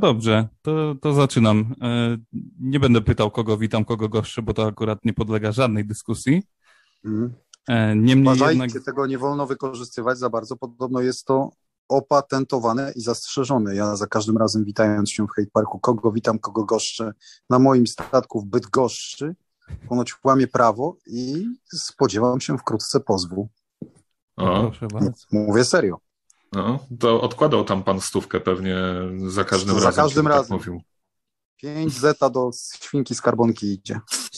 dobrze, to zaczynam. Nie będę pytał, kogo witam, kogo goszczę, bo to akurat nie podlega żadnej dyskusji. Niemniej Uważajcie, jednak... tego nie wolno wykorzystywać za bardzo. Podobno jest to opatentowane i zastrzeżone. Ja za każdym razem, witając się w Hate Parku, kogo witam, kogo goszczę na moim statku w Bydgoszczy, ponoć łamie prawo i spodziewam się wkrótce pozwu. Proszę bardzo. Mówię serio. No, to odkładał tam pan stówkę pewnie za każdym razem. Za każdym razem. Tak mówił. 5 zeta do świnki skarbonki idzie.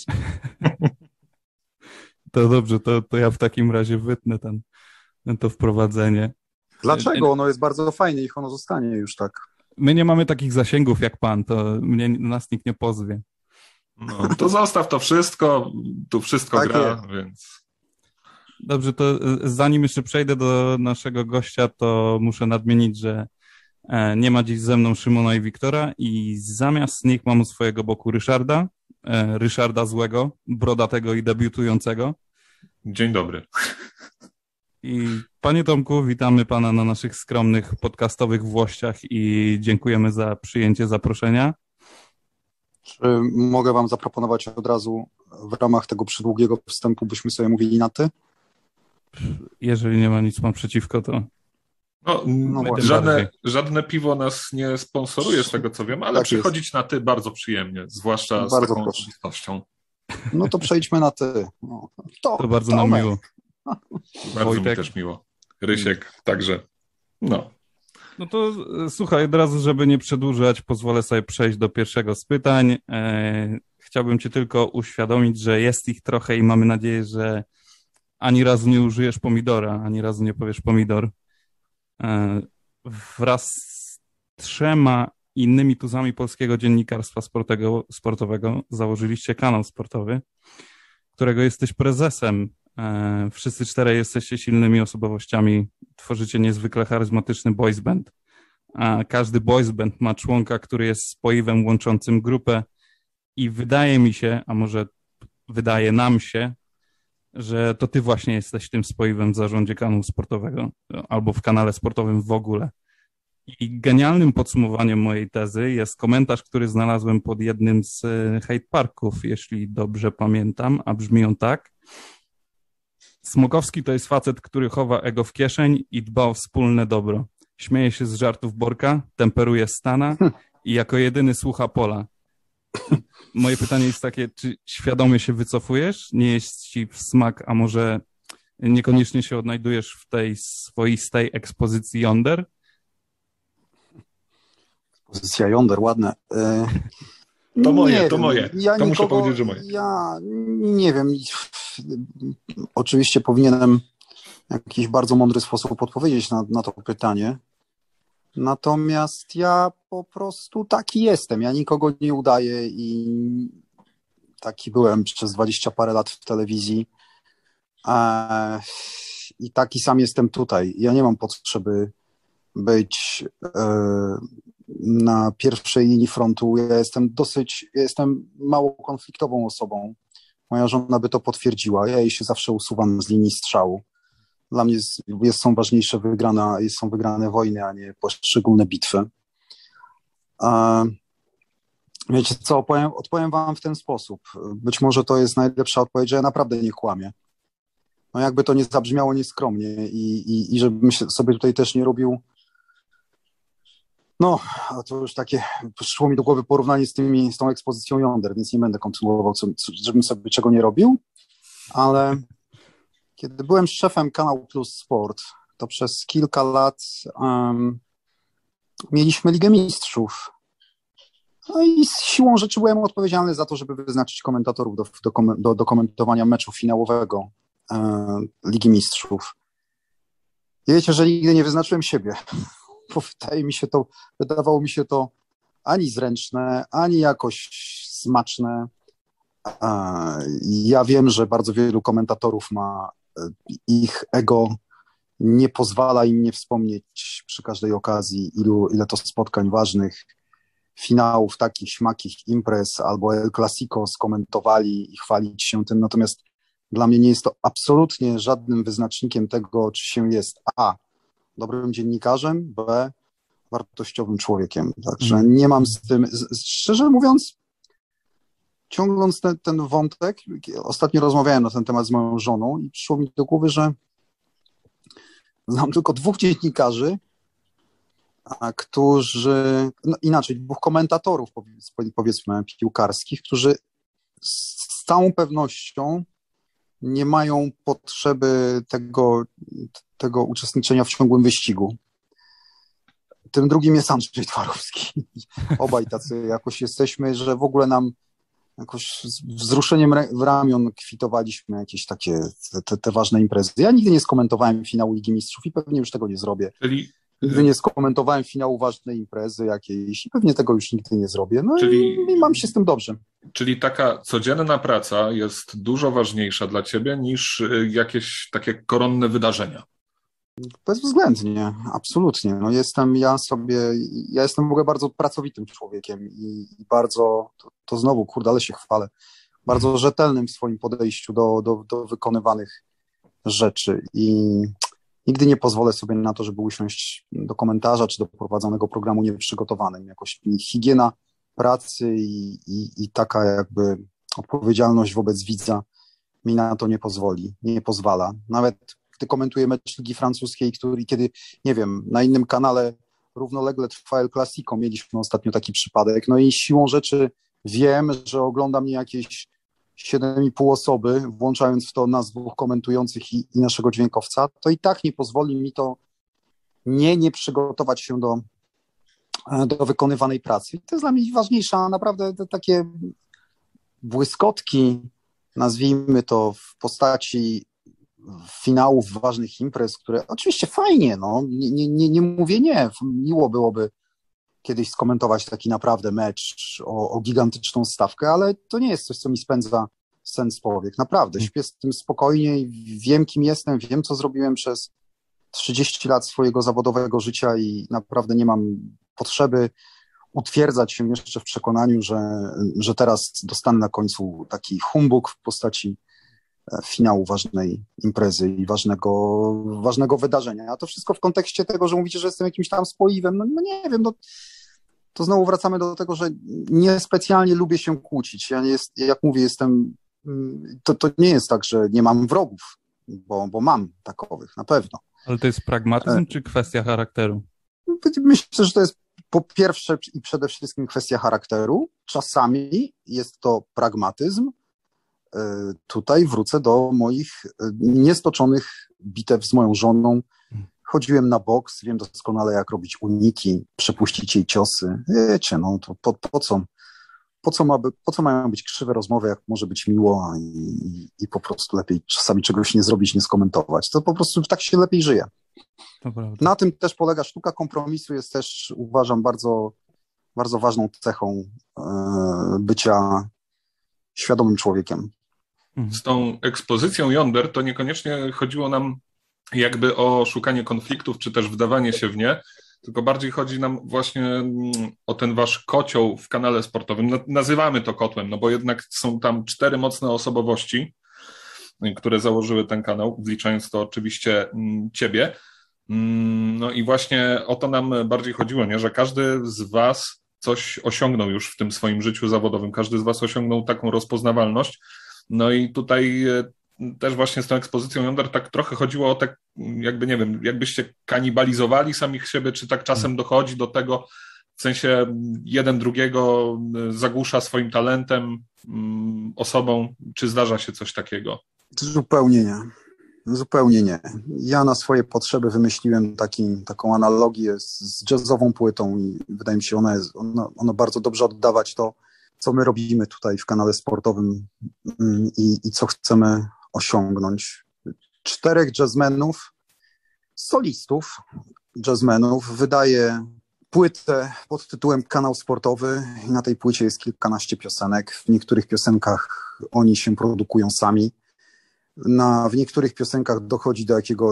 To dobrze, to ja w takim razie wytnę to wprowadzenie. Dlaczego? Ono jest bardzo fajne, niech ono zostanie już tak. My nie mamy takich zasięgów jak pan, to nas nikt nie pozwie. No, to zostaw to wszystko, tu wszystko tak gra, jest. więc... Dobrze, to zanim jeszcze przejdę do naszego gościa, to muszę nadmienić, że nie ma dziś ze mną Szymona i Wiktora i zamiast nich mam u swojego boku Ryszarda Złego, brodatego i debiutującego. Dzień dobry. I panie Tomku, witamy pana na naszych skromnych podcastowych włościach i dziękujemy za przyjęcie zaproszenia. Czy mogę wam zaproponować od razu w ramach tego przydługiego wstępu, byśmy sobie mówili na ty? Jeżeli nie ma nic pan przeciwko, to... Żadne piwo nas nie sponsoruje, z tego co wiem, ale tak przychodzić jest. na ty bardzo przyjemnie, zwłaszcza bardzo z taką proszę. osobistością. No to przejdźmy na ty. No, to bardzo nam miło. Bardzo Wojtek. mi też miło. Rysiek także. No to słuchaj, od razu, żeby nie przedłużać, pozwolę sobie przejść do pierwszego z pytań. Chciałbym cię tylko uświadomić, że jest ich trochę i mamy nadzieję, że ani razu nie użyjesz pomidora, ani razu nie powiesz pomidor. Wraz z 3 innymi tuzami polskiego dziennikarstwa sportowego założyliście kanał sportowy, którego jesteś prezesem. Wszyscy 4 jesteście silnymi osobowościami, tworzycie niezwykle charyzmatyczny boys band. A każdy boys band ma członka, który jest spoiwem łączącym grupę i wydaje mi się, a może wydaje nam się, że to ty właśnie jesteś tym spoiwem w zarządzie kanału sportowego albo w kanale sportowym w ogóle. I genialnym podsumowaniem mojej tezy jest komentarz, który znalazłem pod jednym z Hate Parków, jeśli dobrze pamiętam, a brzmi on tak. Smokowski to jest facet, który chowa ego w kieszeń i dba o wspólne dobro. Śmieje się z żartów Borka, temperuje Stana i jako jedyny słucha Pola. Moje pytanie jest takie, czy świadomie się wycofujesz? Nie jest ci w smak, a może niekoniecznie się odnajdujesz w tej swoistej ekspozycji yonder? Ekspozycja yonder, ładne. To moje. Ja muszę powiedzieć, że moje. Ja nie wiem. Oczywiście powinienem w jakiś bardzo mądry sposób odpowiedzieć na to pytanie. Natomiast ja po prostu taki jestem. Ja nikogo nie udaję i taki byłem przez 20 parę lat w telewizji. I taki sam jestem tutaj. Ja nie mam potrzeby być na pierwszej linii frontu. Ja jestem mało konfliktową osobą. Moja żona by to potwierdziła. Ja jej się zawsze usuwam z linii strzału. Dla mnie są ważniejsze są wygrane wojny, a nie poszczególne bitwy. Wiecie co, odpowiem wam w ten sposób. Być może to jest najlepsza odpowiedź, że ja naprawdę nie kłamię. No jakby to nie zabrzmiało nieskromnie i żebym sobie tutaj też nie robił. No, a to już takie, przyszło mi do głowy porównanie z tą ekspozycją yonder, więc nie będę kontynuował, żebym sobie czego nie robił, ale kiedy byłem szefem Kanał Plus Sport, to przez kilka lat mieliśmy Ligę Mistrzów. No i z siłą rzeczy byłem odpowiedzialny za to, żeby wyznaczyć komentatorów do komentowania meczu finałowego Ligi Mistrzów. I wiecie, że nigdy nie wyznaczyłem siebie, bo wydawało mi się to ani zręczne, ani jakoś smaczne. Ja wiem, że bardzo wielu komentatorów ich ego nie pozwala im nie wspomnieć przy każdej okazji, ile to spotkań ważnych, finałów takich śmakich imprez albo El Clasico skomentowali i chwalić się tym. Natomiast dla mnie nie jest to absolutnie żadnym wyznacznikiem tego, czy się jest A, dobrym dziennikarzem, B, wartościowym człowiekiem. Także nie mam z tym, szczerze mówiąc, ciągnąc ten wątek, ostatnio rozmawiałem na ten temat z moją żoną i przyszło mi do głowy, że znam tylko 2 dziennikarzy, którzy, no inaczej, 2 komentatorów, powiedzmy, piłkarskich, którzy z całą pewnością nie mają potrzeby tego uczestniczenia w ciągłym wyścigu. Tym drugim jest Andrzej Dwarowski. Obaj tacy jakoś jesteśmy, że w ogóle nam jakoś z wzruszeniem w ramion kwitowaliśmy jakieś takie te ważne imprezy. Ja nigdy nie skomentowałem finału Ligi Mistrzów i pewnie już tego nie zrobię. Nigdy nie skomentowałem finału ważnej imprezy jakiejś i pewnie tego już nigdy nie zrobię. No i mam się z tym dobrze. Czyli taka codzienna praca jest dużo ważniejsza dla ciebie niż jakieś takie koronne wydarzenia. Bezwzględnie, absolutnie. No ja jestem w ogóle bardzo pracowitym człowiekiem i bardzo, to znowu, kurde, ale się chwalę, bardzo rzetelnym w swoim podejściu do wykonywanych rzeczy i nigdy nie pozwolę sobie na to, żeby usiąść do komentarza czy do prowadzonego programu nieprzygotowanym. Jakoś higiena pracy i taka jakby odpowiedzialność wobec widza mi na to nie pozwala. Nawet gdy komentuję mecz Ligi Francuskiej, kiedy, nie wiem, na innym kanale równolegle trwa El Clasico, mieliśmy ostatnio taki przypadek, no i siłą rzeczy wiem, że ogląda mnie jakieś 7,5 osoby, włączając w to nas 2 komentujących i naszego dźwiękowca, to i tak nie pozwoli mi to nie przygotować się do wykonywanej pracy. I to jest dla mnie ważniejsze, a naprawdę te takie błyskotki, nazwijmy to, w postaci finałów ważnych imprez, które oczywiście fajnie, no, nie mówię nie, miło byłoby kiedyś skomentować taki naprawdę mecz o gigantyczną stawkę, ale to nie jest coś, co mi spędza sen z powiek. Naprawdę, śpię z tym spokojnie i wiem, kim jestem, wiem, co zrobiłem przez 30 lat swojego zawodowego życia i naprawdę nie mam potrzeby utwierdzać się jeszcze w przekonaniu, że teraz dostanę na końcu taki humbug w postaci finału ważnej imprezy i ważnego wydarzenia. A to wszystko w kontekście tego, że mówicie, że jestem jakimś tam spoiwem. No nie wiem, no, to znowu wracamy do tego, że niespecjalnie lubię się kłócić. Ja jak mówię, to nie jest tak, że nie mam wrogów, bo mam takowych, na pewno. Ale to jest pragmatyzm czy kwestia charakteru? Myślę, że to jest po pierwsze i przede wszystkim kwestia charakteru. Czasami jest to pragmatyzm. Tutaj wrócę do moich niestoczonych bitew z moją żoną. Chodziłem na boks, wiem doskonale, jak robić uniki, przepuścić jej ciosy. Wiecie, no to po co mają być krzywe rozmowy, jak może być miło i po prostu lepiej czasami czegoś nie zrobić, nie skomentować. To po prostu tak się lepiej żyje. Na tym też polega sztuka kompromisu, jest też, uważam, bardzo, bardzo ważną cechą bycia świadomym człowiekiem. Z tą ekspozycją Yonder to niekoniecznie chodziło nam jakby o szukanie konfliktów, czy też wdawanie się w nie, tylko bardziej chodzi nam właśnie o ten wasz kocioł w kanale sportowym. Nazywamy to kotłem, no bo jednak są tam 4 mocne osobowości, które założyły ten kanał, wliczając to oczywiście ciebie. No i właśnie o to nam bardziej chodziło, nie? Że każdy z was coś osiągnął już w tym swoim życiu zawodowym, każdy z was osiągnął taką rozpoznawalność. No i tutaj też właśnie z tą ekspozycją Yonder tak trochę chodziło o tak, jakby nie wiem, jakbyście kanibalizowali samych siebie, czy tak czasem dochodzi do tego, w sensie jeden drugiego zagłusza swoim talentem, osobą, czy zdarza się coś takiego? Zupełnie nie. Zupełnie nie. Ja na swoje potrzeby wymyśliłem taką analogię z jazzową płytą i wydaje mi się, ona bardzo dobrze oddawać to, co my robimy tutaj w kanale sportowym i co chcemy osiągnąć. 4 jazzmenów, solistów jazzmenów wydaje płytę pod tytułem Kanał Sportowy i na tej płycie jest kilkanaście piosenek. W niektórych piosenkach oni się produkują sami. W niektórych piosenkach dochodzi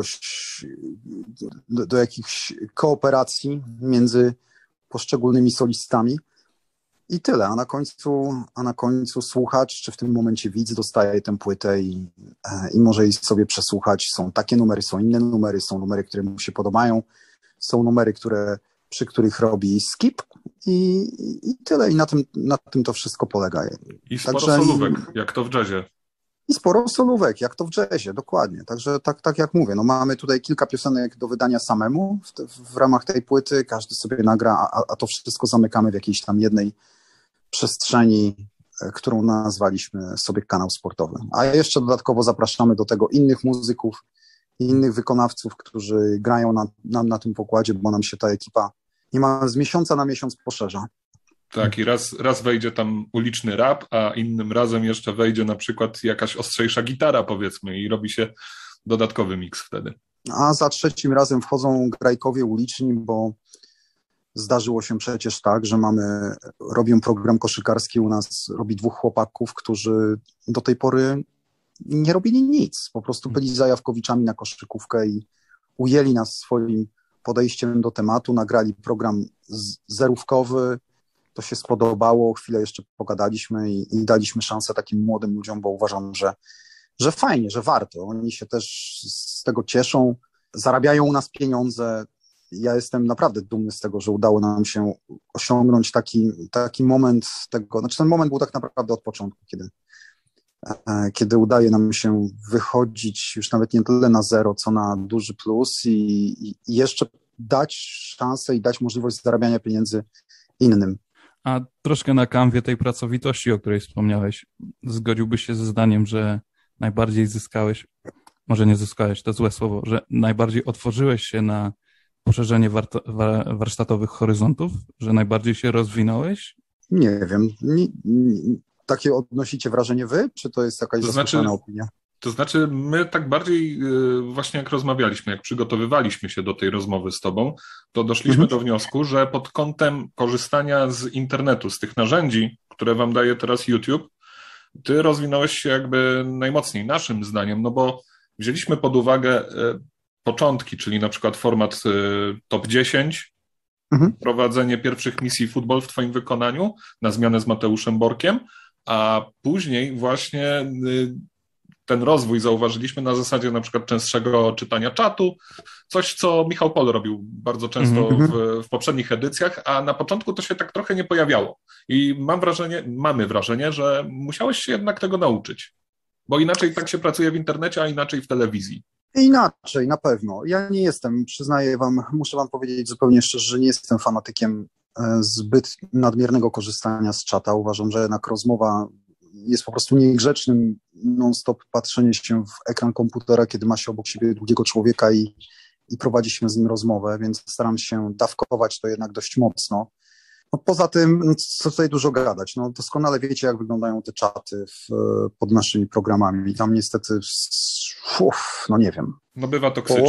do jakichś kooperacji między poszczególnymi solistami i tyle. A na końcu słuchacz, czy w tym momencie widz dostaje tę płytę i może jej sobie przesłuchać. Są takie numery, są inne numery, są numery, które mu się podobają, są numery, które przy których robi skip i tyle. I na tym to wszystko polega. I sporo solówek, jak to w jazzie. I sporo solówek, jak to w jazzie, dokładnie. Także tak jak mówię, no mamy tutaj kilka piosenek do wydania samemu w ramach tej płyty, każdy sobie nagra, a to wszystko zamykamy w jakiejś tam jednej przestrzeni, którą nazwaliśmy sobie kanał sportowy. A jeszcze dodatkowo zapraszamy do tego innych muzyków, innych wykonawców, którzy grają na tym pokładzie, bo nam się ta ekipa niemal z miesiąca na miesiąc poszerza. Tak, i raz wejdzie tam uliczny rap, a innym razem jeszcze wejdzie na przykład jakaś ostrzejsza gitara, powiedzmy, i robi się dodatkowy miks wtedy. A za trzecim razem wchodzą grajkowie uliczni, bo zdarzyło się przecież tak, że robią program koszykarski u nas, robi dwóch chłopaków, którzy do tej pory nie robili nic. Po prostu byli zajawkowiczami na koszykówkę i ujęli nas swoim podejściem do tematu, nagrali program zerówkowy, to się spodobało, chwilę jeszcze pogadaliśmy i daliśmy szansę takim młodym ludziom, bo uważam, że fajnie, że warto. Oni się też z tego cieszą, zarabiają u nas pieniądze. Ja jestem naprawdę dumny z tego, że udało nam się osiągnąć taki moment tego, znaczy ten moment był tak naprawdę od początku, kiedy udaje nam się wychodzić już nawet nie tyle na zero, co na duży plus i jeszcze dać szansę i dać możliwość zarabiania pieniędzy innym. A troszkę na kanwie tej pracowitości, o której wspomniałeś, zgodziłbyś się ze zdaniem, że najbardziej zyskałeś, może nie zyskałeś, to złe słowo, że najbardziej otworzyłeś się na poszerzenie warsztatowych horyzontów, że najbardziej się rozwinąłeś? Nie wiem. Takie odnosicie wrażenie wy, czy to jest jakaś zasłyszana opinia? To znaczy, my tak bardziej właśnie jak rozmawialiśmy, jak przygotowywaliśmy się do tej rozmowy z tobą, to doszliśmy do wniosku, że pod kątem korzystania z internetu, z tych narzędzi, które wam daje teraz YouTube, ty rozwinąłeś się jakby najmocniej, naszym zdaniem, no bo wzięliśmy pod uwagę początki, czyli na przykład format top 10, prowadzenie pierwszych misji futbol w twoim wykonaniu, na zmianę z Mateuszem Borkiem, a później właśnie ten rozwój zauważyliśmy na zasadzie na przykład częstszego czytania czatu, coś, co Michał Pol robił bardzo często w poprzednich edycjach, a na początku to się tak trochę nie pojawiało. I mamy wrażenie, że musiałeś się jednak tego nauczyć, bo inaczej tak się pracuje w internecie, a inaczej w telewizji. Inaczej, na pewno. Ja nie jestem, przyznaję wam, muszę wam powiedzieć zupełnie szczerze, że nie jestem fanatykiem zbyt nadmiernego korzystania z czata. Uważam, że jednak rozmowa jest po prostu niegrzecznym non-stop patrzenie się w ekran komputera, kiedy ma się obok siebie drugiego człowieka i prowadzi się z nim rozmowę, więc staram się dawkować to jednak dość mocno. No poza tym, co tutaj dużo gadać, no doskonale wiecie, jak wyglądają te czaty pod naszymi programami. I tam niestety, no nie wiem. No bywa toksycznie.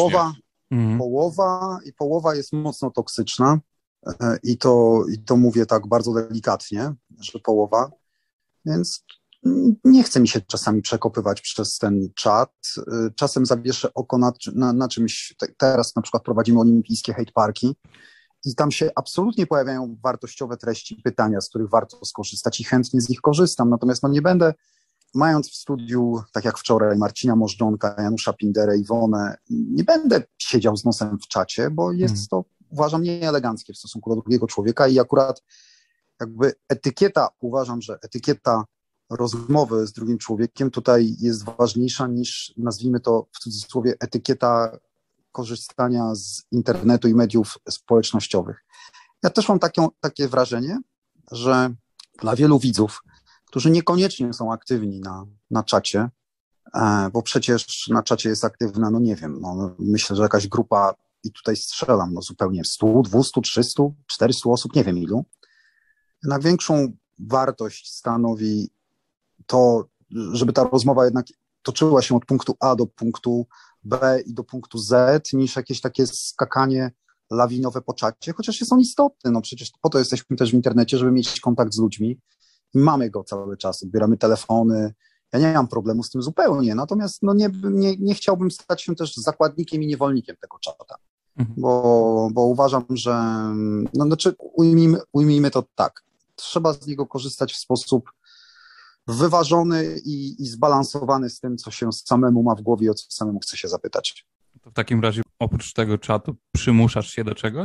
Połowa jest mocno toksyczna i to mówię tak bardzo delikatnie, że połowa. Więc nie chce mi się czasami przekopywać przez ten czat. Czasem zawieszę oko na czymś. Teraz na przykład prowadzimy olimpijskie hate parki i tam się absolutnie pojawiają wartościowe treści, pytania, z których warto skorzystać i chętnie z nich korzystam. Natomiast no nie będę, mając w studiu, tak jak wczoraj, Marcina Możdżonka, Janusza Pinderę, Iwonę, nie będę siedział z nosem w czacie, bo jest to, uważam, nieeleganckie w stosunku do drugiego człowieka i akurat jakby uważam, że etykieta rozmowy z drugim człowiekiem tutaj jest ważniejsza niż, nazwijmy to w cudzysłowie, etykieta korzystania z internetu i mediów społecznościowych. Ja też mam takie wrażenie, że dla wielu widzów, którzy niekoniecznie są aktywni na czacie, bo przecież na czacie jest aktywna, no nie wiem, no myślę, że jakaś grupa, i tutaj strzelam, no zupełnie 100, 200, 300, 400 osób, nie wiem ilu. Największą wartość stanowi to, żeby ta rozmowa jednak toczyła się od punktu A do punktu B i do punktu Z, niż jakieś takie skakanie lawinowe po czacie, chociaż jest on istotny, no przecież po to jesteśmy też w internecie, żeby mieć kontakt z ludźmi i mamy go cały czas, odbieramy telefony, ja nie mam problemu z tym zupełnie, natomiast no nie chciałbym stać się też zakładnikiem i niewolnikiem tego czata, bo uważam, że no znaczy ujmijmy to tak, trzeba z niego korzystać w sposób wyważony i zbalansowany z tym, co się samemu ma w głowie i o co samemu chce się zapytać. To w takim razie oprócz tego czatu przymuszasz się do czegoś?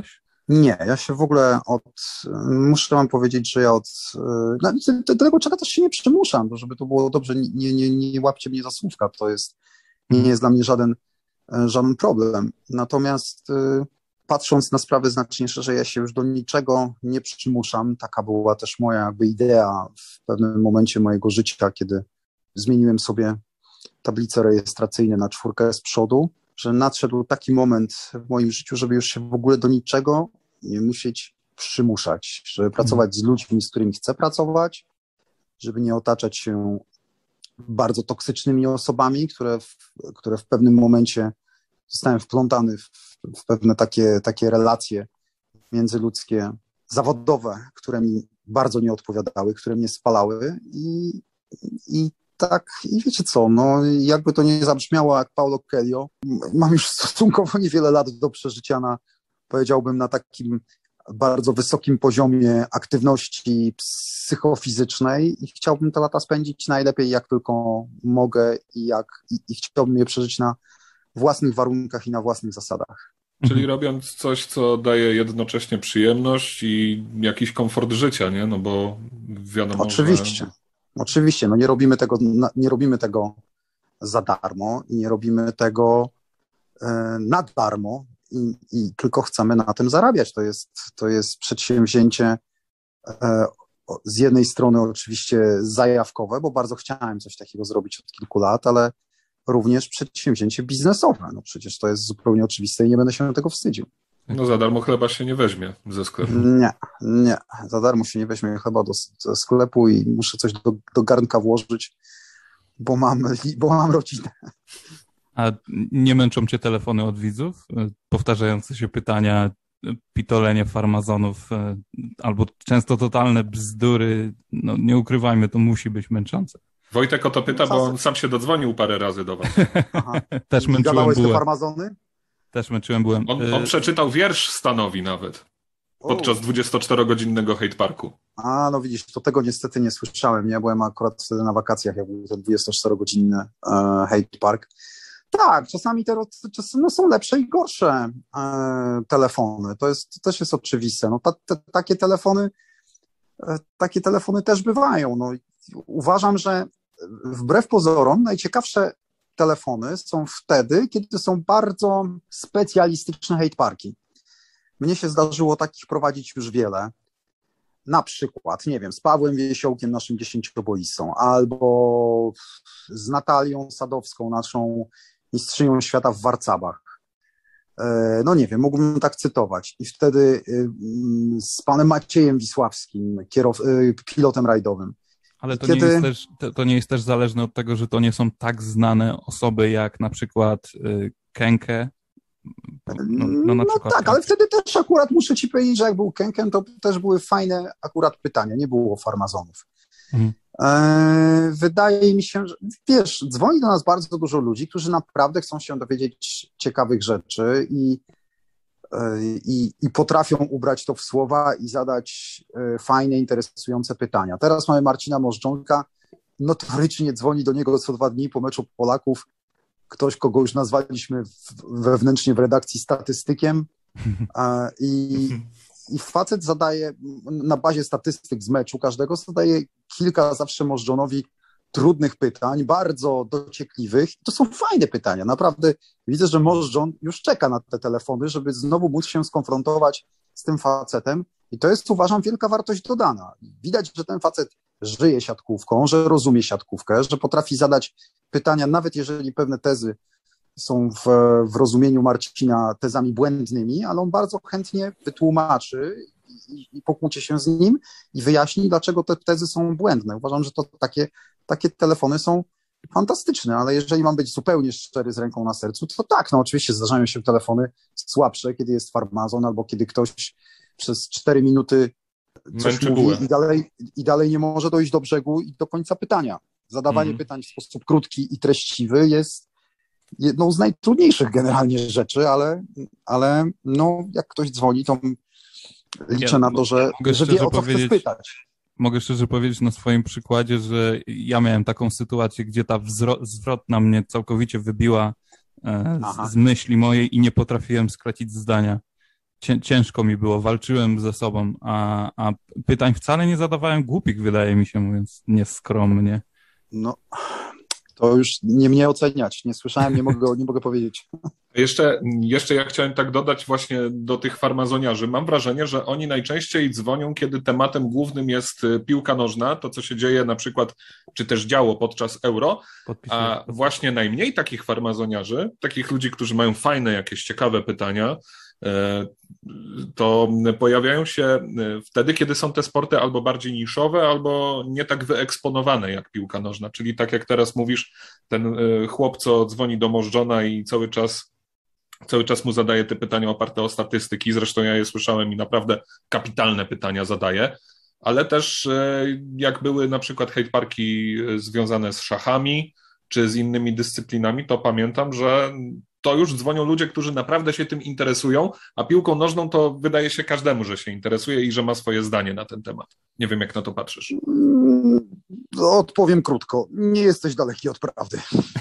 Nie, ja się w ogóle muszę wam powiedzieć, że ja do tego czego też się nie przymuszam, bo żeby to było dobrze, nie łapcie mnie za słówka, nie jest dla mnie żaden problem. Natomiast patrząc na sprawy znacznie szerzej, ja się już do niczego nie przymuszam. Taka była też moja jakby idea w pewnym momencie mojego życia, kiedy zmieniłem sobie tablice rejestracyjne na 4 z przodu, że nadszedł taki moment w moim życiu, żeby już się w ogóle do niczego nie musieć przymuszać, żeby pracować z ludźmi, z którymi chcę pracować, żeby nie otaczać się bardzo toksycznymi osobami, które w pewnym momencie zostałem wplątany w pewne takie relacje międzyludzkie, zawodowe, które mi bardzo nie odpowiadały, które mnie spalały i wiecie co, no jakby to nie zabrzmiało jak Paulo Coelho, mam już stosunkowo niewiele lat do przeżycia powiedziałbym na takim bardzo wysokim poziomie aktywności psychofizycznej i chciałbym te lata spędzić najlepiej jak tylko mogę i chciałbym je przeżyć na własnych warunkach i na własnych zasadach. Czyli robiąc coś, co daje jednocześnie przyjemność i jakiś komfort życia, nie? No bo wiadomo, Oczywiście, no nie robimy tego za darmo i nie robimy tego na darmo i tylko chcemy na tym zarabiać. To jest przedsięwzięcie z jednej strony oczywiście zajawkowe, bo bardzo chciałem coś takiego zrobić od kilku lat, ale również przedsięwzięcie biznesowe. No przecież to jest zupełnie oczywiste i nie będę się tego wstydził. No za darmo chleba się nie weźmie ze sklepu. Nie. Za darmo się nie weźmie chleba ze sklepu i muszę coś do garnka włożyć, bo mam rodzinę. A nie męczą cię telefony od widzów? Powtarzające się pytania, pitolenie farmazonów albo często totalne bzdury. No nie ukrywajmy, to musi być męczące. Wojtek o to pyta, bo on sam się dodzwonił parę razy do was. Też męczyłem Gadałeś te farmazony? Też męczyłem byłem. On przeczytał wiersz Stanowi nawet podczas 24-godzinnego hate parku. A, no widzisz, to tego niestety nie słyszałem. Ja byłem akurat wtedy na wakacjach, jak był ten 24-godzinny hate park. Tak, czasami są lepsze i gorsze telefony. To też jest oczywiste. No, takie telefony też bywają. No, uważam, że wbrew pozorom najciekawsze telefony są wtedy, kiedy są bardzo specjalistyczne hate parki. Mnie się zdarzyło takich prowadzić już wiele. Na przykład, nie wiem, z Pawłem Wiesiołkiem, naszym 10-boistą, albo z Natalią Sadowską, naszą mistrzynią świata w warcabach. No nie wiem, mógłbym tak cytować. I wtedy z panem Maciejem Wisławskim, pilotem rajdowym. Ale to nie jest też zależne od tego, że to nie są tak znane osoby jak na przykład Kenke. No tak, ale wtedy też akurat muszę ci powiedzieć, że jak był Kenken, to też były fajne akurat pytania, nie było farmazonów. Wydaje mi się, że wiesz, dzwoni do nas bardzo dużo ludzi, którzy naprawdę chcą się dowiedzieć ciekawych rzeczy i potrafią ubrać to w słowa i zadać fajne, interesujące pytania. Teraz mamy Marcina Możdżonka, notorycznie dzwoni do niego co 2 dni po meczu Polaków ktoś, kogo już nazwaliśmy wewnętrznie w redakcji statystykiem i facet zadaje na bazie statystyk z meczu każdego, zadaje kilka zawsze Możdżonowi trudnych pytań, bardzo dociekliwych. To są fajne pytania, naprawdę. Widzę, że Możdżon już czeka na te telefony, żeby znowu móc się skonfrontować z tym facetem i to jest, uważam, wielka wartość dodana. Widać, że ten facet żyje siatkówką, że rozumie siatkówkę, że potrafi zadać pytania, nawet jeżeli pewne tezy są w rozumieniu Marcina tezami błędnymi, ale on bardzo chętnie wytłumaczy i pokłóci się z nim i wyjaśni, dlaczego te tezy są błędne. Uważam, że to takie telefony są fantastyczne, ale jeżeli mam być zupełnie szczery z ręką na sercu, to tak, no oczywiście zdarzają się telefony słabsze, kiedy jest farmazon albo kiedy ktoś przez 4 minuty coś mówi i dalej nie może dojść do brzegu i do końca pytania. Zadawanie pytań w sposób krótki i treściwy jest jedną z najtrudniejszych generalnie rzeczy, ale no, jak ktoś dzwoni, to liczę na to, że wie, o co chce spytać. Mogę szczerze powiedzieć na swoim przykładzie, że ja miałem taką sytuację, gdzie ta zwrotna mnie całkowicie wybiła z myśli mojej i nie potrafiłem skrócić zdania. ciężko mi było, walczyłem ze sobą, a pytań wcale nie zadawałem głupich, wydaje mi się, mówiąc nieskromnie. No, to już nie mnie oceniać. Nie słyszałem, nie mogę powiedzieć. Jeszcze ja chciałem tak dodać właśnie do tych farmazoniarzy. Mam wrażenie, że oni najczęściej dzwonią, kiedy tematem głównym jest piłka nożna, to co się dzieje na przykład, czy też działo podczas Euro, a właśnie najmniej takich farmazoniarzy, takich ludzi, którzy mają fajne, jakieś ciekawe pytania, to pojawiają się wtedy, kiedy są te sporty albo bardziej niszowe, albo nie tak wyeksponowane jak piłka nożna. Czyli tak jak teraz mówisz, ten chłop, co dzwoni do Możdżona i cały czas mu zadaje te pytania oparte o statystyki. Zresztą ja je słyszałem i naprawdę kapitalne pytania zadaje. Ale też jak były na przykład hate parki związane z szachami czy z innymi dyscyplinami, to pamiętam, że to już dzwonią ludzie, którzy naprawdę się tym interesują, a piłką nożną to wydaje się każdemu, że się interesuje i że ma swoje zdanie na ten temat. Nie wiem, jak na to patrzysz. Odpowiem krótko. Nie jesteś daleki od prawdy.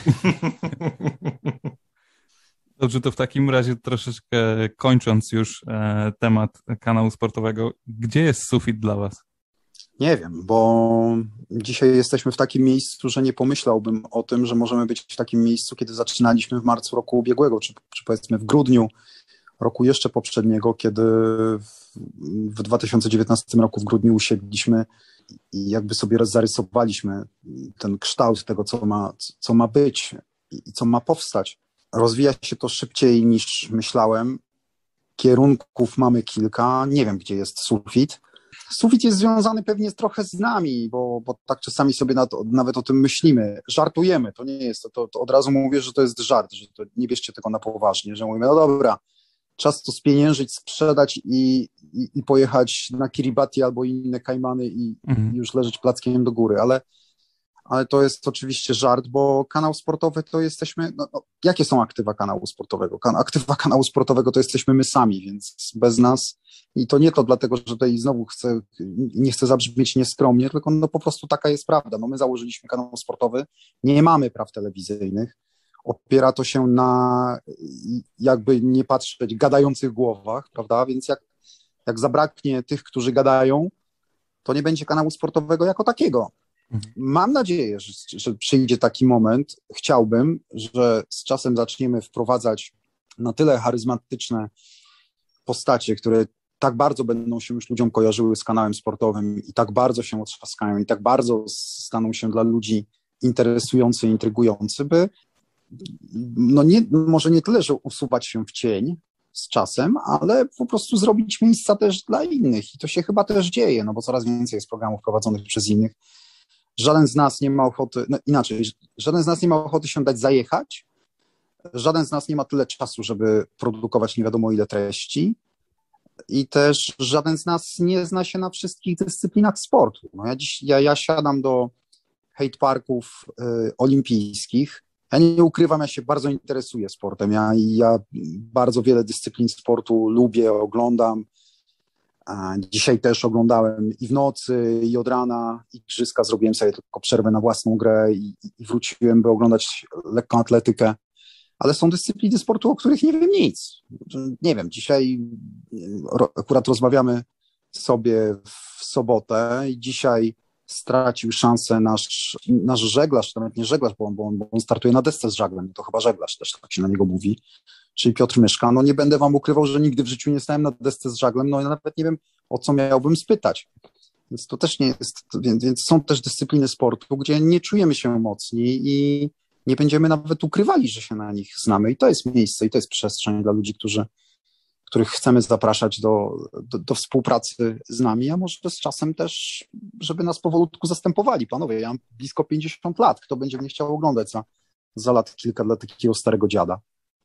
Dobrze, to w takim razie troszeczkę kończąc już temat kanału sportowego, gdzie jest sufit dla was? Nie wiem, bo dzisiaj jesteśmy w takim miejscu, że nie pomyślałbym o tym, że możemy być w takim miejscu, kiedy zaczynaliśmy w marcu roku ubiegłego, czy powiedzmy w grudniu roku jeszcze poprzedniego, kiedy w 2019 roku w grudniu usiedliśmy i jakby sobie zarysowaliśmy ten kształt tego, co ma być i co ma powstać. Rozwija się to szybciej niż myślałem. Kierunków mamy kilka. Nie wiem, gdzie jest sufit. Sufit jest związany pewnie trochę z nami, bo tak czasami sobie nawet o tym myślimy. Żartujemy. To nie jest, to od razu mówię, że to jest żart, że to nie bierzcie tego na poważnie, że mówimy, no dobra, czas to spieniężyć, sprzedać i pojechać na Kiribati albo inne Kajmany i już leżeć plackiem do góry, ale to jest oczywiście żart, bo kanał sportowy to jesteśmy, jakie są aktywa kanału sportowego? Aktywa kanału sportowego to jesteśmy my sami, więc bez nas, i to nie to dlatego, że tutaj znowu nie chcę zabrzmieć nieskromnie, tylko po prostu taka jest prawda. My założyliśmy kanał sportowy, nie mamy praw telewizyjnych, opiera to się na, jakby nie patrzeć, gadających głowach, prawda, więc jak zabraknie tych, którzy gadają, to nie będzie kanału sportowego jako takiego. Mam nadzieję, że przyjdzie taki moment, chciałbym, że z czasem zaczniemy wprowadzać na tyle charyzmatyczne postacie, które tak bardzo będą się już ludziom kojarzyły z kanałem sportowym i tak bardzo się otrzaskają i tak bardzo staną się dla ludzi interesujący, intrygujący, by może nie tyle, że usuwać się w cień z czasem, ale po prostu zrobić miejsca też dla innych i to się chyba też dzieje, bo coraz więcej jest programów prowadzonych przez innych. Żaden z nas nie ma ochoty, żaden z nas nie ma ochoty się dać zajechać, żaden z nas nie ma tyle czasu, żeby produkować nie wiadomo ile treści i też żaden z nas nie zna się na wszystkich dyscyplinach sportu. Ja siadam do hate parków olimpijskich, ja nie ukrywam, ja się bardzo interesuję sportem, ja bardzo wiele dyscyplin sportu lubię, oglądam. Dzisiaj też oglądałem i w nocy, i od rana igrzyska, zrobiłem sobie tylko przerwę na własną grę i wróciłem, by oglądać lekką atletykę, ale są dyscypliny sportu, o których nie wiem nic. Nie wiem, dzisiaj akurat rozmawiamy sobie w sobotę i dzisiaj stracił szansę nasz żeglarz, to nawet nie żeglarz, bo on startuje na desce z żaglem, to chyba żeglarz też tak się na niego mówi, czyli Piotr Myszka. Nie będę wam ukrywał, że nigdy w życiu nie stałem na desce z żaglem, ja nawet nie wiem, o co miałbym spytać. Więc to też nie jest, więc są też dyscypliny sportu, gdzie nie czujemy się mocni i nie będziemy nawet ukrywali, że się na nich znamy i to jest miejsce i to jest przestrzeń dla ludzi, których chcemy zapraszać do współpracy z nami, a może z czasem też, żeby nas powolutku zastępowali. Panowie, ja mam blisko 50 lat, kto będzie mnie chciał oglądać za lat kilka dla takiego starego dziada?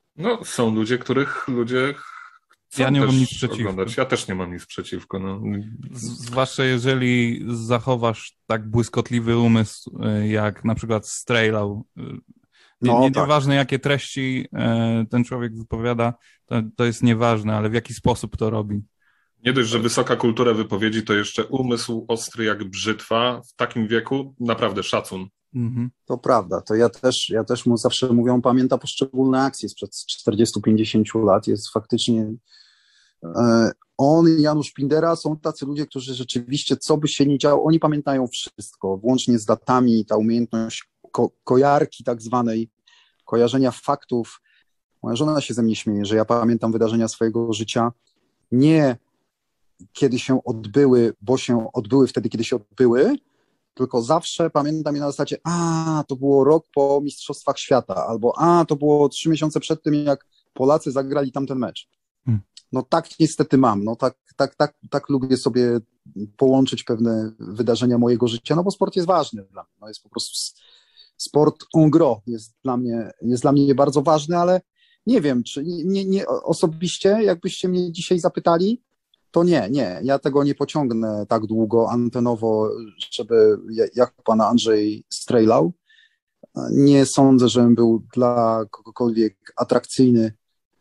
Są ludzie, których ludzie chcą ja nie mam nic przeciwko. Oglądać. Ja też nie mam nic przeciwko. Zwłaszcza jeżeli zachowasz tak błyskotliwy umysł, jak na przykład Strejlał. Nieważne, jakie treści ten człowiek wypowiada, to jest nieważne, ale w jaki sposób to robi. Nie dość, że wysoka kultura wypowiedzi, to jeszcze umysł ostry jak brzytwa. W takim wieku naprawdę szacun. To prawda, to ja też mu zawsze mówię, on pamięta poszczególne akcje sprzed 40-50 lat, jest faktycznie On i Janusz Pindera są tacy ludzie, którzy rzeczywiście, co by się nie działo, oni pamiętają wszystko, włącznie z datami, ta umiejętność kojarki tak zwanej, kojarzenia faktów. Moja żona się ze mnie śmieje, że ja pamiętam wydarzenia swojego życia nie kiedy się odbyły, bo się odbyły wtedy, kiedy się odbyły, tylko zawsze pamiętam je na zasadzie, to było rok po Mistrzostwach Świata, albo to było 3 miesiące przed tym, jak Polacy zagrali tamten mecz. No tak niestety mam, tak lubię sobie połączyć pewne wydarzenia mojego życia, no bo sport jest ważny dla mnie, jest po prostu sport en gros jest dla mnie bardzo ważny, ale nie wiem, czy nie osobiście, jakbyście mnie dzisiaj zapytali, to nie, ja tego nie pociągnę tak długo antenowo, żeby jak pan Andrzej strejlał. Nie sądzę, żebym był dla kogokolwiek atrakcyjny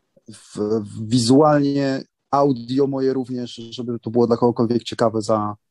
wizualnie, audio moje również, żeby to było dla kogokolwiek ciekawe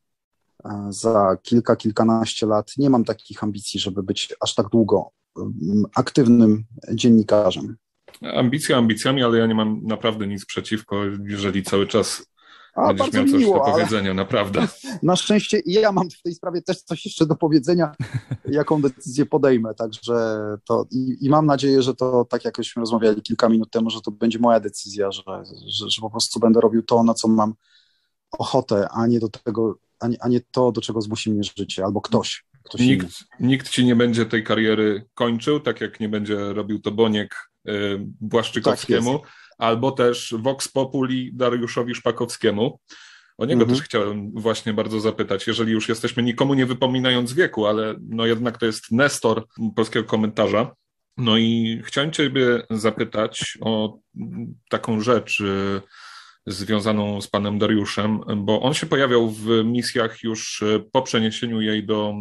za kilkanaście lat. Nie mam takich ambicji, żeby być aż tak długo aktywnym dziennikarzem. Ambicje ambicjami, ale ja nie mam naprawdę nic przeciwko, jeżeli cały czas będziesz miał coś miło, do powiedzenia, naprawdę. Na szczęście ja mam w tej sprawie też coś jeszcze do powiedzenia, jaką decyzję podejmę, także to i mam nadzieję, że to, tak jak żeśmy rozmawiali kilka minut temu, że to będzie moja decyzja, że po prostu będę robił to, na co mam ochotę, a nie do tego, a nie to, do czego zmusi mnie życie, albo ktoś Nikt ci nie będzie tej kariery kończył, tak jak nie będzie robił to Boniek Błaszczykowskiemu, tak albo też Vox Populi Dariuszowi Szpakowskiemu. O niego też chciałem właśnie bardzo zapytać, jeżeli już jesteśmy, nikomu nie wypominając wieku, ale no jednak to jest nestor polskiego komentarza. No i chciałem ciebie zapytać o taką rzecz związaną z panem Dariuszem, bo on się pojawiał w misjach już po przeniesieniu jej do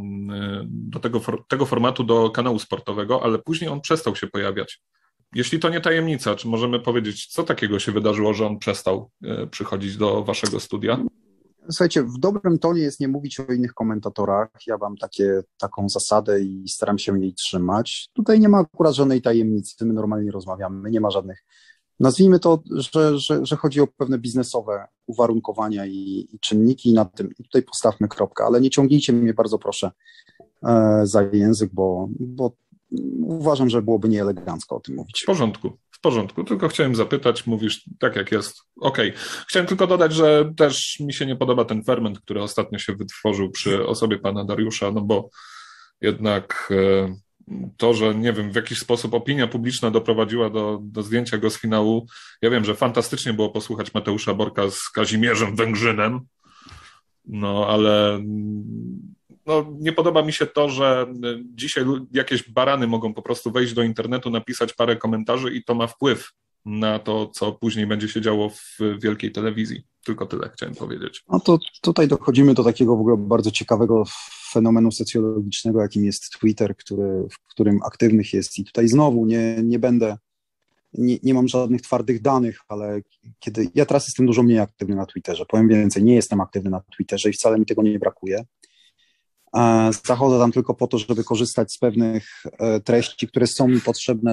tego formatu do kanału sportowego, ale później on przestał się pojawiać. Jeśli to nie tajemnica, czy możemy powiedzieć, co takiego się wydarzyło, że on przestał przychodzić do waszego studia? Słuchajcie, w dobrym tonie jest nie mówić o innych komentatorach. Ja mam taką zasadę i staram się jej trzymać. Tutaj nie ma akurat żadnej tajemnicy, my normalnie rozmawiamy, nie ma żadnych. Nazwijmy to, że chodzi o pewne biznesowe uwarunkowania i czynniki, na tym i tutaj postawmy kropkę, ale nie ciągnijcie mnie bardzo proszę za język, bo uważam, że byłoby nieelegancko o tym mówić. W porządku, tylko chciałem zapytać, mówisz tak jak jest, okej. Chciałem tylko dodać, że też mi się nie podoba ten ferment, który ostatnio się wytworzył przy osobie pana Dariusza, no bo jednak to, że nie wiem, w jakiś sposób opinia publiczna doprowadziła do zdjęcia go z finału. Ja wiem, że fantastycznie było posłuchać Mateusza Borka z Kazimierzem Węgrzynem, no ale nie podoba mi się to, że dzisiaj jakieś barany mogą po prostu wejść do internetu, napisać parę komentarzy i to ma wpływ na to, co później będzie się działo w wielkiej telewizji. Tylko tyle chciałem powiedzieć. No to tutaj dochodzimy do takiego w ogóle bardzo ciekawego fenomenu socjologicznego, jakim jest Twitter, w którym aktywnych jest. I tutaj znowu nie mam żadnych twardych danych, ale ja teraz jestem dużo mniej aktywny na Twitterze. Powiem więcej, nie jestem aktywny na Twitterze i wcale mi tego nie brakuje. Zachodzę tam tylko po to, żeby korzystać z pewnych treści, które są mi potrzebne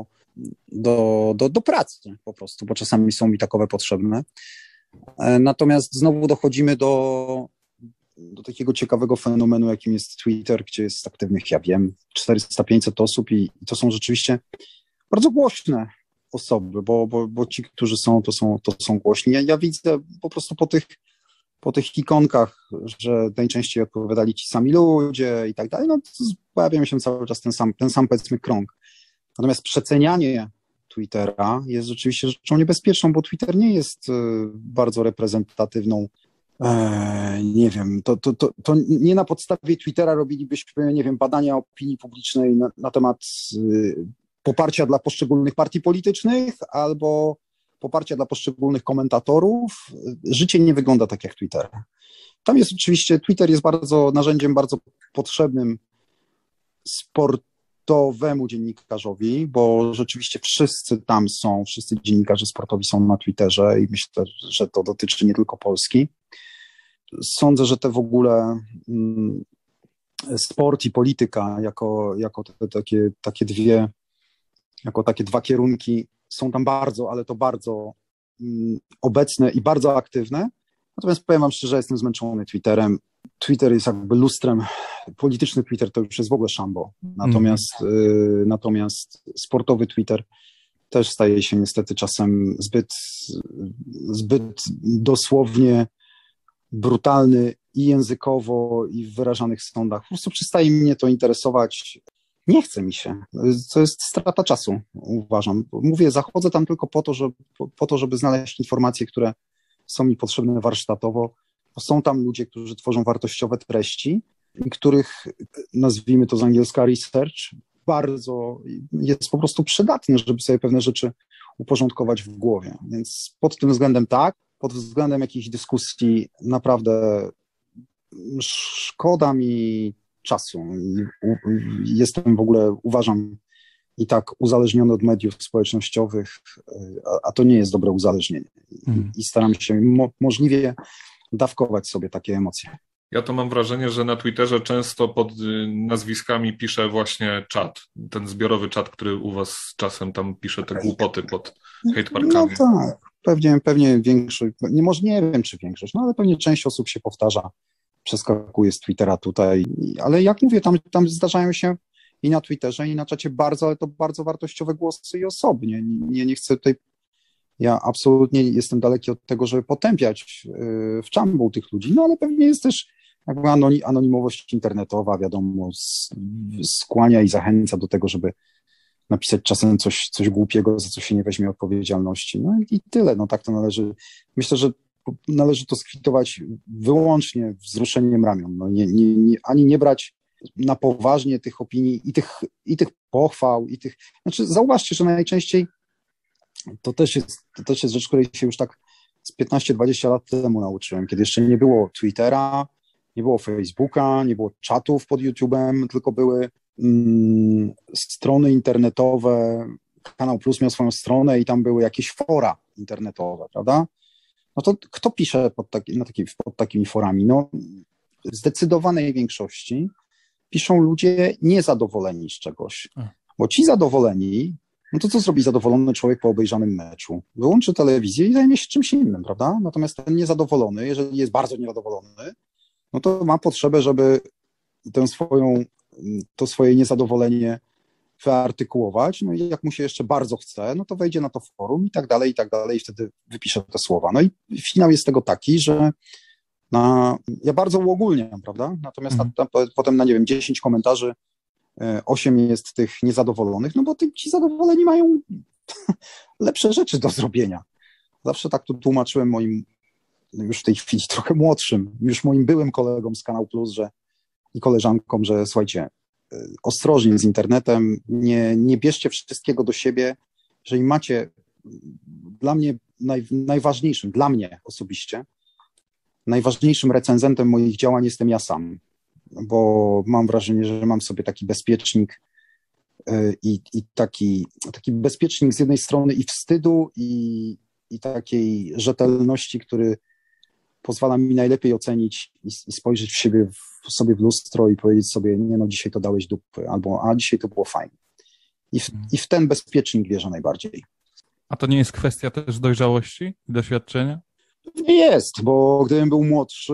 do pracy po prostu, bo czasami są mi takowe potrzebne. Natomiast znowu dochodzimy do takiego ciekawego fenomenu, jakim jest Twitter, gdzie jest aktywnych, ja wiem, 400-500 osób i to są rzeczywiście bardzo głośne osoby, bo ci, którzy to są głośni. Ja widzę po prostu po tych ikonkach, że najczęściej odpowiadali ci sami ludzie i tak dalej, pojawia się cały czas ten sam powiedzmy krąg. Natomiast przecenianie Twittera jest rzeczywiście rzeczą niebezpieczną, bo Twitter nie jest bardzo reprezentatywną, nie wiem, to nie na podstawie Twittera robilibyśmy, nie wiem, badania opinii publicznej na temat poparcia dla poszczególnych partii politycznych albo poparcia dla poszczególnych komentatorów. Życie nie wygląda tak jak Twitter. Tam jest oczywiście, Twitter jest narzędziem bardzo potrzebnym sportowemu dziennikarzowi, bo rzeczywiście wszyscy dziennikarze sportowi są na Twitterze i myślę, że to dotyczy nie tylko Polski. Sądzę, że te w ogóle sport i polityka jako takie dwa kierunki są tam bardzo, ale to bardzo obecne i bardzo aktywne. Natomiast powiem wam szczerze, jestem zmęczony Twitterem. Twitter jest jakby lustrem, polityczny Twitter to już jest w ogóle szambo. Natomiast sportowy Twitter też staje się niestety czasem zbyt dosłownie brutalny i językowo, i w wyrażanych sądach. Po prostu przestaje mnie to interesować. Nie chce mi się. To jest strata czasu, uważam. Mówię, zachodzę tam tylko po to, żeby znaleźć informacje, które są mi potrzebne warsztatowo. Są tam ludzie, którzy tworzą wartościowe treści i których, nazwijmy to z angielska research, bardzo jest po prostu przydatny, żeby sobie pewne rzeczy uporządkować w głowie. Więc pod tym względem tak, pod względem jakichś dyskusji naprawdę szkoda mi czasu. Jestem w ogóle, uważam, i tak uzależniony od mediów społecznościowych, a to nie jest dobre uzależnienie. I staram się możliwie dawkować sobie takie emocje. Ja to mam wrażenie, że na Twitterze często pod nazwiskami pisze właśnie czat, ten zbiorowy czat, który u was czasem tam pisze te głupoty pod hejtparkami. No tak, pewnie większość, nie wiem czy większość, no ale pewnie część osób się powtarza, przeskakuje z Twittera tutaj, ale jak mówię, tam zdarzają się i na Twitterze, i na czacie ale to bardzo wartościowe głosy i osoby. Nie chcę tutaj, ja absolutnie jestem daleki od tego, żeby potępiać w czambu tych ludzi, no ale pewnie jest też jakby anonimowość internetowa, wiadomo, skłania i zachęca do tego, żeby napisać czasem coś głupiego, za co się nie weźmie odpowiedzialności. No i tyle, no tak to należy. Myślę, że należy to skwitować wyłącznie wzruszeniem ramion. No ani nie brać na poważnie tych opinii i tych pochwał, Znaczy zauważcie, że najczęściej to też jest rzecz, której się już tak z 15-20 lat temu nauczyłem, kiedy jeszcze nie było Twittera, nie było Facebooka, nie było czatów pod YouTube'em, tylko były strony internetowe. Kanał Plus miał swoją stronę i tam były jakieś fora internetowe, prawda? No to kto pisze pod takimi forami? No, w zdecydowanej większości piszą ludzie niezadowoleni z czegoś. Bo ci zadowoleni, no to co zrobi zadowolony człowiek po obejrzanym meczu? Wyłączy telewizję i zajmie się czymś innym, prawda? Natomiast ten niezadowolony, jeżeli jest bardzo niezadowolony, no to ma potrzebę, żeby to swoje niezadowolenie wyartykułować, no i jak mu się jeszcze bardzo chce, no to wejdzie na to forum i tak dalej, i wtedy wypisze te słowa. No i finał jest tego taki, że ja bardzo uogólniam, prawda? Natomiast potem nie wiem, 10 komentarzy, 8 jest tych niezadowolonych, no bo ci zadowoleni mają lepsze rzeczy do zrobienia. Zawsze tak to tłumaczyłem moim, już w tej chwili trochę młodszym, już moim byłym kolegom z Kanał Plus, i koleżankom, że słuchajcie, ostrożnie z internetem, nie bierzcie wszystkiego do siebie, jeżeli macie, dla mnie najważniejszym, dla mnie osobiście, najważniejszym recenzentem moich działań jestem ja sam, bo mam wrażenie, że mam sobie taki bezpiecznik i taki bezpiecznik z jednej strony i wstydu i takiej rzetelności, który pozwala mi najlepiej ocenić i spojrzeć sobie w lustro i powiedzieć sobie, nie no, dzisiaj to dałeś dupy, albo a dzisiaj to było fajnie. I w ten bezpiecznik wierzę najbardziej. A to nie jest kwestia też dojrzałości i doświadczenia? Nie jest, bo gdybym był młodszy,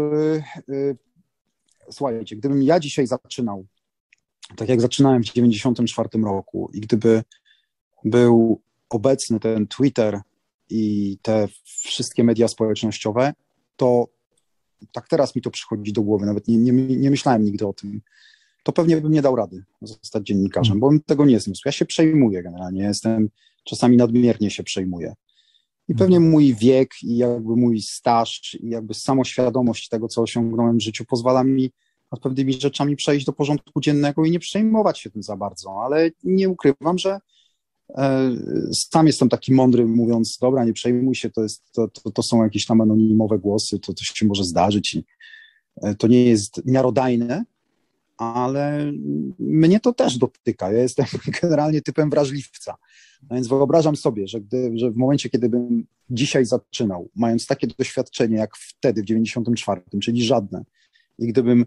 słuchajcie, gdybym ja dzisiaj zaczynał, tak jak zaczynałem w 1994 roku i gdyby był obecny ten Twitter i te wszystkie media społecznościowe, to tak teraz mi to przychodzi do głowy, nawet nie myślałem nigdy o tym, to pewnie bym nie dał rady zostać dziennikarzem, bo bym tego nie zniósł. Ja się przejmuję generalnie, czasami nadmiernie się przejmuję. I pewnie mój wiek i jakby mój staż i jakby samoświadomość tego, co osiągnąłem w życiu, pozwala mi nad pewnymi rzeczami przejść do porządku dziennego i nie przejmować się tym za bardzo, ale nie ukrywam, że sam jestem taki mądry, mówiąc, dobra, nie przejmuj się, to są jakieś tam anonimowe głosy, to się może zdarzyć i to nie jest miarodajne, ale mnie to też dotyka. Ja jestem generalnie typem wrażliwca. No więc wyobrażam sobie, że w momencie, kiedy bym dzisiaj zaczynał, mając takie doświadczenie jak wtedy w 94, czyli żadne, i gdybym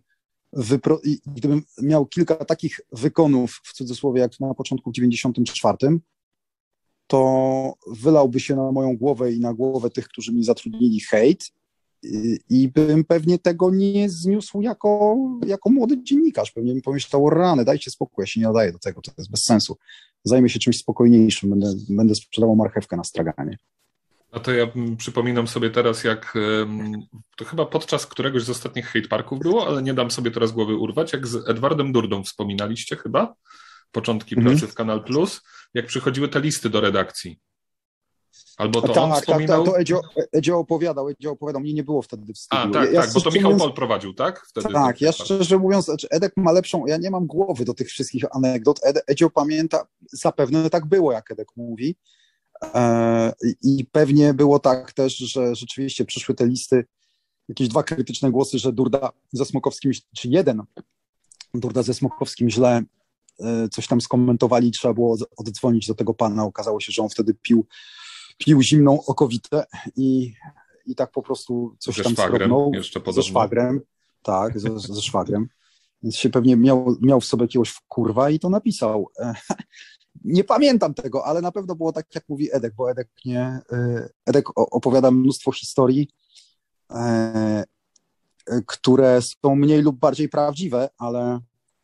miał kilka takich wykonów, w cudzysłowie, jak na początku w 94, to wylałby się na moją głowę i na głowę tych, którzy mi zatrudnili hejt i bym pewnie tego nie zniósł jako młody dziennikarz. Pewnie bym pomyślał, rany, dajcie spokój, ja się nie nadaję do tego, to jest bez sensu. Zajmę się czymś spokojniejszym, będę sprzedawał marchewkę na straganie. A to ja przypominam sobie teraz, jak to chyba podczas któregoś z ostatnich hate parków było, ale nie dam sobie teraz głowy urwać, jak z Edwardem Durdą wspominaliście chyba, początki pracy w Kanal Plus, jak przychodziły te listy do redakcji. Albo to on wspominał... Tak, to Edzio opowiadał, mnie nie było wtedy w studiu. Tak, bo to Michał Pol prowadził, tak? Wtedy tak, ja szczerze mówiąc, Edek ma lepszą, ja nie mam głowy do tych wszystkich anegdot, Edzio pamięta, zapewne tak było, jak Edek mówi, i pewnie było tak też, że rzeczywiście przyszły te listy, jakieś 2 krytyczne głosy, że Durda ze Smokowskim, czy jeden Durda ze Smokowskim źle coś tam skomentowali, trzeba było oddzwonić do tego pana, okazało się, że on wtedy pił zimną okowitę i tak po prostu coś tam skrobnął. Ze szwagrem, tak, ze szwagrem. Więc się pewnie miał w sobie jakiegoś kurwa i to napisał. Nie pamiętam tego, ale na pewno było tak, jak mówi Edek, bo Edek opowiada mnóstwo historii, które są mniej lub bardziej prawdziwe, ale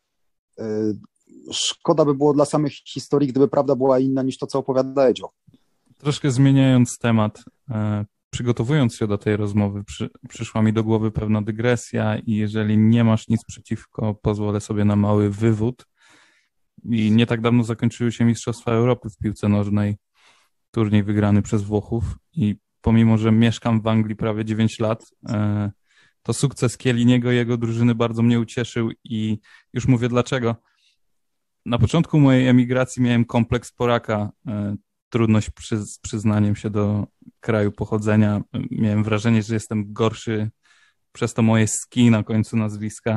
szkoda by było dla samych historii, gdyby prawda była inna niż to, co opowiada Edzio. Troszkę zmieniając temat, przygotowując się do tej rozmowy, przyszła mi do głowy pewna dygresja i jeżeli nie masz nic przeciwko, pozwolę sobie na mały wywód. I nie tak dawno zakończyły się Mistrzostwa Europy w piłce nożnej, turniej wygrany przez Włochów i pomimo, że mieszkam w Anglii prawie 9 lat, to sukces Chielliniego i jego drużyny bardzo mnie ucieszył i już mówię dlaczego. Na początku mojej emigracji miałem kompleks Polaka, trudność z przyznaniem się do kraju pochodzenia. Miałem wrażenie, że jestem gorszy przez to moje ski na końcu nazwiska.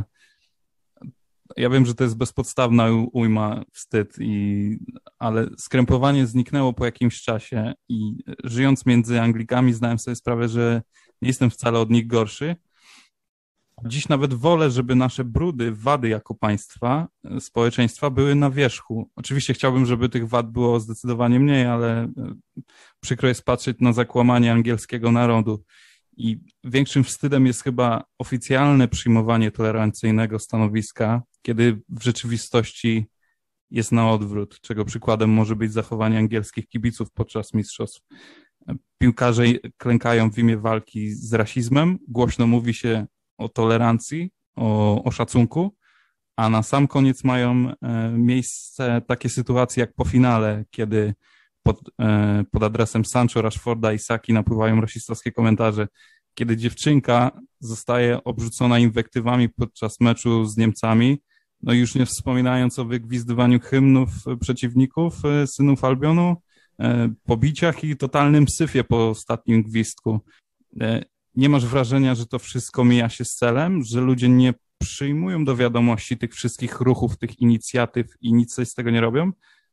Ja wiem, że to jest bezpodstawna ujma, wstyd, ale skrępowanie zniknęło po jakimś czasie i żyjąc między Anglikami zdałem sobie sprawę, że nie jestem wcale od nich gorszy. Dziś nawet wolę, żeby nasze brudy, wady jako państwa, społeczeństwa były na wierzchu. Oczywiście chciałbym, żeby tych wad było zdecydowanie mniej, ale przykro jest patrzeć na zakłamanie angielskiego narodu. I większym wstydem jest chyba oficjalne przyjmowanie tolerancyjnego stanowiska, kiedy w rzeczywistości jest na odwrót, czego przykładem może być zachowanie angielskich kibiców podczas mistrzostw. Piłkarze klękają w imię walki z rasizmem, głośno mówi się o tolerancji, o szacunku, a na sam koniec mają miejsce takie sytuacje jak po finale, kiedy pod adresem Sancho, Rashforda i Saki napływają rasistowskie komentarze, kiedy dziewczynka zostaje obrzucona inwektywami podczas meczu z Niemcami, no i już nie wspominając o wygwizdywaniu hymnów przeciwników, synów Albionu, pobiciach i totalnym syfie po ostatnim gwizdku. Nie masz wrażenia, że to wszystko mija się z celem, że ludzie nie przyjmują do wiadomości tych wszystkich ruchów, tych inicjatyw i nic coś z tego nie robią?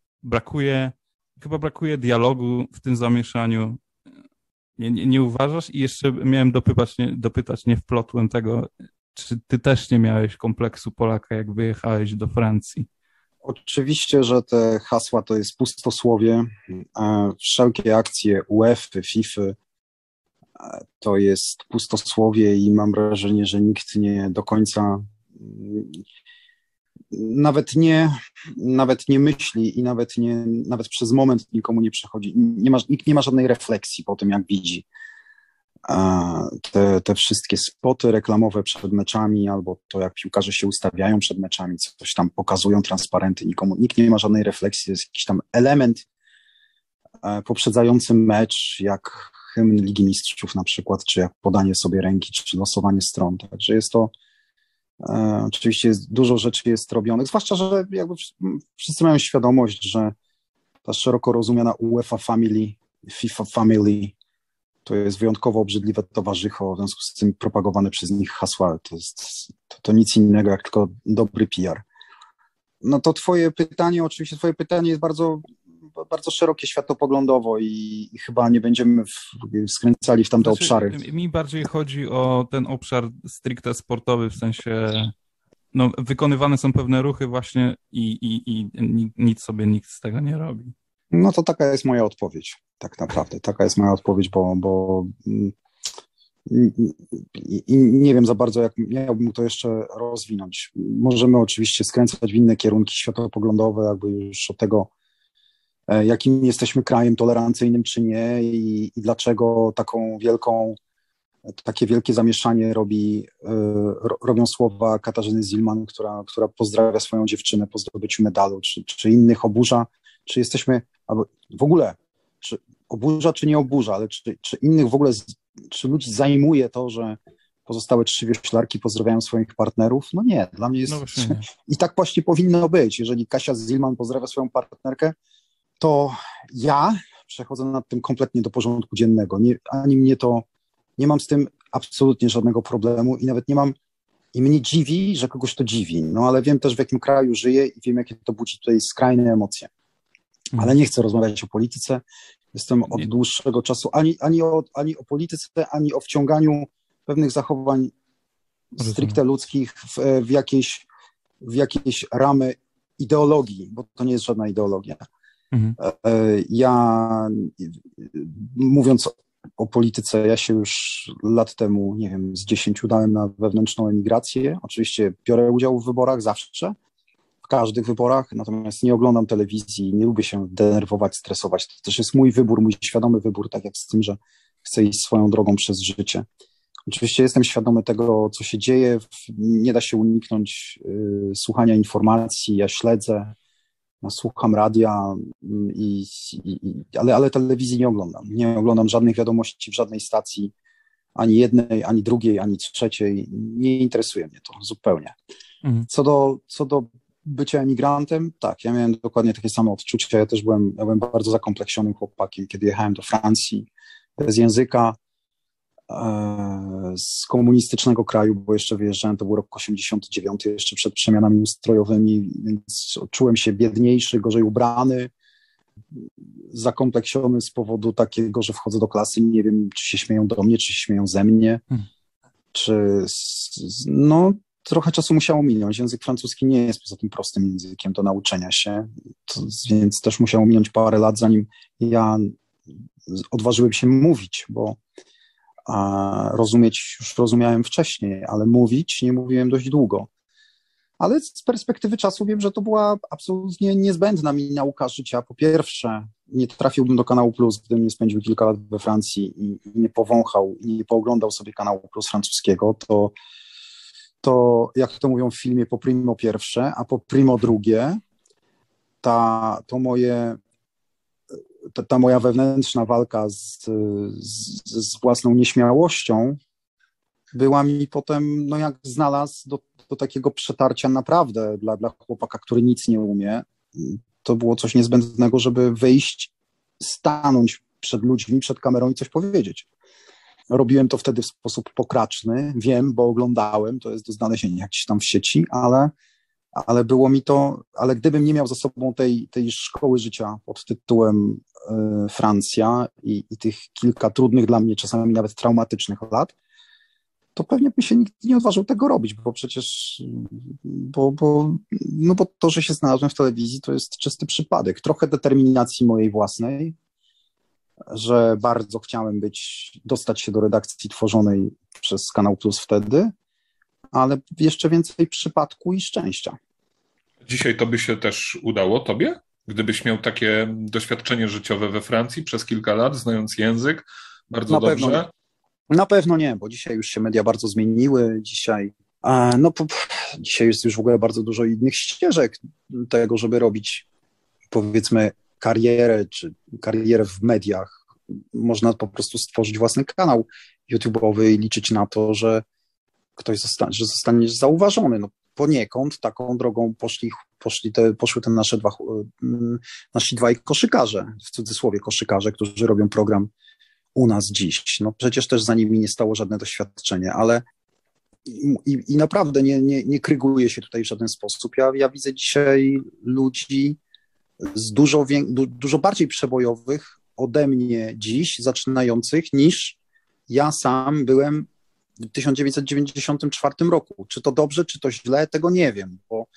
Chyba brakuje dialogu w tym zamieszaniu. Nie uważasz? I jeszcze miałem dopytać, nie wplotłem tego, czy ty też nie miałeś kompleksu Polaka, jak wyjechałeś do Francji? Oczywiście, że te hasła to jest pustosłowie. Wszelkie akcje UEFA, FIFA to jest pustosłowie i mam wrażenie, że nikt nie do końca nawet nie myśli i nawet przez moment nikomu nie przechodzi. Nikt nie ma żadnej refleksji po tym, jak widzi te wszystkie spoty reklamowe przed meczami albo to, jak piłkarze się ustawiają przed meczami, coś tam pokazują, transparenty, nikt nie ma żadnej refleksji, to jest jakiś tam element poprzedzający mecz, jak hymn Ligi Mistrzów na przykład, czy jak podanie sobie ręki, czy losowanie stron. Także jest to oczywiście dużo rzeczy jest robionych, zwłaszcza, że jakby wszyscy mają świadomość, że ta szeroko rozumiana UEFA Family, FIFA Family to jest wyjątkowo obrzydliwe towarzycho, w związku z tym propagowane przez nich hasła to nic innego jak tylko dobry PR. No to twoje pytanie jest bardzo, bardzo szerokie światopoglądowo i chyba nie będziemy skręcali w tamte obszary. Mi bardziej chodzi o ten obszar stricte sportowy, w sensie wykonywane są pewne ruchy właśnie i nic sobie nikt z tego nie robi. No to taka jest moja odpowiedź, tak naprawdę. Taka jest moja odpowiedź, bo i nie wiem za bardzo, jak miałbym to jeszcze rozwinąć. Możemy oczywiście skręcać w inne kierunki światopoglądowe, jakby już od tego, jakim jesteśmy krajem tolerancyjnym czy nie i dlaczego takie wielkie zamieszanie robią słowa Katarzyny Zilman, która pozdrawia swoją dziewczynę po zdobyciu medalu, czy innych oburza, czy jesteśmy, albo w ogóle, czy oburza, czy nie oburza, ale czy innych w ogóle, czy ludzi zajmuje to, że pozostałe 3 wioślarki pozdrawiają swoich partnerów? No nie, dla mnie jest... No i tak właśnie powinno być. Jeżeli Kasia Zilman pozdrawia swoją partnerkę, to ja przechodzę nad tym kompletnie do porządku dziennego. Nie mam z tym absolutnie żadnego problemu i nawet i mnie dziwi, że kogoś to dziwi, no ale wiem też, w jakim kraju żyję i wiem, jakie to budzi tutaj skrajne emocje. Ale nie chcę rozmawiać o polityce. Jestem od dłuższego czasu ani o polityce, ani o wciąganiu pewnych zachowań stricte ludzkich w jakieś ramy ideologii, bo to nie jest żadna ideologia. Ja, mówiąc o polityce, ja się już lat temu, nie wiem, z 10 udałem na wewnętrzną emigrację. Oczywiście biorę udział w wyborach zawsze, w każdych wyborach, natomiast nie oglądam telewizji, nie lubię się denerwować, stresować. To też jest mój wybór, mój świadomy wybór, tak jak z tym, że chcę iść swoją drogą przez życie. Oczywiście jestem świadomy tego, co się dzieje, nie da się uniknąć słuchania informacji, ja śledzę, słucham radia, ale telewizji nie oglądam. Nie oglądam żadnych wiadomości w żadnej stacji, ani jednej, ani drugiej, ani trzeciej. Nie interesuje mnie to zupełnie. Co do bycia emigrantem, tak, ja miałem dokładnie takie same odczucia. Ja byłem bardzo zakompleksionym chłopakiem, kiedy jechałem do Francji bez języka, z komunistycznego kraju, bo jeszcze wyjeżdżałem, to był rok 89, jeszcze przed przemianami ustrojowymi, więc czułem się biedniejszy, gorzej ubrany, zakompleksiony z powodu takiego, że wchodzę do klasy i nie wiem, czy się śmieją do mnie, czy się śmieją ze mnie, no trochę czasu musiało minąć. Język francuski nie jest poza tym prostym językiem do nauczenia się, więc też musiało minąć parę lat, zanim ja odważyłem się mówić, bo rozumieć już rozumiałem wcześniej, ale mówić nie mówiłem dość długo. Ale z perspektywy czasu wiem, że to była absolutnie niezbędna mi nauka życia. Po pierwsze, nie trafiłbym do Kanału Plus, gdybym nie spędził kilka lat we Francji i nie powąchał i nie pooglądał sobie Kanału Plus francuskiego, to jak to mówią w filmie, po primo pierwsze, a po primo drugie, ta moja wewnętrzna walka z własną nieśmiałością była mi potem, no jak znalazł do takiego przetarcia naprawdę dla chłopaka, który nic nie umie. To było coś niezbędnego, żeby wyjść, stanąć przed ludźmi, przed kamerą i coś powiedzieć. Robiłem to wtedy w sposób pokraczny, wiem, bo oglądałem, to jest do znalezienia gdzieś tam w sieci, ale było mi to, ale gdybym nie miał za sobą tej szkoły życia pod tytułem Francja i tych kilka trudnych dla mnie, czasami nawet traumatycznych lat, to pewnie bym się nigdy nie odważył tego robić, bo przecież, bo to, że się znalazłem w telewizji, to jest czysty przypadek. Trochę determinacji mojej własnej, że bardzo chciałem dostać się do redakcji tworzonej przez Kanał Plus wtedy, ale jeszcze więcej przypadku i szczęścia. Dzisiaj to by się też udało tobie? Gdybyś miał takie doświadczenie życiowe we Francji przez kilka lat, znając język bardzo dobrze? Na pewno nie, bo dzisiaj już się media bardzo zmieniły. Dzisiaj jest już w ogóle bardzo dużo innych ścieżek tego, żeby robić, powiedzmy, karierę w mediach. Można po prostu stworzyć własny kanał YouTube'owy i liczyć na to, że zostaniesz zauważony. No, poniekąd taką drogą poszły te nasi dwaj koszykarze, w cudzysłowie koszykarze, którzy robią program u nas dziś. No przecież też za nimi nie stało żadne doświadczenie, ale i naprawdę nie kryguję się tutaj w żaden sposób. Ja widzę dzisiaj ludzi z dużo bardziej przebojowych ode mnie dziś, zaczynających, niż ja sam byłem w 1994 roku. Czy to dobrze, czy to źle, tego nie wiem, bo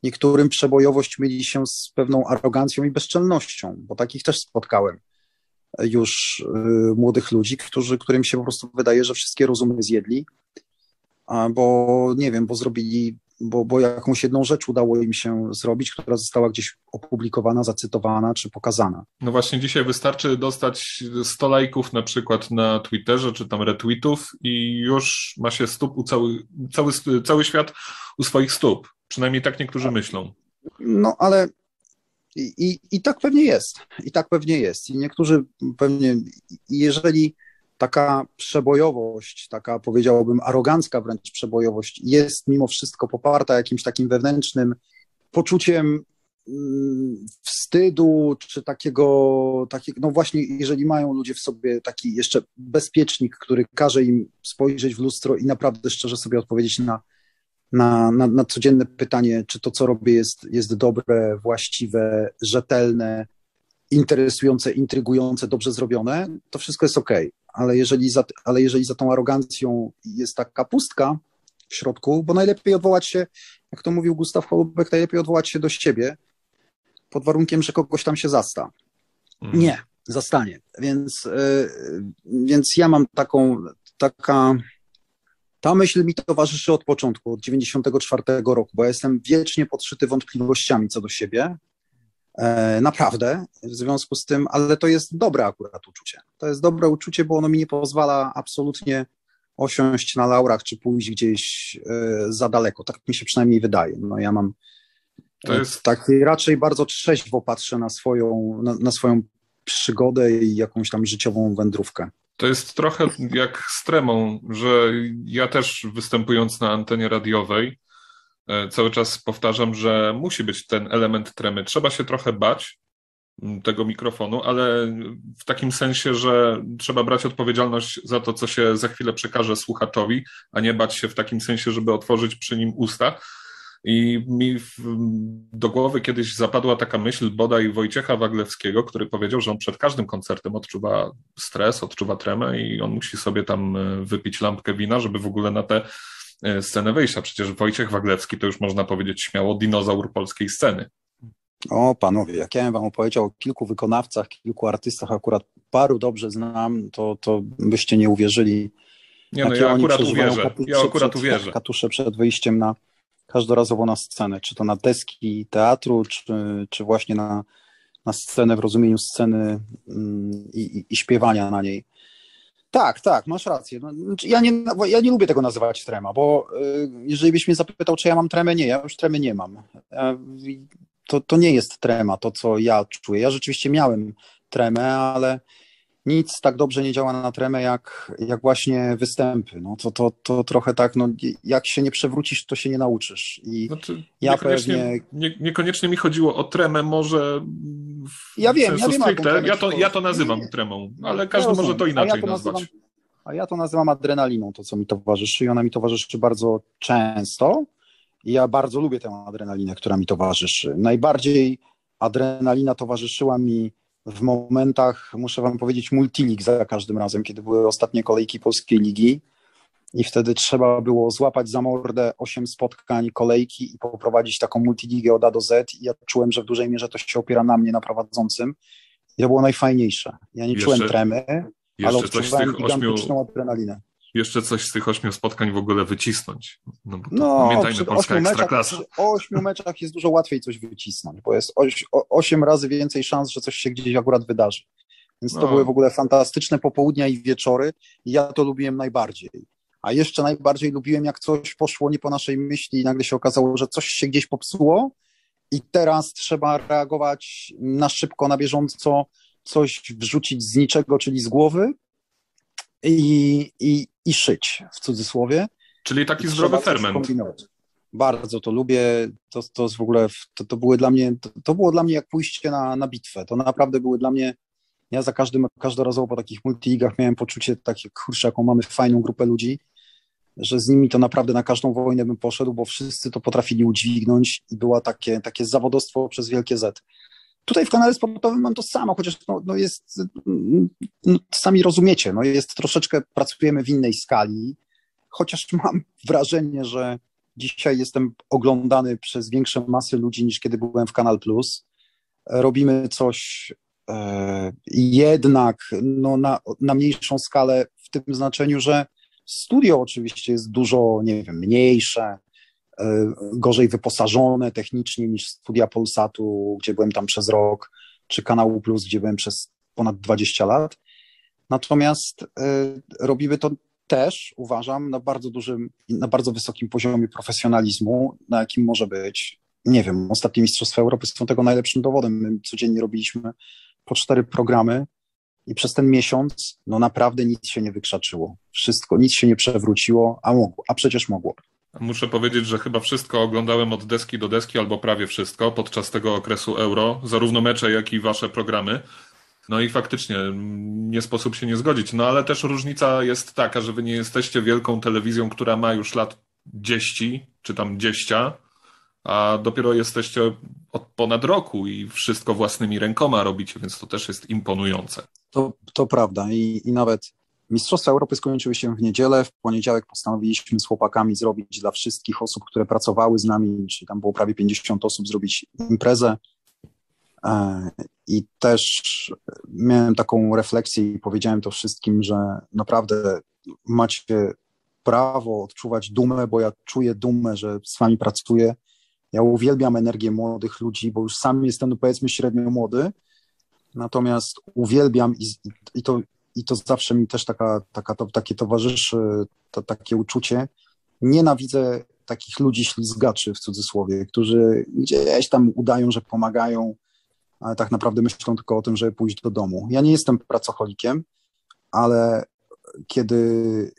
niektórym przebojowość myli się z pewną arogancją i bezczelnością, bo takich też spotkałem już młodych ludzi, którym się po prostu wydaje, że wszystkie rozumy zjedli, bo nie wiem, bo zrobili, bo jakąś jedną rzecz udało im się zrobić, która została gdzieś opublikowana, zacytowana czy pokazana. No właśnie dzisiaj wystarczy dostać 100 lajków na przykład na Twitterze, czy tam retweetów i już ma się stóp cały świat u swoich stóp. Przynajmniej tak niektórzy myślą. No ale i tak pewnie jest. I tak pewnie jest. I niektórzy pewnie, jeżeli taka przebojowość, taka powiedziałbym arogancka wręcz przebojowość jest mimo wszystko poparta jakimś takim wewnętrznym poczuciem wstydu, czy takiego, no właśnie, jeżeli mają ludzie w sobie taki jeszcze bezpiecznik, który każe im spojrzeć w lustro i naprawdę szczerze sobie odpowiedzieć na codzienne pytanie, czy to, co robię, jest dobre, właściwe, rzetelne, interesujące, intrygujące, dobrze zrobione, to wszystko jest okej. Ale jeżeli za tą arogancją jest taka pustka w środku, bo najlepiej odwołać się, jak to mówił Gustaw Holubek, najlepiej odwołać się do siebie, pod warunkiem, że kogoś tam się zasta. Nie, zastanie. Więc ja mam ta myśl mi towarzyszy od początku, od 94 roku, bo ja jestem wiecznie podszyty wątpliwościami co do siebie. Naprawdę, w związku z tym, ale to jest dobre akurat uczucie. To jest dobre uczucie, bo ono mi nie pozwala absolutnie osiąść na laurach, czy pójść gdzieś za daleko. Tak mi się przynajmniej wydaje. No ja mam taki raczej bardzo trzeźwo patrzę na swoją przygodę i jakąś tam życiową wędrówkę. To jest trochę jak z tremą, że ja też występując na antenie radiowej cały czas powtarzam, że musi być ten element tremy. Trzeba się trochę bać tego mikrofonu, ale w takim sensie, że trzeba brać odpowiedzialność za to, co się za chwilę przekaże słuchaczowi, a nie bać się w takim sensie, żeby otworzyć przy nim usta. I mi do głowy kiedyś zapadła taka myśl bodaj Wojciecha Waglewskiego, który powiedział, że on przed każdym koncertem odczuwa stres, odczuwa tremę i on musi sobie tam wypić lampkę wina, żeby w ogóle na tę scenę wyjść. A przecież Wojciech Waglewski to już można powiedzieć śmiało dinozaur polskiej sceny. O panowie, jak ja bym wam opowiedział o kilku wykonawcach, kilku artystach, akurat paru dobrze znam, to byście nie uwierzyli. Nie, no ja akurat uwierzę. Katusze przed wyjściem każdorazowo na scenę, czy to na deski teatru, czy właśnie na scenę w rozumieniu sceny i śpiewania na niej. Tak, masz rację. No, ja nie lubię tego nazywać trema, bo jeżeli byś mnie zapytał, czy ja mam tremę, nie, ja już tremy nie mam. To nie jest trema, to co ja czuję. Ja rzeczywiście miałem tremę, ale nic tak dobrze nie działa na tremę jak właśnie występy. No to trochę tak, no jak się nie przewrócisz, to się nie nauczysz. I znaczy, ja niekoniecznie mi chodziło o tremę, może ja wiem, stricte. Ja to nazywam tremą, ale każdy może to inaczej nazwać. A ja to nazywam adrenaliną, to co mi towarzyszy i ona mi towarzyszy bardzo często. I ja bardzo lubię tę adrenalinę, która mi towarzyszy. Najbardziej adrenalina towarzyszyła mi w momentach, muszę wam powiedzieć, multilig za każdym razem, kiedy były ostatnie kolejki Polskiej Ligi i wtedy trzeba było złapać za mordę 8 spotkań kolejki i poprowadzić taką multiligę od A do Z i ja czułem, że w dużej mierze to się opiera na mnie, na prowadzącym i to było najfajniejsze. Ja nie czułem tremy, ale odczuwałem gigantyczną adrenalinę. Jeszcze coś z tych 8 spotkań w ogóle wycisnąć. Pamiętajmy, Polska Ekstraklasa. Przy 8 meczach jest dużo łatwiej coś wycisnąć, bo jest 8 razy więcej szans, że coś się gdzieś akurat wydarzy. Więc to były w ogóle fantastyczne popołudnia i wieczory i ja to lubiłem najbardziej. A jeszcze najbardziej lubiłem, jak coś poszło nie po naszej myśli i nagle się okazało, że coś się gdzieś popsuło i teraz trzeba reagować na szybko, na bieżąco, coś wrzucić z niczego, czyli z głowy i szyć, w cudzysłowie. Czyli taki zdrowy ferment. Bardzo to lubię, to jest w ogóle, to było dla mnie jak pójście na bitwę, to naprawdę były dla mnie, ja każdorazowo po takich multiligach miałem poczucie takie, kurczę, jaką mamy fajną grupę ludzi, że z nimi to naprawdę na każdą wojnę bym poszedł, bo wszyscy to potrafili udźwignąć i było takie zawodowstwo przez wielkie Z. Tutaj w kanale sportowym mam to samo, chociaż jest, sami rozumiecie, jest troszeczkę, pracujemy w innej skali, chociaż mam wrażenie, że Dzisiaj jestem oglądany przez większe masy ludzi niż kiedy byłem w Kanal Plus. Robimy coś jednak no, na mniejszą skalę w tym znaczeniu, że studio oczywiście jest dużo, nie wiem, mniejsze, gorzej wyposażone technicznie niż studia Polsatu, gdzie byłem tam przez rok, czy Kanału Plus, gdzie byłem przez ponad 20 lat. Natomiast robimy to też, uważam, na bardzo wysokim poziomie profesjonalizmu, na jakim może być, nie wiem, ostatnie Mistrzostwa Europy są tego najlepszym dowodem. My codziennie robiliśmy po 4 programy i przez ten miesiąc, no naprawdę nic się nie wykrzaczyło. Wszystko, nic się nie przewróciło, a przecież mogło. Muszę powiedzieć, że chyba wszystko oglądałem od deski do deski, albo prawie wszystko podczas tego okresu Euro, zarówno mecze, jak i wasze programy. No i faktycznie nie sposób się nie zgodzić. No ale też różnica jest taka, że wy nie jesteście wielką telewizją, która ma już lat 10 czy tam 10, a dopiero jesteście od ponad roku i wszystko własnymi rękoma robicie, więc to też jest imponujące. To prawda i nawet Mistrzostwa Europy skończyły się w niedzielę. W poniedziałek postanowiliśmy z chłopakami zrobić dla wszystkich osób, które pracowały z nami, czyli tam było prawie 50 osób, zrobić imprezę. I też miałem taką refleksję i powiedziałem to wszystkim, że naprawdę macie prawo odczuwać dumę, bo ja czuję dumę, że z wami pracuję. Ja uwielbiam energię młodych ludzi, bo już sam jestem, no powiedzmy, średnio młody, natomiast uwielbiam i to zawsze mi też takie towarzyszy, takie uczucie. Nienawidzę takich ludzi ślizgaczy, w cudzysłowie, którzy gdzieś tam udają, że pomagają, ale tak naprawdę myślą tylko o tym, żeby pójść do domu. Ja nie jestem pracocholikiem, ale kiedy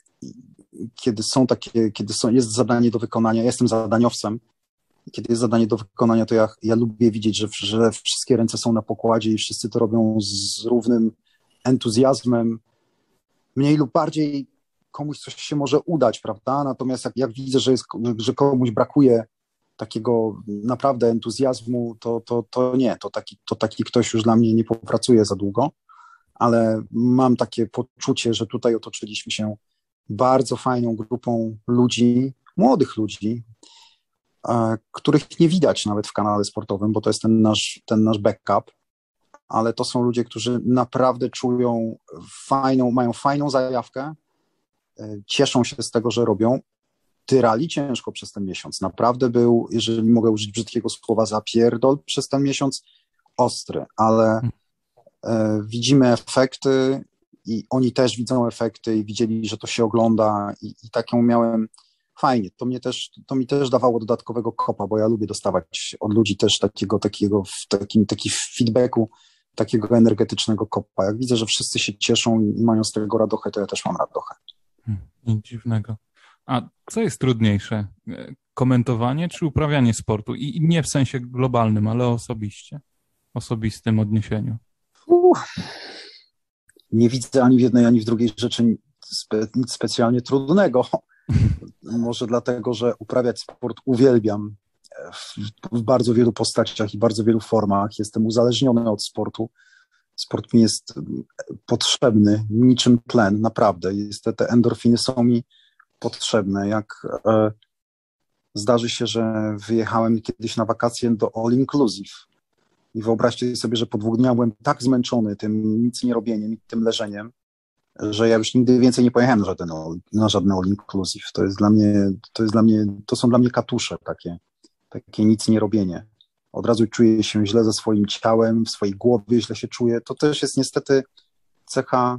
jest zadanie do wykonania, ja jestem zadaniowcem, kiedy jest zadanie do wykonania, to ja lubię widzieć, że wszystkie ręce są na pokładzie i wszyscy to robią z równym entuzjazmem. Mniej lub bardziej komuś coś się może udać, prawda? Natomiast jak widzę, że komuś brakuje takiego naprawdę entuzjazmu, to nie, to taki ktoś już dla mnie nie popracuje za długo, ale mam takie poczucie, że tutaj otoczyliśmy się bardzo fajną grupą ludzi, młodych ludzi, których nie widać nawet w kanale sportowym, bo to jest ten nasz backup, ale to są ludzie, którzy naprawdę czują mają fajną zajawkę, cieszą się z tego, że robią. Tyrali ciężko przez ten miesiąc. Naprawdę był, jeżeli mogę użyć brzydkiego słowa, zapierdol przez ten miesiąc ostry, ale widzimy efekty i oni też widzą efekty i widzieli, że to się ogląda i taką miałem fajnie. To mi też dawało dodatkowego kopa, bo ja lubię dostawać od ludzi też taki feedbacku, takiego energetycznego kopa. Jak widzę, że wszyscy się cieszą i mają z tego radochę, to ja też mam radochę. Nic dziwnego. A co jest trudniejsze? Komentowanie czy uprawianie sportu? I nie w sensie globalnym, ale osobiście. Osobistym odniesieniu. Nie widzę ani w jednej, ani w drugiej rzeczy nic specjalnie trudnego. Może dlatego, że uprawiać sport uwielbiam w bardzo wielu postaciach i bardzo wielu formach. Jestem uzależniony od sportu. Sport mi jest potrzebny, niczym tlen, naprawdę. Te endorfiny są mi potrzebne. Jak zdarzy się, że wyjechałem kiedyś na wakacje do All Inclusive i wyobraźcie sobie, że po 2 dniach byłem tak zmęczony tym nic nie robieniem i tym leżeniem, że ja już nigdy więcej nie pojechałem na żadne All Inclusive. To są dla mnie katusze takie nic nie robienie. Od razu czuję się źle ze swoim ciałem, w swojej głowie źle się czuję. To też jest niestety cecha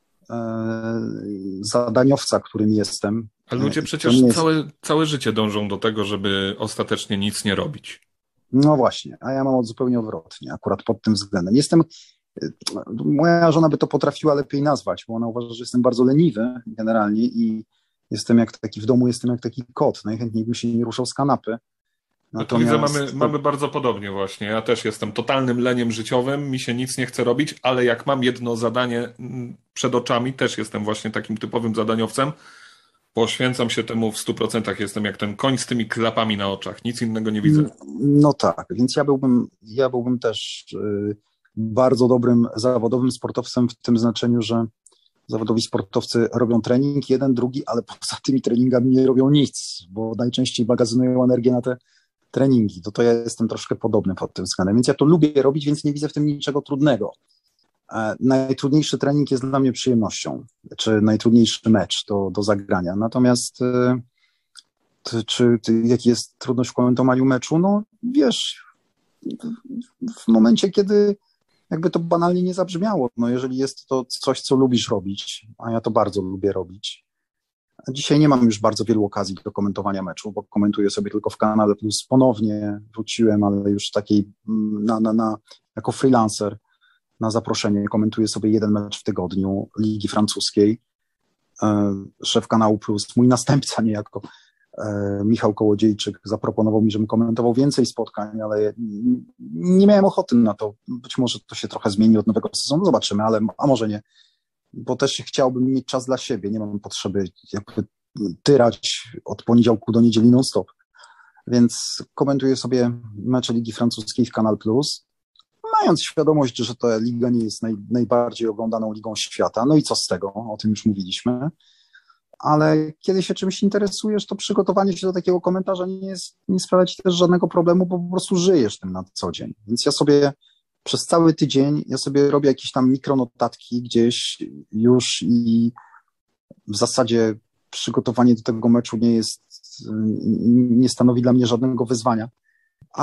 zadaniowca, którym jestem. A ludzie przecież całe życie dążą do tego, żeby ostatecznie nic nie robić. No właśnie, a ja mam zupełnie odwrotnie, akurat pod tym względem. Moja żona by to potrafiła lepiej nazwać, bo ona uważa, że jestem bardzo leniwy generalnie i w domu jestem jak taki kot. Najchętniej bym się nie ruszał z kanapy. Natomiast... To widzę, mamy bardzo podobnie właśnie. Ja też jestem totalnym leniem życiowym, mi się nic nie chce robić, ale jak mam jedno zadanie przed oczami, też jestem właśnie takim typowym zadaniowcem, poświęcam się temu w 100%. Jestem jak ten koń z tymi klapami na oczach. Nic innego nie widzę. No tak, więc ja byłbym też bardzo dobrym zawodowym sportowcem w tym znaczeniu, że Zawodowi sportowcy robią trening, jeden, drugi, ale poza tymi treningami nie robią nic, bo najczęściej magazynują energię na te treningi. To ja jestem troszkę podobny pod tym względem, więc ja to lubię robić, więc nie widzę w tym niczego trudnego. Najtrudniejszy trening jest dla mnie przyjemnością, czy najtrudniejszy mecz do zagrania. Natomiast jaki jest trudność w komentowaniu meczu? No wiesz, w momencie, kiedy jakby to banalnie nie zabrzmiało, no jeżeli jest to coś, co lubisz robić, a ja to bardzo lubię robić. Dzisiaj nie mam już bardzo wielu okazji do komentowania meczu, bo komentuję sobie tylko w Kanale Plus. Ponownie wróciłem, ale już takiej jako freelancer na zaproszenie komentuję sobie jeden mecz w tygodniu Ligi Francuskiej. Szef Kanału Plus, mój następca niejako, Michał Kołodziejczyk, zaproponował mi, żebym komentował więcej spotkań, ale nie miałem ochoty na to. Być może to się trochę zmieni od nowego sezonu, zobaczymy, a może nie. Bo też chciałbym mieć czas dla siebie, nie mam potrzeby jakby tyrać od poniedziałku do niedzieli non-stop. Więc komentuję sobie mecze Ligi Francuskiej w Kanal Plus, mając świadomość, że ta liga nie jest najbardziej oglądaną ligą świata. No i co z tego? O tym już mówiliśmy. Ale kiedy się czymś interesujesz, to przygotowanie się do takiego komentarza nie sprawia ci też żadnego problemu, bo po prostu żyjesz tym na co dzień. Więc ja sobie przez cały tydzień robię jakieś tam mikronotatki gdzieś już i w zasadzie przygotowanie do tego meczu nie stanowi dla mnie żadnego wyzwania. A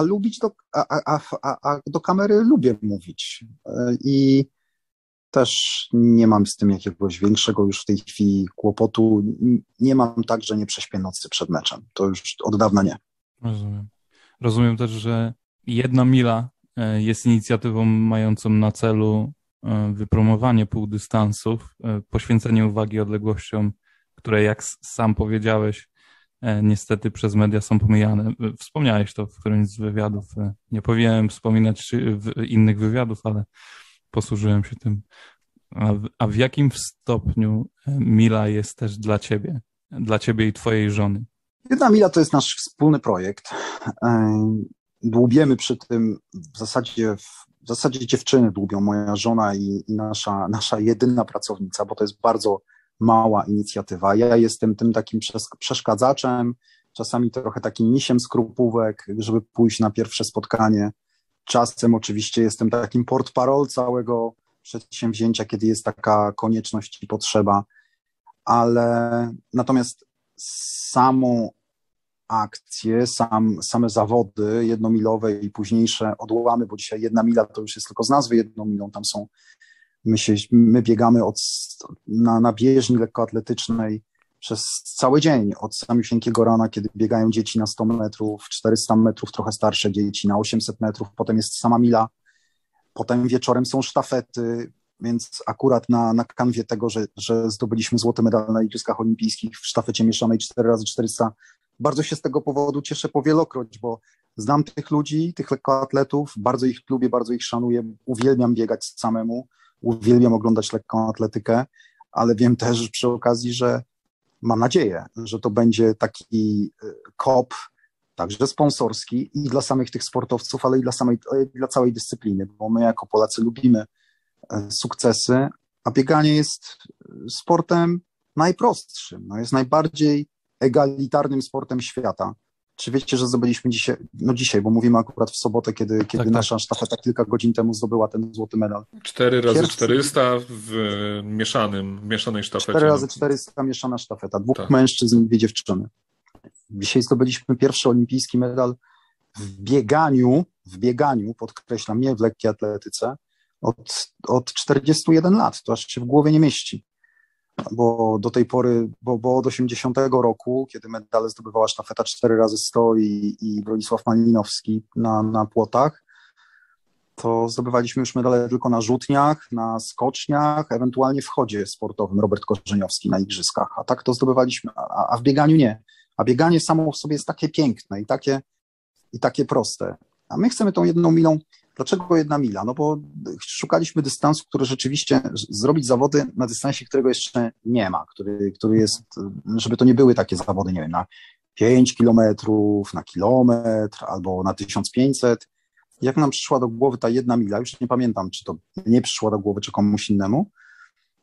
do kamery lubię mówić. I też nie mam z tym jakiegoś większego już w tej chwili kłopotu. Nie mam tak, że nie prześpię nocy przed meczem. To już od dawna nie. Rozumiem. Rozumiem też, że 1 mila jest inicjatywą mającą na celu wypromowanie półdystansów, poświęcenie uwagi odległościom, które jak sam powiedziałeś, niestety przez media są pomijane. Wspomniałeś to w którymś z wywiadów. Nie powinienem wspominać innych wywiadów, ale posłużyłem się tym. A w jakim stopniu mila jest też dla ciebie i twojej żony? 1 mila to jest nasz wspólny projekt. Dłubiemy przy tym w zasadzie dziewczyny dłubią, moja żona i nasza jedyna pracownica, bo to jest bardzo mała inicjatywa. Ja jestem tym takim przeszkadzaczem, czasami trochę takim misiem skrupówek, żeby pójść na pierwsze spotkanie. Czasem oczywiście jestem takim portparol całego przedsięwzięcia, kiedy jest taka konieczność i potrzeba, ale natomiast samą akcję, same zawody jednomilowe i późniejsze odłamy, bo dzisiaj 1 mila to już jest tylko z nazwy 1 milą, tam są, my biegamy na bieżni lekkoatletycznej przez cały dzień, od samiusieńkiego rana, kiedy biegają dzieci na 100 metrów, 400 metrów, trochę starsze dzieci, na 800 metrów, potem jest sama mila, potem wieczorem są sztafety, więc akurat na kanwie tego, że zdobyliśmy złoty medal na Igrzyskach Olimpijskich w sztafecie mieszanej 4x400, bardzo się z tego powodu cieszę powielokroć, bo znam tych ludzi, tych lekkoatletów, bardzo ich lubię, bardzo ich szanuję, uwielbiam biegać samemu, uwielbiam oglądać lekką atletykę, ale wiem też przy okazji, że mam nadzieję, że to będzie taki kop, także sponsorski i dla samych tych sportowców, ale i dla całej dyscypliny, bo my jako Polacy lubimy sukcesy, a bieganie jest sportem najprostszym, no jest najbardziej egalitarnym sportem świata. Czy wiecie, że zdobyliśmy dzisiaj, bo mówimy akurat w sobotę, kiedy nasza sztafeta kilka godzin temu zdobyła ten złoty medal. 4x400 w mieszanej sztafecie. 4x400 mieszana sztafeta, 2 mężczyzn i 2 dziewczyny. Dzisiaj zdobyliśmy pierwszy olimpijski medal w bieganiu, podkreślam, nie w lekkiej atletyce, od 41 lat. To aż się w głowie nie mieści. Bo do tej pory, bo od 80 roku, kiedy medale zdobywała sztafeta 4x100 i Bronisław Malinowski na płotach, to zdobywaliśmy już medale tylko na rzutniach, na skoczniach, ewentualnie w chodzie sportowym Robert Korzeniowski na igrzyskach, a tak to zdobywaliśmy, a w bieganiu nie. A bieganie samo w sobie jest takie piękne i takie proste. A my chcemy tą 1 milą. Dlaczego 1 mila? No bo szukaliśmy dystansu, który rzeczywiście zrobić zawody na dystansie, którego jeszcze nie ma, który jest, żeby to nie były takie zawody, nie wiem, na 5 kilometrów, na kilometr albo na 1500. Jak nam przyszła do głowy ta 1 mila, już nie pamiętam, czy to mnie przyszła do głowy, czy komuś innemu,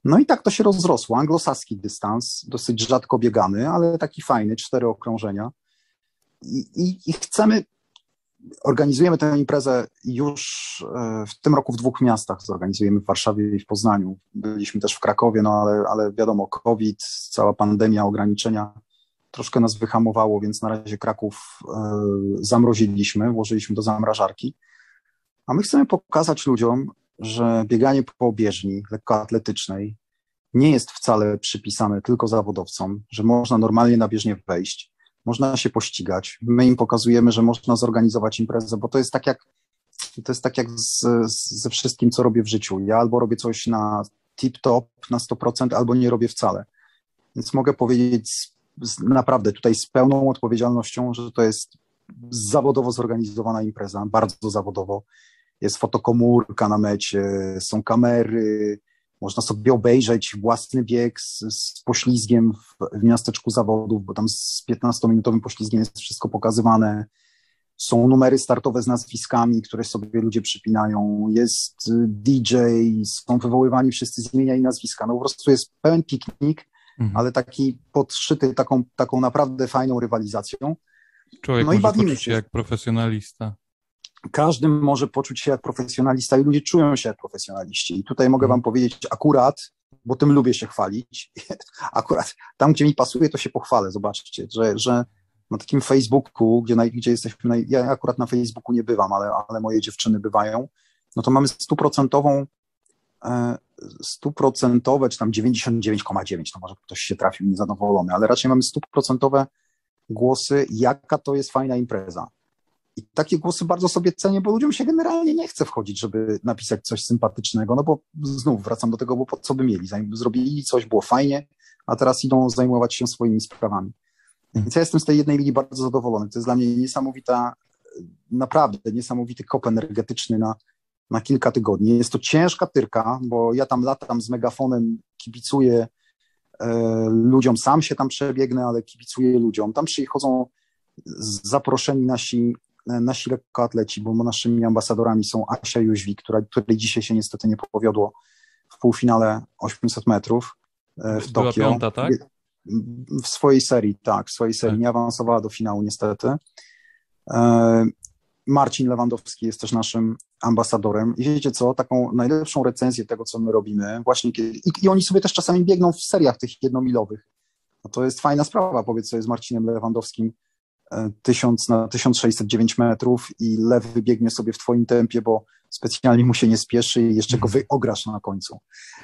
No i tak to się rozrosło. Anglosaski dystans, dosyć rzadko biegany, ale taki fajny, 4 okrążenia. I chcemy, organizujemy tę imprezę już w tym roku w 2 miastach. Zorganizujemy w Warszawie i w Poznaniu. Byliśmy też w Krakowie, no ale wiadomo, COVID, cała pandemia, ograniczenia troszkę nas wyhamowało, więc na razie Kraków zamroziliśmy, włożyliśmy do zamrażarki. A my chcemy pokazać ludziom, że bieganie po bieżni lekkoatletycznej nie jest wcale przypisane tylko zawodowcom, że można normalnie na bieżnię wejść, można się pościgać. My im pokazujemy, że można zorganizować imprezę, bo to jest tak jak ze wszystkim, co robię w życiu. Ja albo robię coś na tip-top, na 100%, albo nie robię wcale. Więc mogę powiedzieć naprawdę tutaj z pełną odpowiedzialnością, że to jest zawodowo zorganizowana impreza, bardzo zawodowo. Jest fotokomórka na mecie, są kamery, można sobie obejrzeć własny bieg z poślizgiem w miasteczku zawodów, bo tam z 15-minutowym poślizgiem jest wszystko pokazywane. Są numery startowe z nazwiskami, które sobie ludzie przypinają. Jest DJ, są wywoływani wszyscy z imienia i nazwiska. No po prostu jest pełen piknik, ale taki podszyty taką naprawdę fajną rywalizacją. Człowiek no i może bawimy poczuć się jak profesjonalista. Każdy może poczuć się jak profesjonalista i ludzie czują się jak profesjonaliści. I tutaj mogę wam powiedzieć akurat, bo tym lubię się chwalić, akurat tam, gdzie mi pasuje, to się pochwalę. Zobaczcie, że na takim Facebooku, gdzie jesteśmy, ja akurat na Facebooku nie bywam, ale moje dziewczyny bywają, no to mamy 100%, czy tam 99,9, no może ktoś się trafił niezadowolony, ale raczej mamy 100% głosy, jaka to jest fajna impreza. I takie głosy bardzo sobie cenię, bo ludziom się generalnie nie chce wchodzić, żeby napisać coś sympatycznego, no bo znów wracam do tego, bo po co by mieli? Zrobili coś, było fajnie, a teraz idą zajmować się swoimi sprawami. Więc ja jestem z tej jednej linii bardzo zadowolony. To jest dla mnie naprawdę niesamowity kop energetyczny na kilka tygodni. Jest to ciężka tyrka, bo ja tam latam z megafonem, kibicuję ludziom, sam się tam przebiegnę, ale kibicuję ludziom. Tam przychodzą zaproszeni nasi lekkoatleci, bo naszymi ambasadorami są Asia Jóźwik, której dzisiaj się niestety nie powiodło w półfinale 800 metrów w Była Tokio. 5, tak? W swojej serii, tak, nie awansowała do finału niestety. Marcin Lewandowski jest też naszym ambasadorem i wiecie co, taką najlepszą recenzję tego, co my robimy, właśnie i oni sobie też czasami biegną w seriach tych jednomilowych. No to jest fajna sprawa, powiedz sobie z Marcinem Lewandowskim 1000 na 1609 metrów i Lewy biegnie sobie w twoim tempie, bo specjalnie mu się nie spieszy i jeszcze go wyograsz na końcu.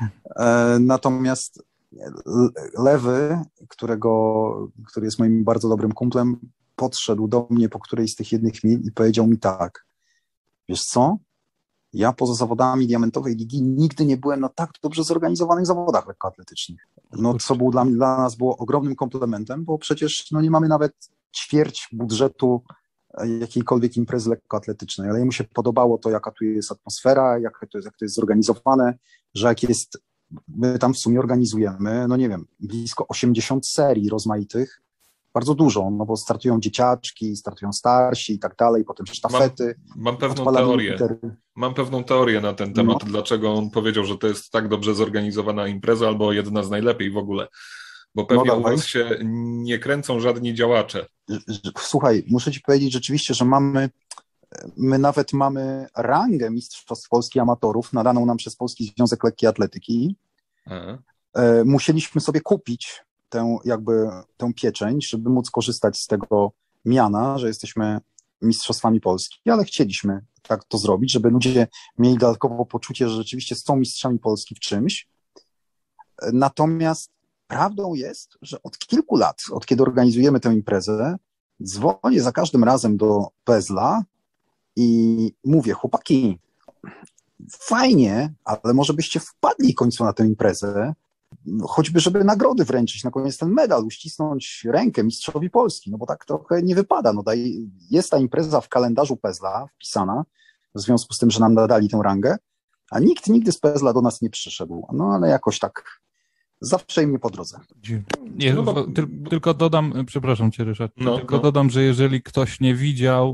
Natomiast Lewy, który jest moim bardzo dobrym kumplem, podszedł do mnie po którejś z tych jednych mil i powiedział mi tak: wiesz co, ja poza zawodami Diamentowej Ligi nigdy nie byłem na tak dobrze zorganizowanych zawodach lekkoatletycznych. No co dla nas było ogromnym komplementem, bo przecież nie mamy nawet ćwierć budżetu jakiejkolwiek imprezy lekkoatletycznej, ale jemu się podobało to, jaka tu jest atmosfera, jak to jest zorganizowane, że my tam w sumie organizujemy, no nie wiem, blisko 80 serii rozmaitych, bardzo dużo, no bo startują dzieciaczki, startują starsi i tak dalej, potem sztafety. Mam pewną teorię na ten temat, dlaczego on powiedział, że to jest tak dobrze zorganizowana impreza, albo jedna z najlepiej w ogóle, bo pewnie u was się nie kręcą żadni działacze. Słuchaj, muszę ci powiedzieć rzeczywiście, że my nawet mamy rangę Mistrzostw Polski Amatorów nadaną nam przez Polski Związek Lekkiej Atletyki. Musieliśmy sobie kupić tę pieczęć, żeby móc korzystać z tego miana, że jesteśmy mistrzostwami Polski, ale chcieliśmy tak to zrobić, żeby ludzie mieli dodatkowo poczucie, że rzeczywiście są mistrzami Polski w czymś. Natomiast prawdą jest, że od kilku lat, od kiedy organizujemy tę imprezę, dzwonię za każdym razem do PEZL-a i mówię: chłopaki, fajnie, ale może byście wpadli w końcu na tę imprezę, choćby żeby nagrody wręczyć, na koniec ten medal, uścisnąć rękę mistrzowi Polski, no bo tak trochę nie wypada. Jest ta impreza w kalendarzu PEZL-a wpisana, w związku z tym, że nam nadali tę rangę, a nikt nigdy z PEZL-a do nas nie przyszedł. No ale jakoś tak zawsze im nie po drodze. Tylko dodam, przepraszam cię, Ryszard, dodam, że jeżeli ktoś nie widział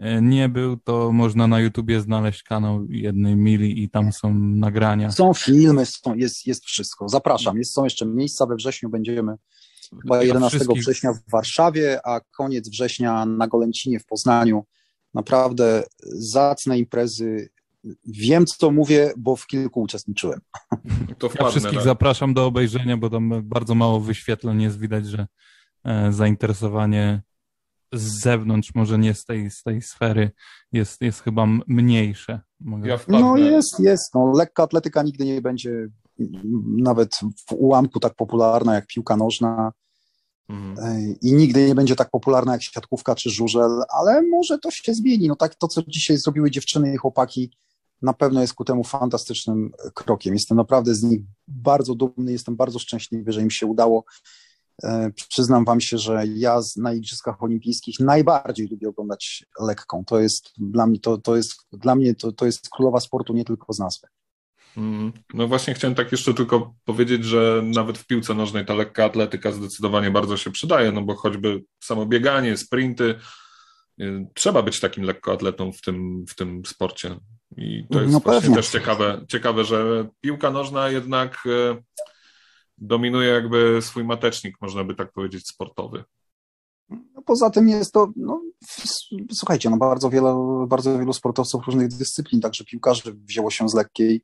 nie był, to można na YouTubie znaleźć kanał Jednej Mili i tam są nagrania. Są filmy, jest wszystko. Zapraszam. Są jeszcze miejsca, we wrześniu będziemy chyba 11 września w Warszawie, a koniec września na Golęcinie w Poznaniu. Naprawdę zacne imprezy. Wiem, co mówię, bo w kilku uczestniczyłem. To wpadnę, ja wszystkich zapraszam do obejrzenia, bo tam bardzo mało wyświetleń jest. Widać, że zainteresowanie z zewnątrz, może nie z tej sfery, jest chyba mniejsze. No jest. No, lekka atletyka nigdy nie będzie nawet w ułamku tak popularna jak piłka nożna i nigdy nie będzie tak popularna jak siatkówka czy żużel, ale może to się zmieni. No tak, to co dzisiaj zrobiły dziewczyny i chłopaki na pewno jest ku temu fantastycznym krokiem. Jestem naprawdę z nich bardzo dumny, jestem bardzo szczęśliwy, że im się udało. Przyznam wam się, że ja na Igrzyskach Olimpijskich najbardziej lubię oglądać lekką. To jest dla mnie to jest królowa sportu nie tylko z nazwy. No właśnie chciałem tak jeszcze tylko powiedzieć, że nawet w piłce nożnej ta lekka atletyka zdecydowanie bardzo się przydaje, no bo choćby samo bieganie, sprinty, trzeba być takim lekkoatletą w tym sporcie. I to jest właśnie też ciekawe, że piłka nożna jednak dominuje jakby swój matecznik, można by tak powiedzieć, sportowy. No poza tym jest to, słuchajcie, bardzo wielu sportowców różnych dyscyplin, także piłkarzy wzięło się z lekkiej.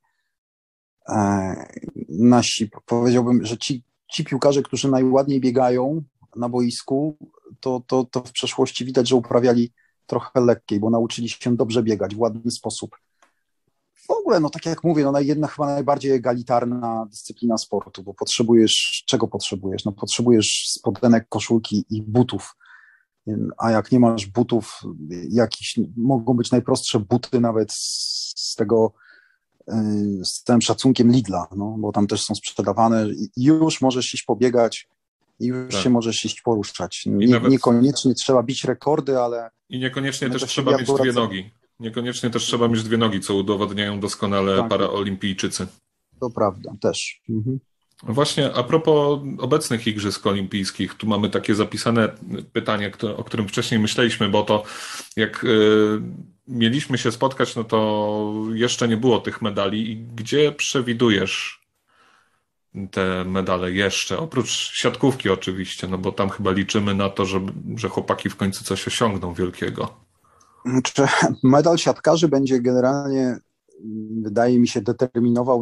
Powiedziałbym, że ci piłkarze, którzy najładniej biegają na boisku, to w przeszłości widać, że uprawiali trochę lekkiej, bo nauczyli się dobrze biegać w ładny sposób. W ogóle, tak jak mówię, jedna chyba najbardziej egalitarna dyscyplina sportu, bo czego potrzebujesz? Potrzebujesz spodenek, koszulki i butów, a jak nie masz butów, mogą być najprostsze buty nawet z całym szacunkiem Lidla, bo tam też są sprzedawane i już możesz iść pobiegać i już się możesz iść poruszać. Niekoniecznie trzeba bić rekordy, ale... I niekoniecznie też trzeba mieć dwie nogi. Niekoniecznie też trzeba mieć dwie nogi, co udowadniają doskonale paraolimpijczycy. To prawda, też. Właśnie a propos obecnych Igrzysk Olimpijskich, tu mamy takie zapisane pytanie, o którym wcześniej myśleliśmy, bo to jak mieliśmy się spotkać, no to jeszcze nie było tych medali. I gdzie przewidujesz te medale jeszcze? Oprócz siatkówki oczywiście, no bo tam chyba liczymy na to, że chłopaki w końcu coś osiągną wielkiego. Medal siatkarzy będzie generalnie, wydaje mi się, determinował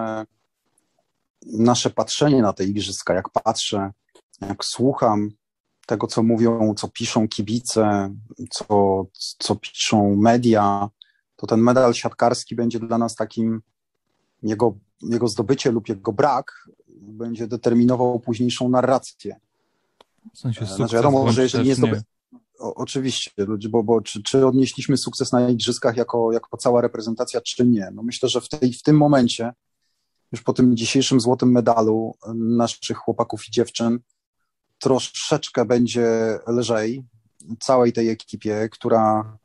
nasze patrzenie na te igrzyska. Jak patrzę, jak słucham tego, co mówią, co piszą kibice, co piszą media, to ten medal siatkarski będzie dla nas takim, jego zdobycie lub jego brak będzie determinował późniejszą narrację. W sensie wiadomo, że jeżeli nie zdobyć... Oczywiście, bo czy odnieśliśmy sukces na igrzyskach jako cała reprezentacja, czy nie? Myślę, że w tym momencie, już po tym dzisiejszym złotym medalu naszych chłopaków i dziewczyn, troszeczkę będzie lżej całej tej ekipie, która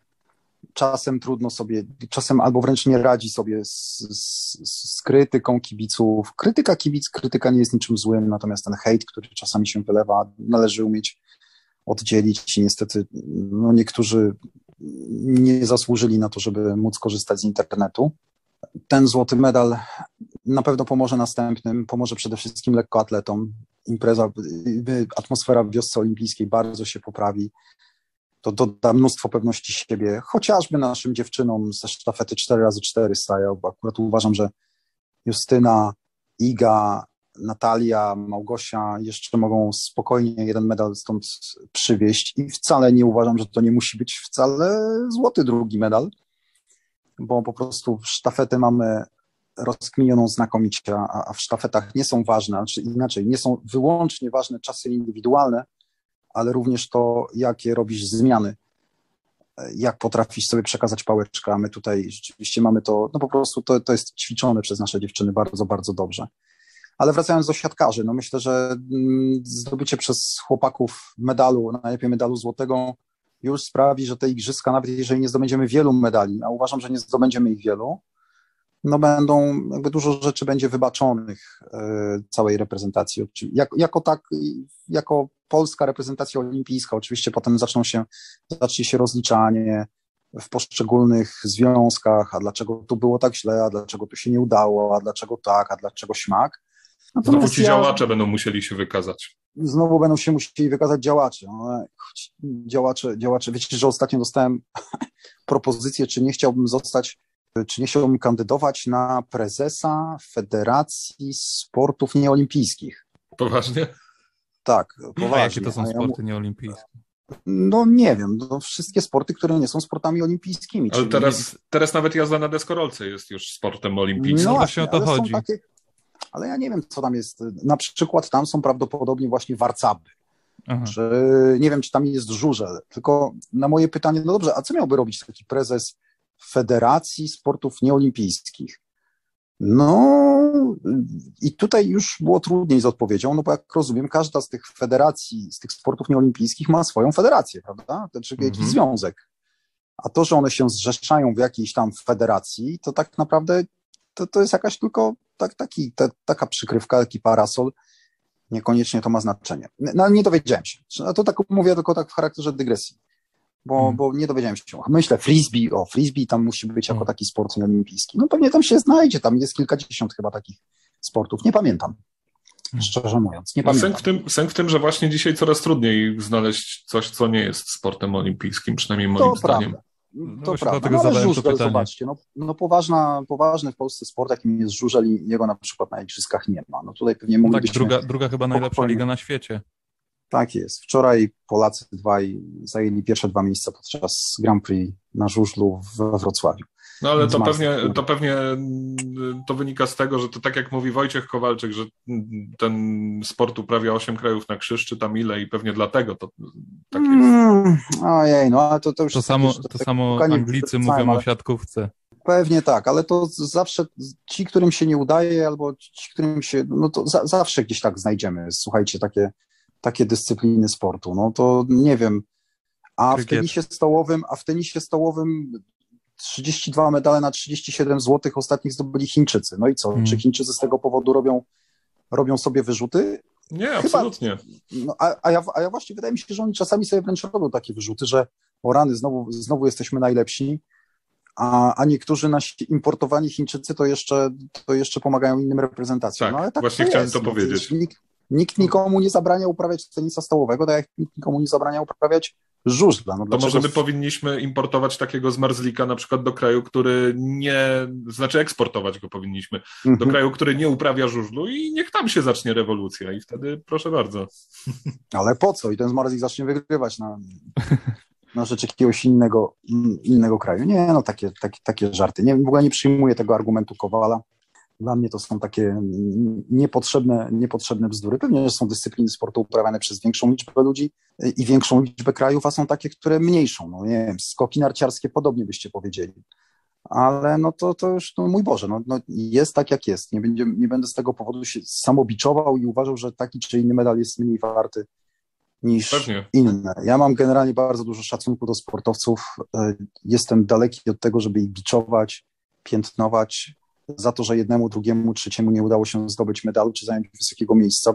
czasem albo wręcz nie radzi sobie z krytyką kibiców. Krytyka nie jest niczym złym, natomiast ten hejt, który czasami się wylewa, należy umieć oddzielić i niestety niektórzy nie zasłużyli na to, żeby móc korzystać z internetu. Ten złoty medal na pewno pomoże następnym, pomoże przede wszystkim lekkoatletom. Atmosfera w wiosce olimpijskiej bardzo się poprawi. To doda mnóstwo pewności siebie, chociażby naszym dziewczynom ze sztafety 4x4 stają, bo akurat uważam, że Justyna, Iga, Natalia, Małgosia jeszcze mogą spokojnie jeden medal stąd przywieźć i wcale nie uważam, że to nie musi być wcale złoty drugi medal, bo po prostu sztafety mamy rozkminioną znakomicie, a w sztafetach nie są ważne, znaczy inaczej, nie są wyłącznie ważne czasy indywidualne, ale również to, jakie robisz zmiany, jak potrafisz sobie przekazać pałeczkę, a my tutaj rzeczywiście mamy to, po prostu to jest ćwiczone przez nasze dziewczyny bardzo, bardzo dobrze. Ale wracając do siatkarzy, myślę, że zdobycie przez chłopaków medalu, najlepiej medalu złotego, już sprawi, że te igrzyska, nawet jeżeli nie zdobędziemy wielu medali, a uważam, że nie zdobędziemy ich wielu, dużo rzeczy będzie wybaczonych całej reprezentacji. Jako polska reprezentacja olimpijska, oczywiście potem zacznie się rozliczanie, w poszczególnych związkach, a dlaczego tu było tak źle, a dlaczego tu się nie udało, a dlaczego tak, a dlaczego śmak. Znowu ci działacze będą musieli się wykazać. Znowu będą się musieli wykazać działacze. No, działacze. Wiecie, że ostatnio dostałem propozycję, czy nie chciałbym kandydować na prezesa Federacji Sportów Nieolimpijskich. Poważnie? Tak, poważnie. A jakie to są sporty nieolimpijskie? No nie wiem, wszystkie sporty, które nie są sportami olimpijskimi. Ale teraz nawet jazda na deskorolce jest już sportem olimpijskim. No właśnie o to chodzi. Ale ja nie wiem, co tam jest. Na przykład tam są prawdopodobnie właśnie warcaby. Czy, nie wiem, czy tam jest żużel. Tylko na moje pytanie, no dobrze, a co miałby robić taki prezes Federacji Sportów Nieolimpijskich? No i tutaj już było trudniej z odpowiedzią, no bo jak rozumiem, każda z tych federacji, z tych sportów nieolimpijskich ma swoją federację, prawda? Znaczy jakiś związek. A to, że one się zrzeszają w jakiejś tam federacji, to tak naprawdę to jest jakaś tylko taka przykrywka, taki parasol. Niekoniecznie to ma znaczenie. No nie dowiedziałem się. To tak mówię tylko tak w charakterze dygresji. Bo nie dowiedziałem się. Myślę, frisbee tam musi być jako taki sport nieolimpijski. No pewnie tam się znajdzie, tam jest kilkadziesiąt chyba takich sportów. Nie pamiętam. Szczerze mówiąc, nie pamiętam. Sęk w tym, że właśnie dzisiaj coraz trudniej znaleźć coś, co nie jest sportem olimpijskim, przynajmniej moim zdaniem. To prawda, no, ale żużel, zobaczcie, poważny w Polsce sport, jakim jest żużel i jego na przykład na igrzyskach nie ma. No tutaj pewnie moglibyśmy... druga chyba najlepsza liga na świecie. Tak jest. Wczoraj Polacy zajęli pierwsze 2 miejsca podczas Grand Prix na żużlu we Wrocławiu. No ale to pewnie to wynika z tego, że to tak jak mówi Wojciech Kowalczyk, że ten sport uprawia 8 krajów na krzyż, czy tam ile i pewnie dlatego to tak jest. Ojej, no ale to już... To samo Anglicy mówią o siatkówce. Pewnie tak, ale to zawsze ci, którym się nie udaje, albo ci, którym się... No to zawsze gdzieś tak znajdziemy, słuchajcie, takie dyscypliny sportu. No to nie wiem. A w tenisie stołowym 32 medale na 37 złotych ostatnich zdobyli Chińczycy. No i co? Czy Chińczycy z tego powodu robią sobie wyrzuty? Nie, absolutnie. No, a ja właśnie wydaje mi się, że oni czasami sobie wręcz robią takie wyrzuty, że o rany, znowu jesteśmy najlepsi, a niektórzy nasi importowani Chińczycy to jeszcze pomagają innym reprezentacjom. Tak, no, ale tak właśnie chciałem to powiedzieć. Nikt nikomu nie zabrania uprawiać tenisa stołowego, tak jak nikt nikomu nie zabrania uprawiać żużla. No to może my powinniśmy importować takiego zmarzlika na przykład do kraju, który eksportować go powinniśmy, do kraju, który nie uprawia żużlu i niech tam się zacznie rewolucja i wtedy proszę bardzo. Ale po co? I ten zmarzlik zacznie wygrywać na rzecz jakiegoś innego kraju. Nie, no takie żarty. W ogóle nie przyjmuję tego argumentu Kowala. Dla mnie to są takie niepotrzebne bzdury. Pewnie, że są dyscypliny sportu uprawiane przez większą liczbę ludzi i większą liczbę krajów, a są takie, które mniejszą. No nie wiem, skoki narciarskie podobnie byście powiedzieli. Ale no to już, no mój Boże, no jest tak jak jest. Nie będę z tego powodu się samobiczował i uważał, że taki czy inny medal jest mniej warty niż inne. Ja mam generalnie bardzo dużo szacunku do sportowców. Jestem daleki od tego, żeby ich biczować, piętnować za to, że jednemu, drugiemu, trzeciemu nie udało się zdobyć medalu czy zająć wysokiego miejsca,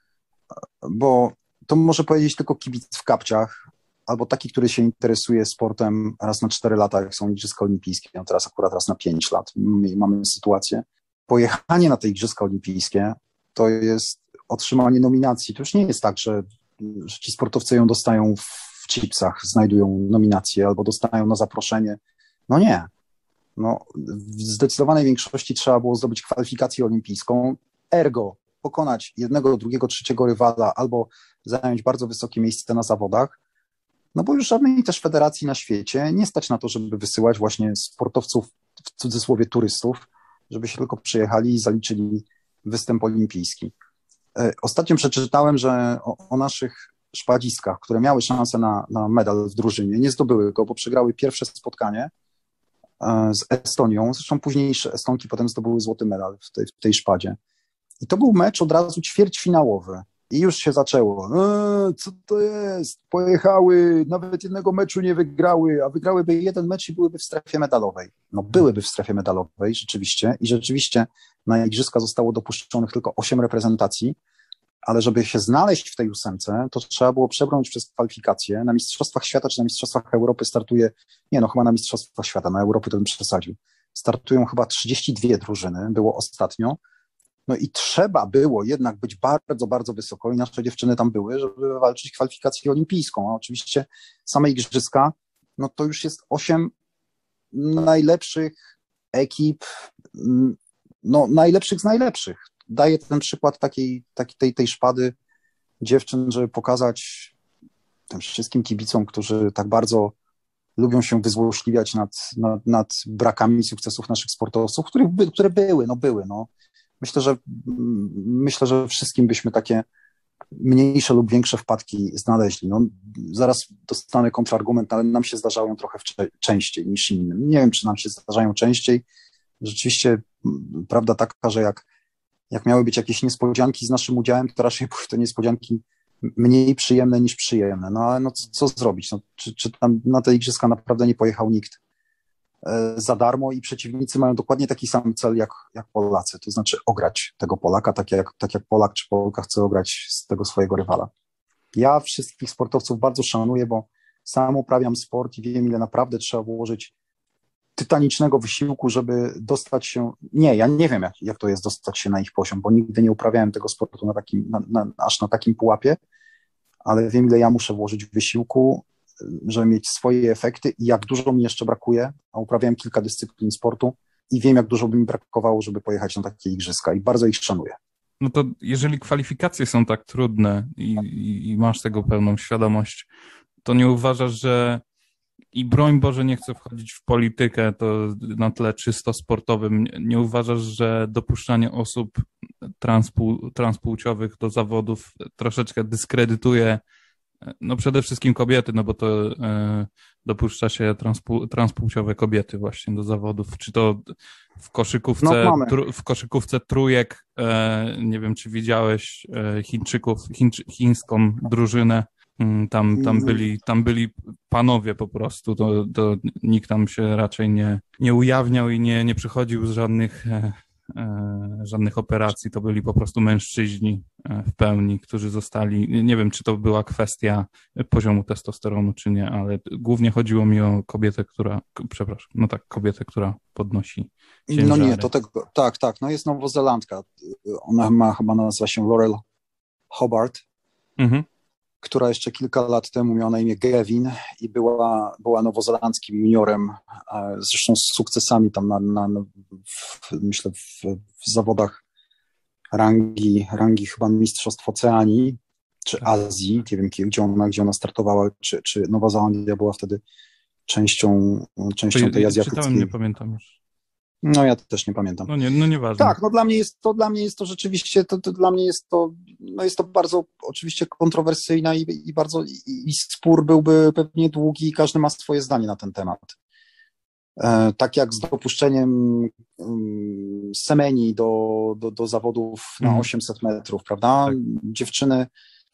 bo to może powiedzieć tylko kibic w kapciach, albo taki, który się interesuje sportem raz na 4 lata, jak są Igrzyska Olimpijskie, no teraz akurat raz na 5 lat mamy sytuację. Pojechanie na te Igrzyska Olimpijskie to jest otrzymanie nominacji. To już nie jest tak, że ci sportowcy ją dostają w chipsach, znajdują nominację albo dostają na zaproszenie. No nie. No, w zdecydowanej większości trzeba było zdobyć kwalifikację olimpijską, ergo pokonać jednego, drugiego, trzeciego rywala albo zająć bardzo wysokie miejsce na zawodach, no bo już żadnej też federacji na świecie nie stać na to, żeby wysyłać właśnie sportowców, w cudzysłowie turystów, żeby się tylko przyjechali i zaliczyli występ olimpijski. Ostatnio przeczytałem, że o naszych szpadziskach, które miały szansę na medal w drużynie, nie zdobyły go, bo przegrały pierwsze spotkanie z Estonią, zresztą późniejsze Estonki potem zdobyły złoty medal w tej szpadzie. I to był mecz od razu ćwierćfinałowy. I już się zaczęło. Co to jest? Pojechały, nawet jednego meczu nie wygrały, a wygrałyby jeden mecz i byłyby w strefie medalowej. No byłyby w strefie medalowej, rzeczywiście. I rzeczywiście na igrzyska zostało dopuszczonych tylko 8 reprezentacji, ale żeby się znaleźć w tej 8, to trzeba było przebrnąć przez kwalifikacje. Na Mistrzostwach Świata czy na Mistrzostwach Europy startuje, chyba na Mistrzostwach Świata, na Europy to bym przesadził. Startują chyba 32 drużyny, było ostatnio. No i trzeba było jednak być bardzo, bardzo wysoko i nasze dziewczyny tam były, żeby walczyć kwalifikację olimpijską. A oczywiście same igrzyska, no to już jest 8 najlepszych ekip, no najlepszych z najlepszych. Daję ten przykład tej szpady dziewczyn, żeby pokazać tym wszystkim kibicom, którzy tak bardzo lubią się wyzłośliwiać nad brakami sukcesów naszych sportowców, które były. Myślę, że wszystkim byśmy takie mniejsze lub większe wpadki znaleźli. No, zaraz dostanę kontrargument, ale nam się zdarzają trochę częściej niż innym. Nie wiem, czy nam się zdarzają częściej. Rzeczywiście prawda taka, że jak miały być jakieś niespodzianki z naszym udziałem, to raczej były to niespodzianki mniej przyjemne niż przyjemne. No ale co zrobić? No, czy tam na te igrzyska naprawdę nie pojechał nikt za darmo i przeciwnicy mają dokładnie taki sam cel jak Polacy, to znaczy ograć tego Polaka, tak jak Polak czy Polka chce ograć z tego swojego rywala. Ja wszystkich sportowców bardzo szanuję, bo sam uprawiam sport i wiem, ile naprawdę trzeba włożyć tytanicznego wysiłku, żeby dostać się... Ja nie wiem, jak to jest dostać się na ich poziom, bo nigdy nie uprawiałem tego sportu aż na takim pułapie, ale wiem, ile ja muszę włożyć wysiłku, żeby mieć swoje efekty i jak dużo mi jeszcze brakuje, a uprawiałem kilka dyscyplin sportu i wiem, jak dużo by mi brakowało, żeby pojechać na takie igrzyska i bardzo ich szanuję. No to jeżeli kwalifikacje są tak trudne i masz tego pełną świadomość, to nie uważasz, że i broń Boże, nie chcę wchodzić w politykę, to na tle czysto sportowym, nie uważasz, że dopuszczanie osób transpłciowych do zawodów troszeczkę dyskredytuje no przede wszystkim kobiety, no bo to dopuszcza się transpłciowe kobiety właśnie do zawodów, czy to w koszykówce, w koszykówce trójek, nie wiem, czy widziałeś chińską drużynę, tam byli panowie po prostu, to nikt tam się raczej nie ujawniał i nie przychodził z żadnych operacji, to byli po prostu mężczyźni w pełni, którzy zostali, nie wiem, czy to była kwestia poziomu testosteronu, czy nie, ale głównie chodziło mi o kobietę, kobietę, która podnosi ciężary. No nie, to tego, tak, no jest Nowozelandka, ona chyba nazywa się Laurel Hobart, która jeszcze kilka lat temu miała na imię Gavin i była nowozelandzkim juniorem, zresztą z sukcesami tam myślę w zawodach rangi chyba Mistrzostw Oceanii czy Azji, nie wiem gdzie ona startowała, czy Nowa Zelandia była wtedy częścią tej azjatyckiej. Czytałem, nie pamiętam już. No ja też nie pamiętam. No nieważne. Tak, no dla mnie jest to rzeczywiście, to dla mnie jest to bardzo oczywiście kontrowersyjna i bardzo i spór byłby pewnie długi i każdy ma swoje zdanie na ten temat. Tak jak z dopuszczeniem Semeni do zawodów na 800 metrów, prawda? Tak. Dziewczyny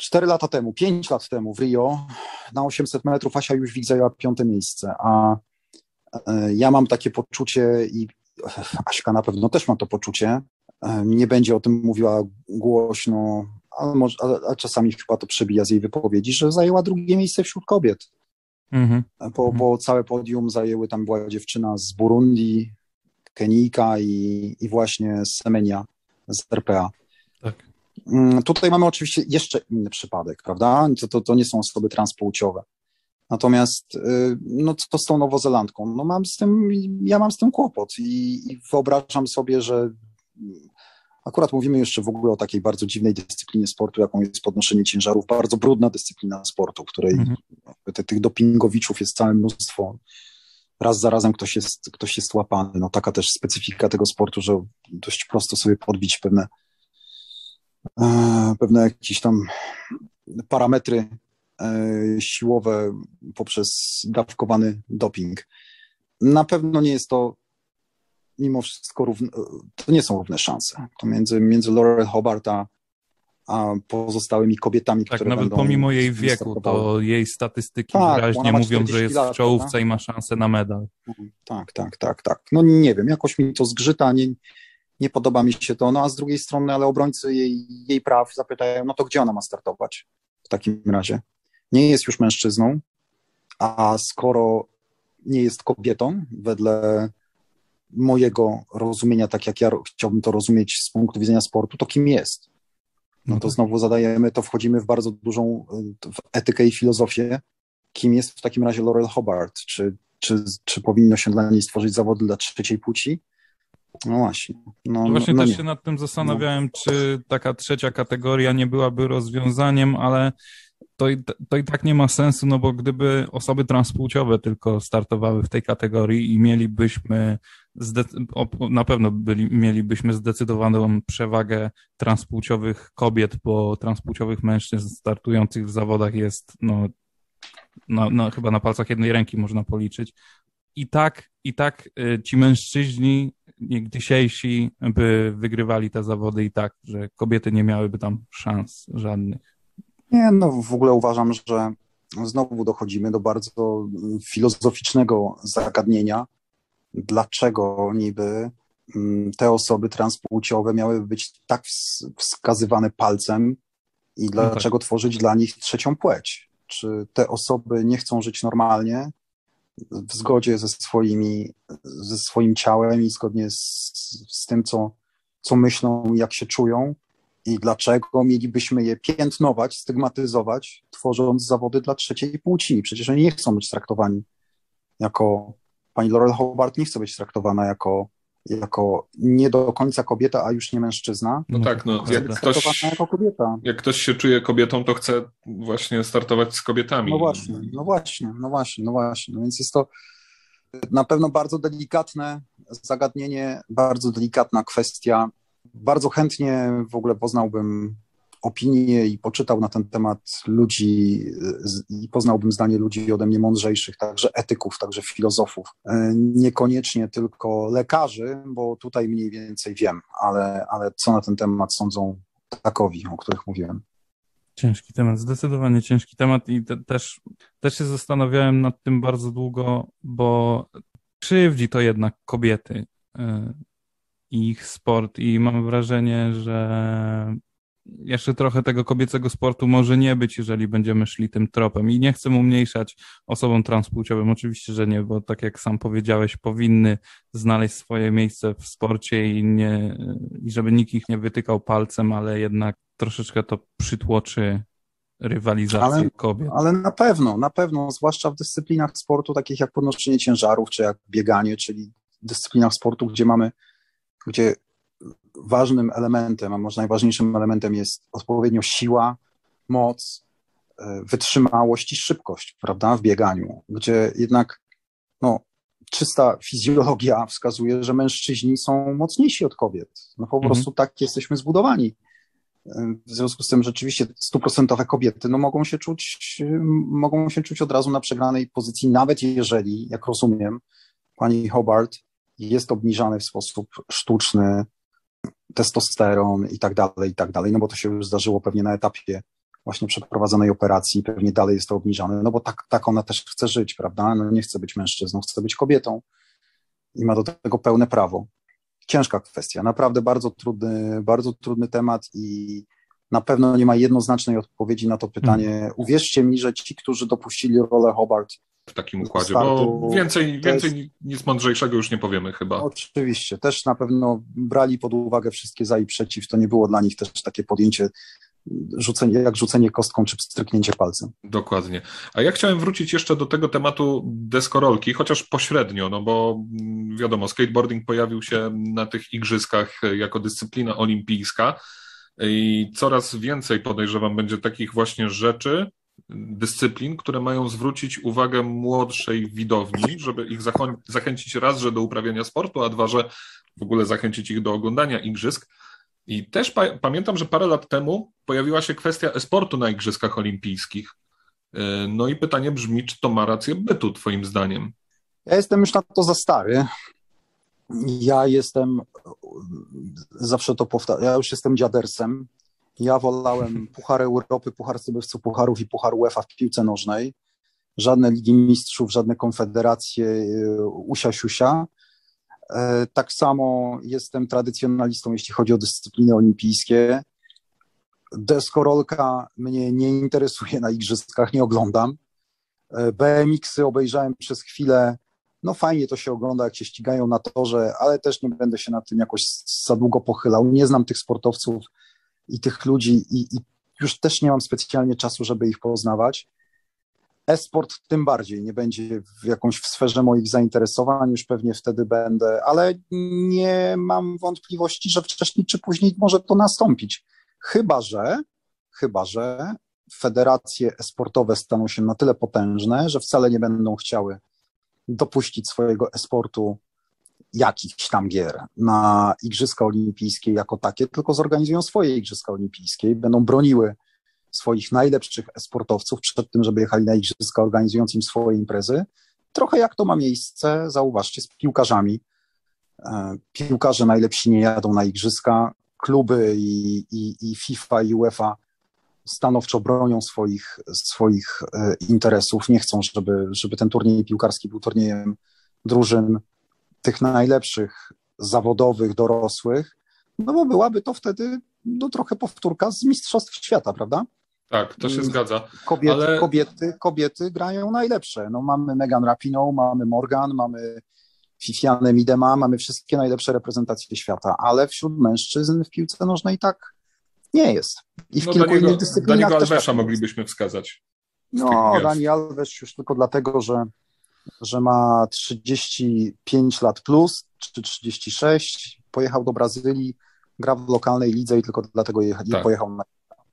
5 lat temu w Rio na 800 metrów Asia Jóźwik zajęła 5. miejsce, a ja mam takie poczucie i Aśka na pewno też ma to poczucie, nie będzie o tym mówiła głośno, ale czasami chyba to przebija z jej wypowiedzi, że zajęła 2. miejsce wśród kobiet. Bo całe podium zajęły, tam była dziewczyna z Burundi, Kenijka i właśnie Semenia z RPA. Tak. Tutaj mamy oczywiście jeszcze inny przypadek, prawda? To nie są osoby transpłciowe. Natomiast no to z tą Nowozelandką, no ja mam z tym kłopot i wyobrażam sobie, że akurat mówimy jeszcze w ogóle o takiej bardzo dziwnej dyscyplinie sportu, jaką jest podnoszenie ciężarów, bardzo brudna dyscyplina sportu, w której tych dopingowiczów jest całe mnóstwo. Raz za razem ktoś jest łapany. No taka też specyfika tego sportu, że dość prosto sobie podbić pewne jakieś tam parametry siłowe poprzez dawkowany doping. Na pewno nie jest to mimo wszystko to nie są równe szanse. To między Laurel Hobart a pozostałymi kobietami, tak, które nawet będą... pomimo jej wieku, to jej statystyki wyraźnie mówią, że jest w czołówce i ma szansę na medal. Tak. No nie wiem, jakoś mi to zgrzyta, nie podoba mi się to, no a z drugiej strony, ale obrońcy jej praw zapytają, no to gdzie ona ma startować w takim razie? Nie jest już mężczyzną, a skoro nie jest kobietą, wedle mojego rozumienia, tak jak ja chciałbym to rozumieć z punktu widzenia sportu, to kim jest? No to znowu wchodzimy w bardzo dużą w etykę i filozofię. Kim jest w takim razie Laurel Hobart? Czy powinno się dla niej stworzyć zawody dla trzeciej płci? No właśnie. Właśnie też nie. się nad tym zastanawiałem, czy taka trzecia kategoria nie byłaby rozwiązaniem, ale to i tak nie ma sensu, no bo gdyby osoby transpłciowe tylko startowały w tej kategorii i mielibyśmy na pewno mielibyśmy zdecydowaną przewagę transpłciowych kobiet, bo transpłciowych mężczyzn startujących w zawodach jest chyba na palcach jednej ręki można policzyć. I tak ci mężczyźni dzisiejsi by wygrywali te zawody i tak, że kobiety nie miałyby tam szans żadnych. Nie, no w ogóle uważam, że znowu dochodzimy do bardzo filozoficznego zagadnienia, dlaczego niby te osoby transpłciowe miałyby być tak wskazywane palcem i dlaczego tworzyć dla nich trzecią płeć. Czy te osoby nie chcą żyć normalnie, w zgodzie ze swoim ciałem i zgodnie z tym, co myślą, jak się czują i dlaczego mielibyśmy je piętnować, stygmatyzować, tworząc zawody dla trzeciej płci. Przecież oni nie chcą być traktowani pani Laurel Hobart nie chce być traktowana jako nie do końca kobieta, a już nie mężczyzna. No tak, jak ktoś się czuje kobietą, to chce właśnie startować z kobietami. No właśnie. Więc jest to na pewno bardzo delikatne zagadnienie, bardzo delikatna kwestia. Bardzo chętnie w ogóle poznałbym opinie i poczytał na ten temat ludzi i poznałbym zdanie ludzi ode mnie mądrzejszych, także etyków, także filozofów. Niekoniecznie tylko lekarzy, bo tutaj mniej więcej wiem, ale co na ten temat sądzą takowi, o których mówiłem. Ciężki temat, zdecydowanie ciężki temat i też się zastanawiałem nad tym bardzo długo, bo krzywdzi to jednak kobiety i ich sport i mam wrażenie, że jeszcze trochę tego kobiecego sportu może nie być, jeżeli będziemy szli tym tropem. I nie chcę umniejszać osobom transpłciowym, oczywiście, że nie, bo tak jak sam powiedziałeś, powinny znaleźć swoje miejsce w sporcie i żeby nikt ich nie wytykał palcem, ale jednak troszeczkę to przytłoczy rywalizację kobiet. Ale na pewno, zwłaszcza w dyscyplinach sportu, takich jak podnoszenie ciężarów, czy jak bieganie, czyli w dyscyplinach sportu, gdzie ważnym elementem, a może najważniejszym elementem jest odpowiednio siła, moc, wytrzymałość i szybkość, prawda, w bieganiu, gdzie jednak czysta fizjologia wskazuje, że mężczyźni są mocniejsi od kobiet. No po prostu tak jesteśmy zbudowani. W związku z tym rzeczywiście 100% kobiety mogą się czuć od razu na przegranej pozycji, nawet jeżeli, jak rozumiem, pani Hobart jest obniżany w sposób sztuczny testosteron i tak dalej, no bo to się już zdarzyło pewnie na etapie właśnie przeprowadzonej operacji, pewnie dalej jest to obniżane, no bo tak ona też chce żyć, prawda? No nie chce być mężczyzną, chce być kobietą i ma do tego pełne prawo. Ciężka kwestia, naprawdę bardzo trudny temat i na pewno nie ma jednoznacznej odpowiedzi na to pytanie. Uwierzcie mi, że ci, którzy dopuścili rolę Hobart w takim układzie, bo więcej nic mądrzejszego już nie powiemy chyba. Oczywiście, też na pewno brali pod uwagę wszystkie za i przeciw, to nie było dla nich też takie podjęcie, rzucenie kostką czy stryknięcie palcem. Dokładnie. A ja chciałem wrócić jeszcze do tego tematu deskorolki, chociaż pośrednio, no bo wiadomo, skateboarding pojawił się na tych igrzyskach jako dyscyplina olimpijska i coraz więcej, podejrzewam, będzie takich właśnie rzeczy, dyscyplin, które mają zwrócić uwagę młodszej widowni, żeby ich zachęcić raz, że do uprawiania sportu, a dwa, że w ogóle zachęcić ich do oglądania igrzysk. I też pamiętam, że parę lat temu pojawiła się kwestia e-sportu na igrzyskach olimpijskich. No i pytanie brzmi, czy to ma rację bytu, twoim zdaniem? Ja jestem już na to za stary. Zawsze to powtarzam, ja już jestem dziadersem. Ja wolałem Puchar Europy, Puchar Zdobywców Pucharów i Puchar UEFA w piłce nożnej. Żadne Ligi Mistrzów, żadne konfederacje, usia-siusia. Tak samo jestem tradycjonalistą, jeśli chodzi o dyscypliny olimpijskie. Deskorolka mnie nie interesuje na igrzyskach, nie oglądam. BMX-y obejrzałem przez chwilę. No fajnie to się ogląda, jak się ścigają na torze, ale też nie będę się nad tym jakoś za długo pochylał. Nie znam tych sportowców i tych ludzi i już też nie mam specjalnie czasu, żeby ich poznawać. E-sport tym bardziej nie będzie w sferze moich zainteresowań, już pewnie wtedy będę, ale nie mam wątpliwości, że wcześniej czy później może to nastąpić. Chyba że federacje e-sportowe staną się na tyle potężne, że wcale nie będą chciały dopuścić swojego e-sportu jakichś tam gier na Igrzyska Olimpijskie jako takie, tylko zorganizują swoje Igrzyska Olimpijskie i będą broniły swoich najlepszych e-sportowców przed tym, żeby jechali na Igrzyska, organizując im swoje imprezy. Trochę jak to ma miejsce, zauważcie, z piłkarzami. Piłkarze najlepsi nie jadą na Igrzyska, kluby i FIFA i UEFA stanowczo bronią swoich interesów, nie chcą, żeby ten turniej piłkarski był turniejem drużyn tych najlepszych, zawodowych, dorosłych, no bo byłaby to wtedy trochę powtórka z Mistrzostw Świata, prawda? Tak, to się zgadza. Kobiety grają najlepsze. No, mamy Megan Rapinoe, mamy Morgan, mamy Fifianę Miedema, mamy wszystkie najlepsze reprezentacje świata, ale wśród mężczyzn w piłce nożnej tak nie jest. I w kilku innych dyscyplinach Daniego też Alvesa tak moglibyśmy wskazać. No, Dani Alves już tylko dlatego, że ma 35 lat plus, czy 36, pojechał do Brazylii, gra w lokalnej lidze i tylko dlatego pojechał na...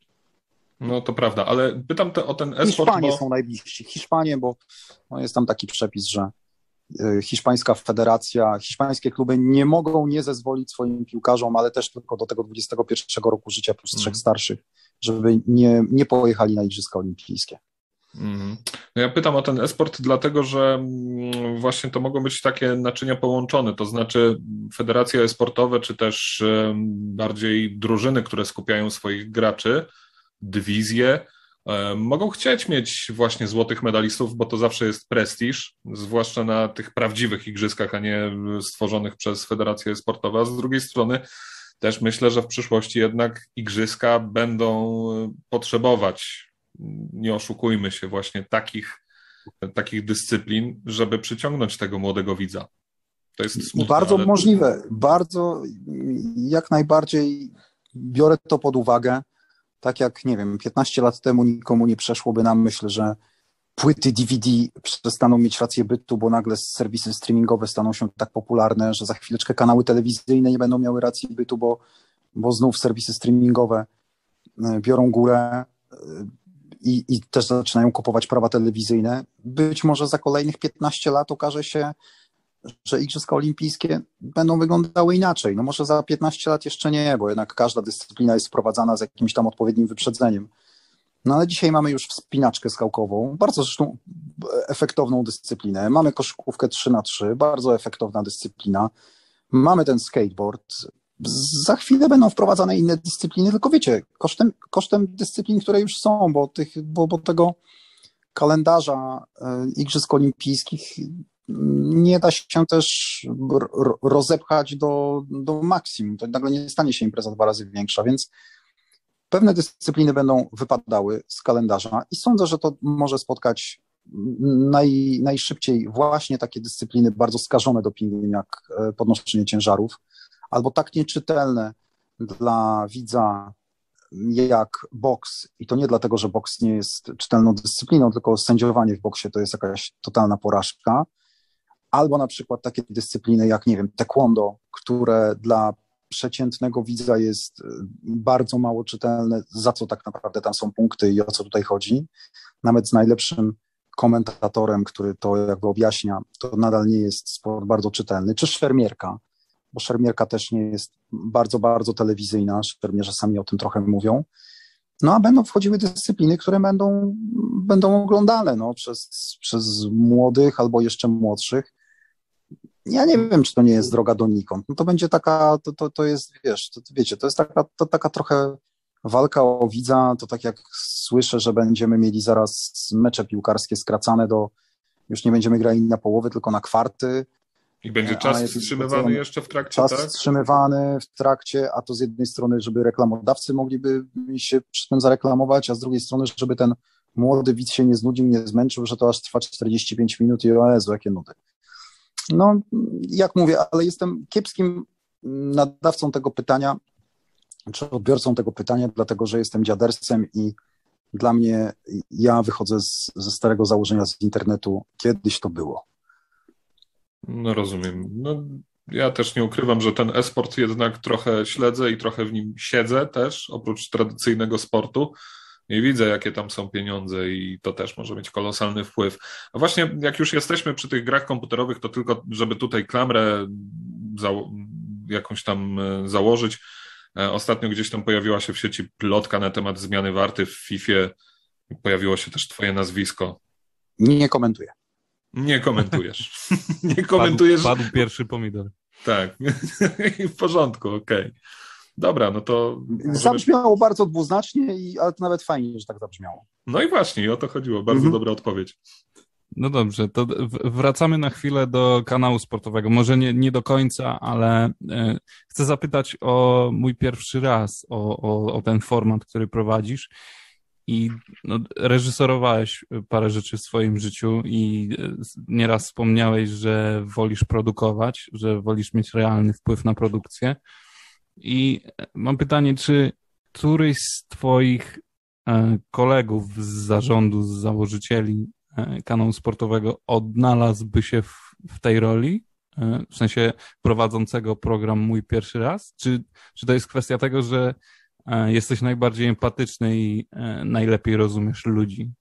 No to prawda, ale pytam o ten e-sport, Hiszpanie są najbliżsi. Hiszpanie, bo jest tam taki przepis, że hiszpańska federacja, hiszpańskie kluby nie mogą nie zezwolić swoim piłkarzom, ale też tylko do tego 21 roku życia plus 3 starszych, żeby nie pojechali na Igrzyska Olimpijskie. No ja pytam o ten e-sport dlatego, że właśnie to mogą być takie naczynia połączone, to znaczy federacje e-sportowe, czy też bardziej drużyny, które skupiają swoich graczy, dywizje, mogą chcieć mieć właśnie złotych medalistów, bo to zawsze jest prestiż, zwłaszcza na tych prawdziwych igrzyskach, a nie stworzonych przez federacje sportowe, a z drugiej strony też myślę, że w przyszłości jednak igrzyska będą potrzebować, nie oszukujmy się, właśnie takich dyscyplin, żeby przyciągnąć tego młodego widza. To jest smutne. Bardzo możliwe, bardzo, jak najbardziej biorę to pod uwagę. Tak jak, nie wiem, 15 lat temu nikomu nie przeszłoby na myśl, że płyty DVD przestaną mieć rację bytu, bo nagle serwisy streamingowe staną się tak popularne, że za chwileczkę kanały telewizyjne nie będą miały racji bytu, bo znów serwisy streamingowe biorą górę i też zaczynają kupować prawa telewizyjne. Być może za kolejnych 15 lat okaże się, że Igrzyska Olimpijskie będą wyglądały inaczej. No może za 15 lat jeszcze nie, bo jednak każda dyscyplina jest wprowadzana z jakimś tam odpowiednim wyprzedzeniem. No ale dzisiaj mamy już wspinaczkę skałkową, bardzo zresztą efektowną dyscyplinę. Mamy koszykówkę 3x3, bardzo efektowna dyscyplina. Mamy ten skateboard. Za chwilę będą wprowadzane inne dyscypliny, tylko wiecie, kosztem dyscyplin, które już są, bo tego kalendarza Igrzysk Olimpijskich nie da się też rozepchać do maksimum. To nagle nie stanie się impreza 2 razy większa, więc pewne dyscypliny będą wypadały z kalendarza i sądzę, że to może spotkać najszybciej właśnie takie dyscypliny bardzo skażone dopingiem, jak podnoszenie ciężarów, albo tak nieczytelne dla widza jak boks. I to nie dlatego, że boks nie jest czytelną dyscypliną, tylko sędziowanie w boksie to jest jakaś totalna porażka. Albo na przykład takie dyscypliny jak, nie wiem, taekwondo, które dla przeciętnego widza jest bardzo mało czytelne, za co tak naprawdę tam są punkty i o co tutaj chodzi. Nawet z najlepszym komentatorem, który to jakby objaśnia, to nadal nie jest sport bardzo czytelny. Czy szermierka, bo szermierka też nie jest bardzo, bardzo telewizyjna, szermierze sami o tym trochę mówią. No a będą wchodziły dyscypliny, które będą oglądane przez młodych albo jeszcze młodszych. Ja nie wiem, czy to nie jest droga donikąd. No to będzie taka, to jest, wiecie, to jest taka trochę walka o widza, to tak jak słyszę, że będziemy mieli zaraz mecze piłkarskie skracane już nie będziemy grali na połowy, tylko na kwarty, I będzie czas wstrzymywany jeszcze w trakcie, czas tak? wstrzymywany w trakcie, a to z jednej strony, żeby reklamodawcy mogliby się przy tym zareklamować, a z drugiej strony, żeby ten młody widz się nie znudził, nie zmęczył, że to aż trwa 45 minut i o Jezu, jakie nudy. No, jak mówię, ale jestem kiepskim nadawcą tego pytania, czy odbiorcą tego pytania, dlatego, że jestem dziadersem i dla mnie, ja wychodzę ze starego założenia z internetu, kiedyś to było. No rozumiem. No, ja też nie ukrywam, że ten e-sport jednak trochę śledzę i trochę w nim siedzę też, oprócz tradycyjnego sportu. I widzę, jakie tam są pieniądze i to też może mieć kolosalny wpływ. A właśnie jak już jesteśmy przy tych grach komputerowych, to tylko, żeby tutaj klamrę jakąś tam założyć. Ostatnio gdzieś tam pojawiła się w sieci plotka na temat zmiany warty w Fifie. Pojawiło się też twoje nazwisko. Nie komentuję. Nie komentujesz. Nie komentujesz. Padł pierwszy pomidor. Tak. W porządku, okej. Dobra, no to... Zabrzmiało bardzo dwuznacznie, ale to nawet fajnie, że tak zabrzmiało. No i właśnie, i o to chodziło. Bardzo dobra odpowiedź. No dobrze, to wracamy na chwilę do kanału sportowego. Może nie do końca, ale chcę zapytać o mój pierwszy raz, o ten format, który prowadzisz. I no, reżyserowałeś parę rzeczy w swoim życiu i nieraz wspomniałeś, że wolisz produkować, że wolisz mieć realny wpływ na produkcję. I mam pytanie, czy któryś z twoich kolegów z zarządu, z założycieli kanału sportowego odnalazłby się w tej roli? W sensie prowadzącego program Mój Pierwszy Raz? Czy to jest kwestia tego, że jesteś najbardziej empatyczny i najlepiej rozumiesz ludzi?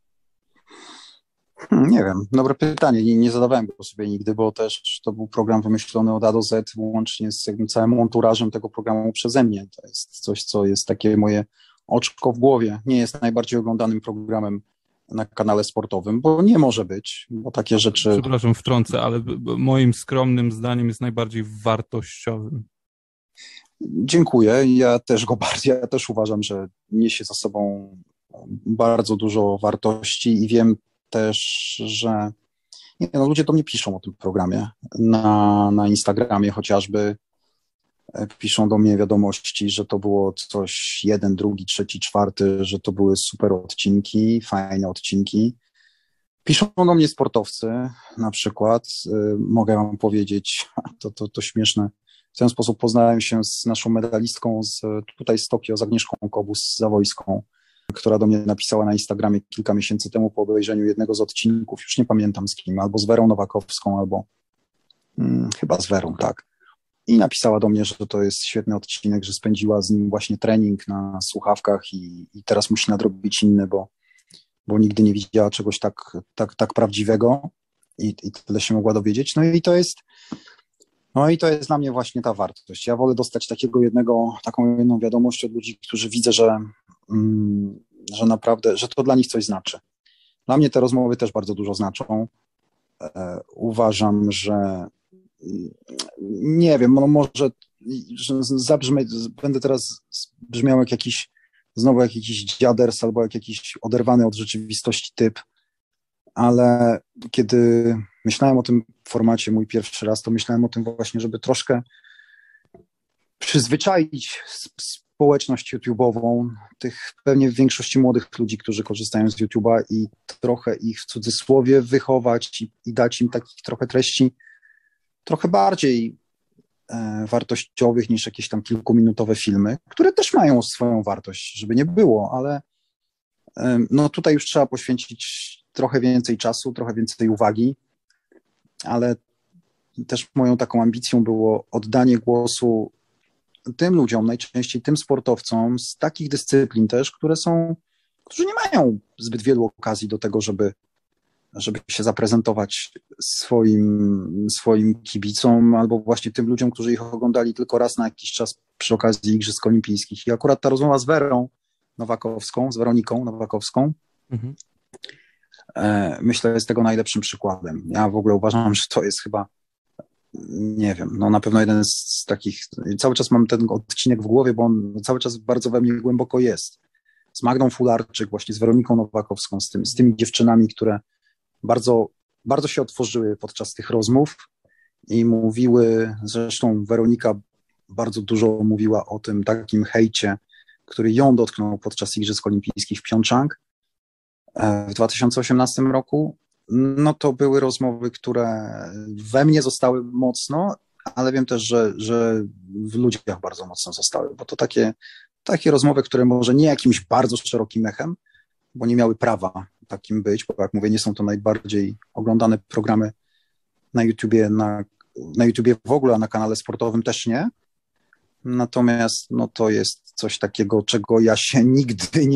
Nie wiem, dobre pytanie. Nie zadawałem go sobie nigdy, bo też to był program wymyślony od A do Z, łącznie z jakimś całym monturażem tego programu przeze mnie. To jest coś, co jest takie moje oczko w głowie. Nie jest najbardziej oglądanym programem na kanale sportowym, bo nie może być, bo takie rzeczy... Przepraszam, wtrącę, ale moim skromnym zdaniem jest najbardziej wartościowym. Dziękuję. Ja też uważam, że niesie za sobą bardzo dużo wartości i wiem też, że ludzie do mnie piszą o tym programie. Na Instagramie chociażby piszą do mnie wiadomości, że to było coś 1, 2, 3, 4, że to były super odcinki, fajne odcinki. Piszą do mnie sportowcy na przykład. Mogę wam powiedzieć, to śmieszne. W ten sposób poznałem się z naszą medalistką tutaj z Tokio, z Agnieszką Kobus-Zawojską, która do mnie napisała na Instagramie kilka miesięcy temu po obejrzeniu jednego z odcinków, już nie pamiętam z kim, albo z Werą Nowakowską, albo chyba z Werą, tak. I napisała do mnie, że to jest świetny odcinek, że spędziła z nim właśnie trening na słuchawkach i teraz musi nadrobić inny, bo nigdy nie widziała czegoś tak prawdziwego i tyle się mogła dowiedzieć. No i to jest dla mnie właśnie ta wartość. Ja wolę dostać taką jedną wiadomość od ludzi, którzy widzę, że naprawdę, że to dla nich coś znaczy. Dla mnie te rozmowy też bardzo dużo znaczą. Uważam, że nie wiem, może że będę teraz brzmiał jak jakiś dziaders albo jak jakiś oderwany od rzeczywistości typ, ale kiedy myślałem o tym formacie Mój Pierwszy Raz, to myślałem o tym właśnie, żeby troszkę przyzwyczaić społeczność YouTube'ową, tych pewnie w większości młodych ludzi, którzy korzystają z YouTube'a i trochę ich w cudzysłowie wychować i dać im takich trochę treści trochę bardziej wartościowych niż jakieś tam kilkuminutowe filmy, które też mają swoją wartość, żeby nie było, ale no tutaj już trzeba poświęcić trochę więcej czasu, trochę więcej uwagi, ale też moją taką ambicją było oddanie głosu tym ludziom, najczęściej tym sportowcom z takich dyscyplin też, którzy nie mają zbyt wielu okazji do tego, żeby się zaprezentować swoim kibicom, albo właśnie tym ludziom, którzy ich oglądali tylko raz na jakiś czas przy okazji Igrzysk Olimpijskich. I akurat ta rozmowa z Weroniką Nowakowską, myślę, jest tego najlepszym przykładem. Ja w ogóle uważam, że to jest chyba, nie wiem, no na pewno jeden z takich, cały czas mam ten odcinek w głowie, bo on cały czas bardzo we mnie głęboko jest. Z Magdą Fularczyk, właśnie z Weroniką Nowakowską, z tymi dziewczynami, które bardzo, bardzo się otworzyły podczas tych rozmów i mówiły, zresztą Weronika bardzo dużo mówiła o tym takim hejcie, który ją dotknął podczas Igrzysk Olimpijskich w Pjongczang w 2018 roku. No to były rozmowy, które we mnie zostały mocno, ale wiem też, że w ludziach bardzo mocno zostały, bo to takie rozmowy, które może nie jakimś bardzo szerokim echem, bo nie miały prawa takim być, bo jak mówię, nie są to najbardziej oglądane programy na YouTubie, na YouTubie w ogóle, a na kanale sportowym też nie. Natomiast no, to jest coś takiego, czego ja się nigdy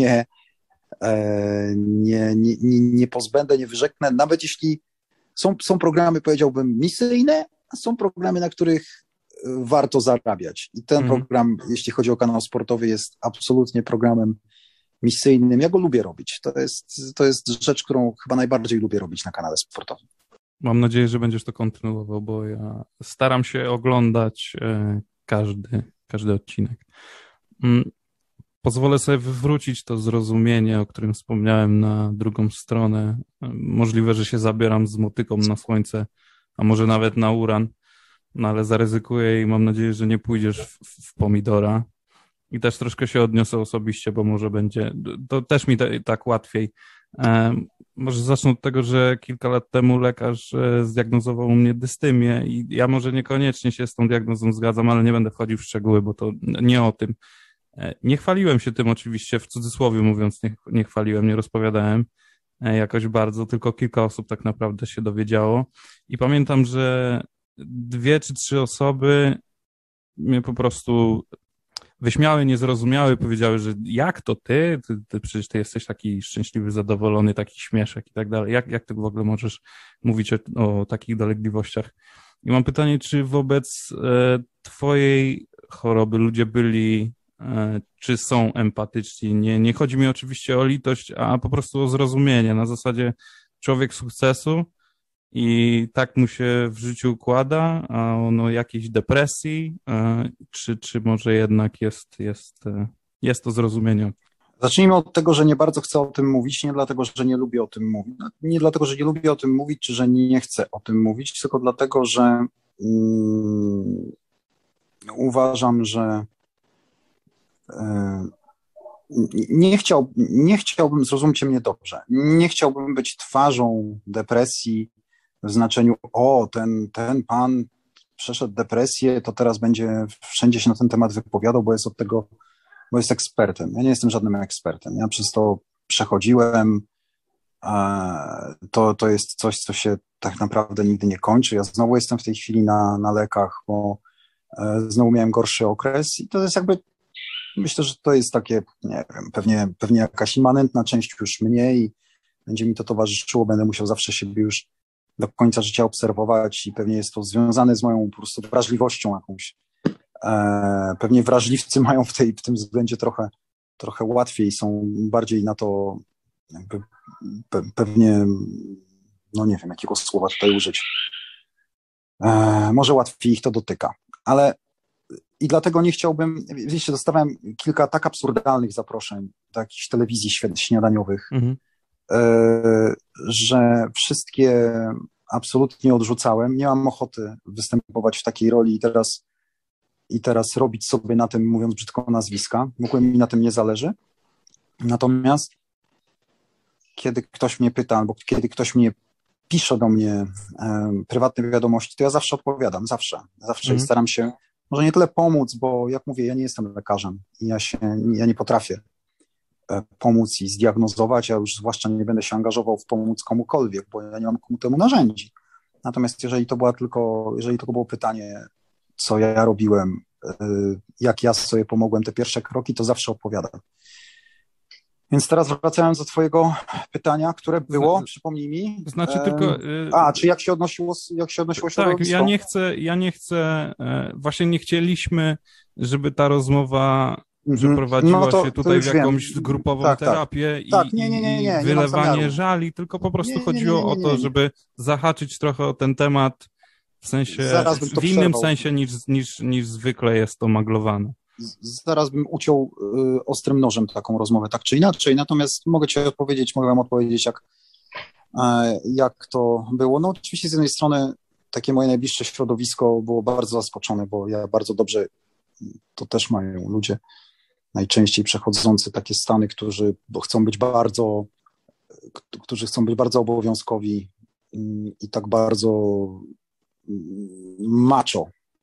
nie pozbędę, nie wyrzeknę, nawet jeśli są programy, powiedziałbym, misyjne, a są programy, na których warto zarabiać. I ten program, jeśli chodzi o kanał sportowy, jest absolutnie programem misyjnym. Ja go lubię robić. To jest rzecz, którą chyba najbardziej lubię robić na kanale sportowym. Mam nadzieję, że będziesz to kontynuował, bo ja staram się oglądać każdy odcinek. Pozwolę sobie wywrócić to zrozumienie, o którym wspomniałem, na drugą stronę. Możliwe, że się zabieram z motyką na słońce, a może nawet na uran, no ale zaryzykuję i mam nadzieję, że nie pójdziesz w pomidora. I też troszkę się odniosę osobiście, bo może będzie, to też mi tak łatwiej. Może zacznę od tego, że kilka lat temu lekarz zdiagnozował u mnie dystymię i ja może niekoniecznie się z tą diagnozą zgadzam, ale nie będę wchodził w szczegóły, bo to nie o tym. Nie chwaliłem się tym oczywiście, w cudzysłowie mówiąc, nie chwaliłem, nie rozpowiadałem jakoś bardzo, tylko kilka osób tak naprawdę się dowiedziało i pamiętam, że 2 czy 3 osoby mnie po prostu wyśmiały, nie zrozumiały, powiedziały, że jak to ty przecież ty jesteś taki szczęśliwy, zadowolony, taki śmieszek i tak dalej. Jak ty w ogóle możesz mówić o takich dolegliwościach? I mam pytanie, czy wobec twojej choroby ludzie byli, czy są empatyczni? Nie chodzi mi oczywiście o litość, a po prostu o zrozumienie. Na zasadzie człowiek sukcesu i tak mu się w życiu układa, a ono jakiejś depresji, czy może jednak jest to zrozumienie? Zacznijmy od tego, że nie bardzo chcę o tym mówić, nie dlatego, że nie lubię o tym mówić. Nie dlatego, że nie lubię o tym mówić, czy że nie chcę o tym mówić, tylko dlatego, że uważam, że nie chciałbym, zrozumcie mnie dobrze, nie chciałbym być twarzą depresji w znaczeniu, ten pan przeszedł depresję, to teraz będzie wszędzie się na ten temat wypowiadał, bo jest ekspertem. Ja nie jestem żadnym ekspertem. Ja przez to przechodziłem. To jest coś, co się tak naprawdę nigdy nie kończy. Ja znowu jestem w tej chwili na lekach, bo znowu miałem gorszy okres i to jest jakby, myślę, że to jest takie, nie wiem, pewnie jakaś immanentna część już mnie i będzie mi to towarzyszyło, będę musiał zawsze siebie już do końca życia obserwować i pewnie jest to związane z moją po prostu wrażliwością jakąś. Pewnie wrażliwcy mają w tym względzie trochę łatwiej, są bardziej na to jakby pewnie, no nie wiem jakiego słowa tutaj użyć. Może łatwiej ich to dotyka, ale i dlatego nie chciałbym, wiecie, dostawałem kilka tak absurdalnych zaproszeń do jakichś telewizji śniadaniowych, że wszystkie absolutnie odrzucałem. Nie mam ochoty występować w takiej roli i teraz robić sobie na tym, mówiąc brzydko, nazwiska. W ogóle mi na tym nie zależy. Natomiast kiedy ktoś mnie pyta, albo kiedy ktoś mnie pisze do mnie prywatne wiadomości, to ja zawsze odpowiadam, zawsze i staram się może nie tyle pomóc, bo jak mówię, ja nie jestem lekarzem i ja nie potrafię pomóc i zdiagnozować, ja już zwłaszcza nie będę się angażował w pomóc komukolwiek, bo ja nie mam ku temu narzędzi. Natomiast jeżeli to było pytanie, co ja robiłem, jak ja sobie pomogłem te pierwsze kroki, to zawsze odpowiadam. Więc teraz wracając do twojego pytania, które było, przypomnij mi. Znaczy tylko... czy jak się odnosiło środowisko? Tak, ja nie chcę, właśnie nie chcieliśmy, żeby ta rozmowa przeprowadziła się tutaj w jakąś grupową terapię i wylewanie żali, tylko po prostu chodziło o to, żeby zahaczyć trochę o ten temat w sensie, w innym sensie niż zwykle jest to maglowane. Zaraz bym uciął ostrym nożem taką rozmowę, tak czy inaczej, natomiast mogę wam odpowiedzieć, jak to było. No oczywiście z jednej strony takie moje najbliższe środowisko było bardzo zaskoczone, bo ja bardzo dobrze, to też mają ludzie najczęściej przechodzący takie stany, którzy chcą być bardzo obowiązkowi i tak bardzo macho,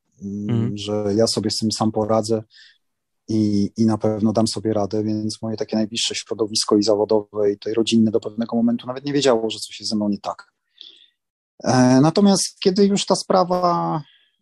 że ja sobie z tym sam poradzę i na pewno dam sobie radę, więc moje takie najbliższe środowisko i zawodowe i to rodzinne do pewnego momentu nawet nie wiedziało, że coś jest ze mną nie tak. Natomiast kiedy już ta sprawa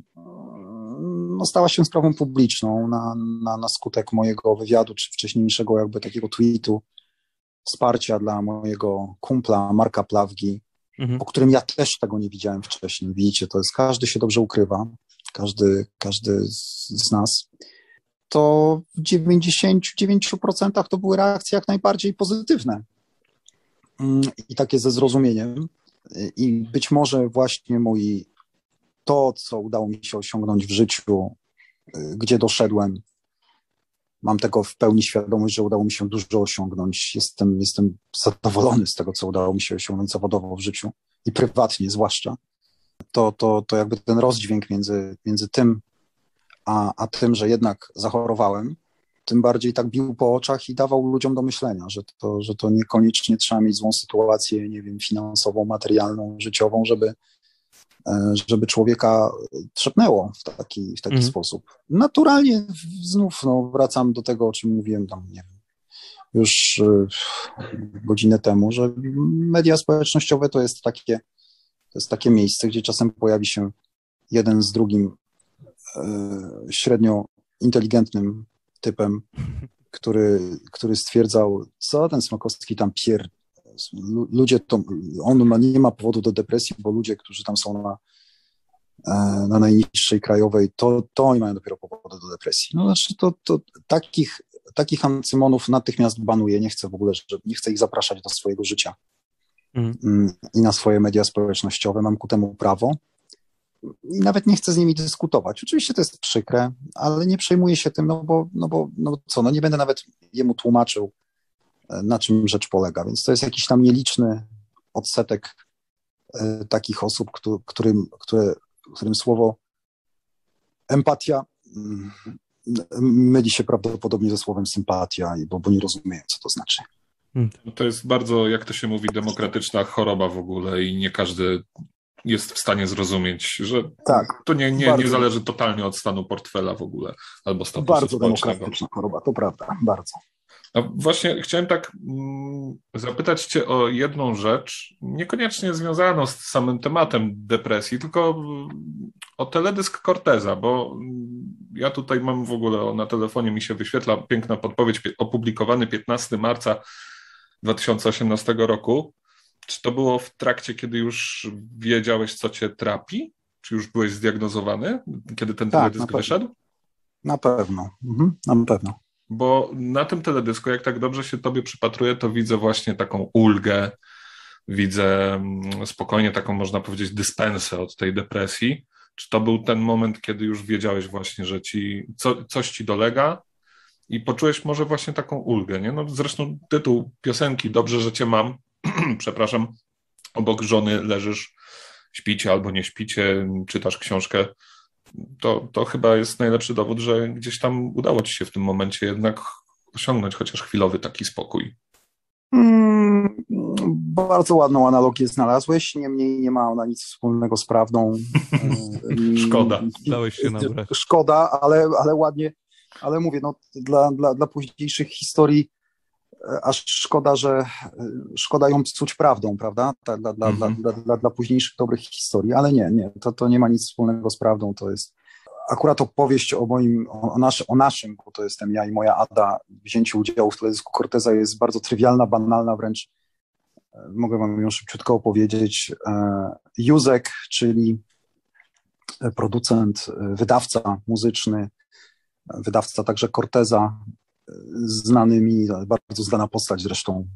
stała się sprawą publiczną na skutek mojego wywiadu, czy wcześniejszego jakby takiego tweetu wsparcia dla mojego kumpla Marka Plawgi, o którym ja też tego nie widziałem wcześniej. Widzicie, to jest, każdy się dobrze ukrywa, każdy z nas. To w 99% to były reakcje jak najbardziej pozytywne i takie ze zrozumieniem. I być może właśnie to, co udało mi się osiągnąć w życiu, gdzie doszedłem, mam tego w pełni świadomość, że udało mi się dużo osiągnąć. Jestem zadowolony z tego, co udało mi się osiągnąć zawodowo w życiu i prywatnie zwłaszcza. To jakby ten rozdźwięk między tym, a tym, że jednak zachorowałem, tym bardziej tak bił po oczach i dawał ludziom do myślenia, że to niekoniecznie trzeba mieć złą sytuację, nie wiem, finansową, materialną, życiową, żeby człowieka trzepnęło w taki sposób. Naturalnie znów wracam do tego, o czym mówiłem tam, nie wiem, już godzinę temu, że media społecznościowe to jest takie miejsce, gdzie czasem pojawi się jeden z drugim średnio inteligentnym typem, który stwierdzał, co ten Smokowski tam ludzie nie ma powodu do depresji, bo ludzie, którzy tam są na najniższej krajowej, to oni mają dopiero powody do depresji. No znaczy to takich ancymonów natychmiast banuję, nie chcę ich zapraszać do swojego życia i na swoje media społecznościowe, mam ku temu prawo i nawet nie chcę z nimi dyskutować. Oczywiście to jest przykre, ale nie przejmuję się tym, nie będę nawet jemu tłumaczył, na czym rzecz polega, więc to jest jakiś tam nieliczny odsetek takich osób, którym słowo empatia myli się prawdopodobnie ze słowem sympatia, bo nie rozumieją, co to znaczy. To jest bardzo, jak to się mówi, demokratyczna choroba w ogóle i nie każdy jest w stanie zrozumieć, że tak, to nie zależy totalnie od stanu portfela w ogóle, albo statusu bardzo społecznego. demokratyczna choroba, to prawda, bardzo. A właśnie chciałem tak zapytać Cię o jedną rzecz, niekoniecznie związaną z samym tematem depresji, tylko o teledysk Corteza, bo ja tutaj mam w ogóle, na telefonie mi się wyświetla piękna podpowiedź, opublikowany 15 marca 2018 roku. Czy to było w trakcie, kiedy już wiedziałeś, co Cię trapi? Czy już byłeś zdiagnozowany, kiedy ten teledysk wyszedł? Na pewno. Na pewno. Bo na tym teledysku, jak tak dobrze się Tobie przypatruję, to widzę właśnie taką ulgę, widzę spokojnie taką, można powiedzieć, dyspensę od tej depresji. Czy to był ten moment, kiedy już wiedziałeś właśnie, że coś Ci dolega i poczułeś może właśnie taką ulgę, nie? No zresztą tytuł piosenki Dobrze, że Cię mam, przepraszam, obok żony leżysz, śpicie albo nie śpicie, czytasz książkę. To chyba jest najlepszy dowód, że gdzieś tam udało Ci się w tym momencie jednak osiągnąć chociaż chwilowy taki spokój. Bardzo ładną analogię znalazłeś, niemniej nie ma ona nic wspólnego z prawdą. Szkoda. Dałeś się nabrać. Szkoda, ale ładnie, ale mówię, dla późniejszych historii aż szkoda ją psuć prawdą, prawda? Dla późniejszych dobrych historii, ale nie, to nie ma nic wspólnego z prawdą, to jest akurat opowieść o naszym, bo to jestem ja i moja Ada, wzięciu udziału w teledysku Corteza jest bardzo trywialna, banalna wręcz. Mogę wam ją szybciutko opowiedzieć. Józek, czyli producent, wydawca muzyczny, wydawca także Corteza, znany mi, bardzo znana postać zresztą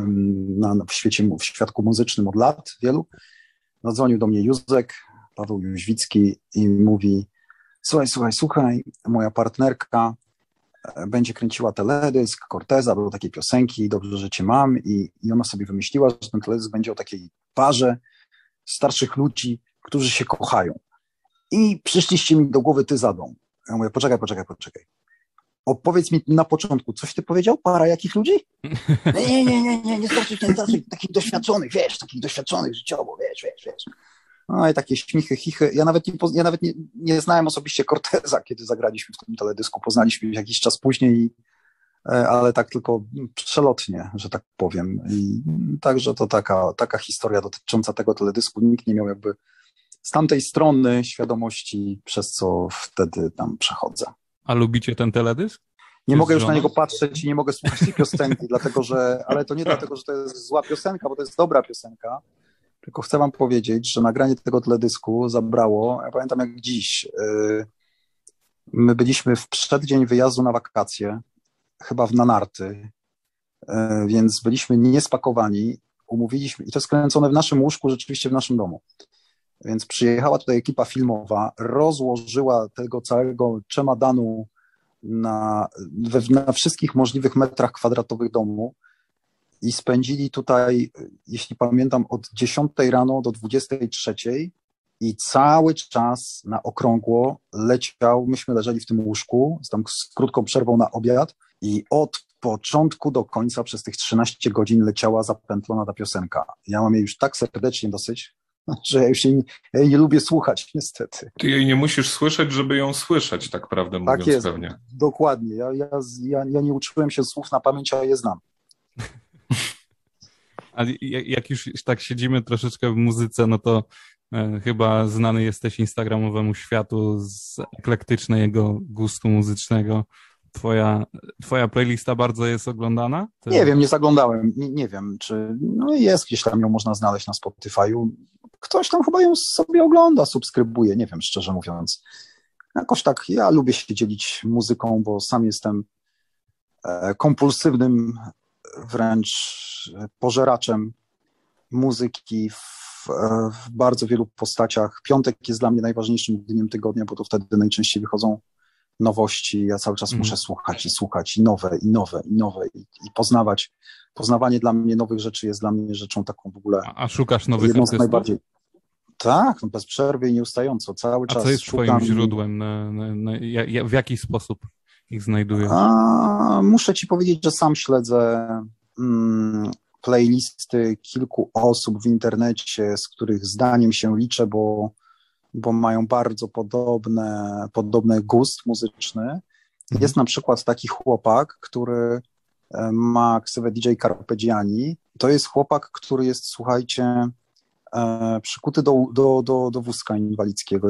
w świadku muzycznym od lat wielu. Zadzwonił do mnie Józek, Paweł Jóźwicki i mówi: słuchaj, moja partnerka będzie kręciła teledysk Corteza, były takie piosenki, Dobrze, że Cię mam i ona sobie wymyśliła, że ten teledysk będzie o takiej parze starszych ludzi, którzy się kochają. I przyszliście mi do głowy ty zadą. Ja mówię, poczekaj. Opowiedz mi na początku, coś ty powiedział? Para jakich ludzi? Nie starczy takich doświadczonych życiowo, wiesz. No i takie śmichy, chichy. Ja nawet nie znałem osobiście Corteza, kiedy zagraliśmy w tym teledysku. Poznaliśmy jakiś czas później, ale tak tylko przelotnie, że tak powiem. I także to taka historia dotycząca tego teledysku. Nikt nie miał jakby z tamtej strony świadomości, przez co wtedy tam przechodzę. A lubicie ten teledysk? Nie mogę już na niego patrzeć i nie mogę słuchać tej piosenki, ale to nie dlatego, że to jest zła piosenka, bo to jest dobra piosenka, tylko chcę wam powiedzieć, że nagranie tego teledysku zabrało, ja pamiętam jak dziś, my byliśmy w przeddzień wyjazdu na wakacje, chyba na narty, więc byliśmy niespakowani, umówiliśmy, i to jest kręcone w naszym łóżku, rzeczywiście w naszym domu. Więc przyjechała tutaj ekipa filmowa, rozłożyła tego całego czemadanu na wszystkich możliwych metrach kwadratowych domu i spędzili tutaj, jeśli pamiętam, od 10 rano do 23 i cały czas na okrągło leciał, myśmy leżeli w tym łóżku, tam z krótką przerwą na obiad i od początku do końca przez tych 13 godzin leciała zapętlona ta piosenka. Ja mam jej już tak serdecznie dosyć, że ja już jej nie lubię słuchać, niestety. Ty jej nie musisz słyszeć, żeby ją słyszeć, tak prawdę mówiąc, tak jest, pewnie. Dokładnie. Ja nie uczyłem się słów na pamięć, a je znam. A jak już tak siedzimy troszeczkę w muzyce, no to chyba znany jesteś instagramowemu światu z eklektycznego gustu muzycznego. Twoja playlista bardzo jest oglądana? Nie wiem, nie zaglądałem. Nie wiem, czy jest gdzieś tam ją można znaleźć na Spotify'u. Ktoś tam chyba ją sobie ogląda, subskrybuje, nie wiem, szczerze mówiąc. Jakoś tak, ja lubię się dzielić muzyką, bo sam jestem kompulsywnym wręcz pożeraczem muzyki w bardzo wielu postaciach. Piątek jest dla mnie najważniejszym dniem tygodnia, bo to wtedy najczęściej wychodzą nowości. Ja cały czas muszę słuchać i nowe i poznawać. Poznawanie dla mnie nowych rzeczy jest dla mnie rzeczą taką w ogóle. A szukasz nowych artystów? Najbardziej. Tak, bez przerwy i nieustająco, cały czas. A co jest twoim źródłem? W jaki sposób ich znajdujesz? Muszę ci powiedzieć, że sam śledzę playlisty kilku osób w internecie, z których zdaniem się liczę, bo mają bardzo podobny gust muzyczny. Jest na przykład taki chłopak, który ma ksywę DJ Carpegiani. To jest chłopak, który jest, słuchajcie, przykuty do wózka inwalidzkiego.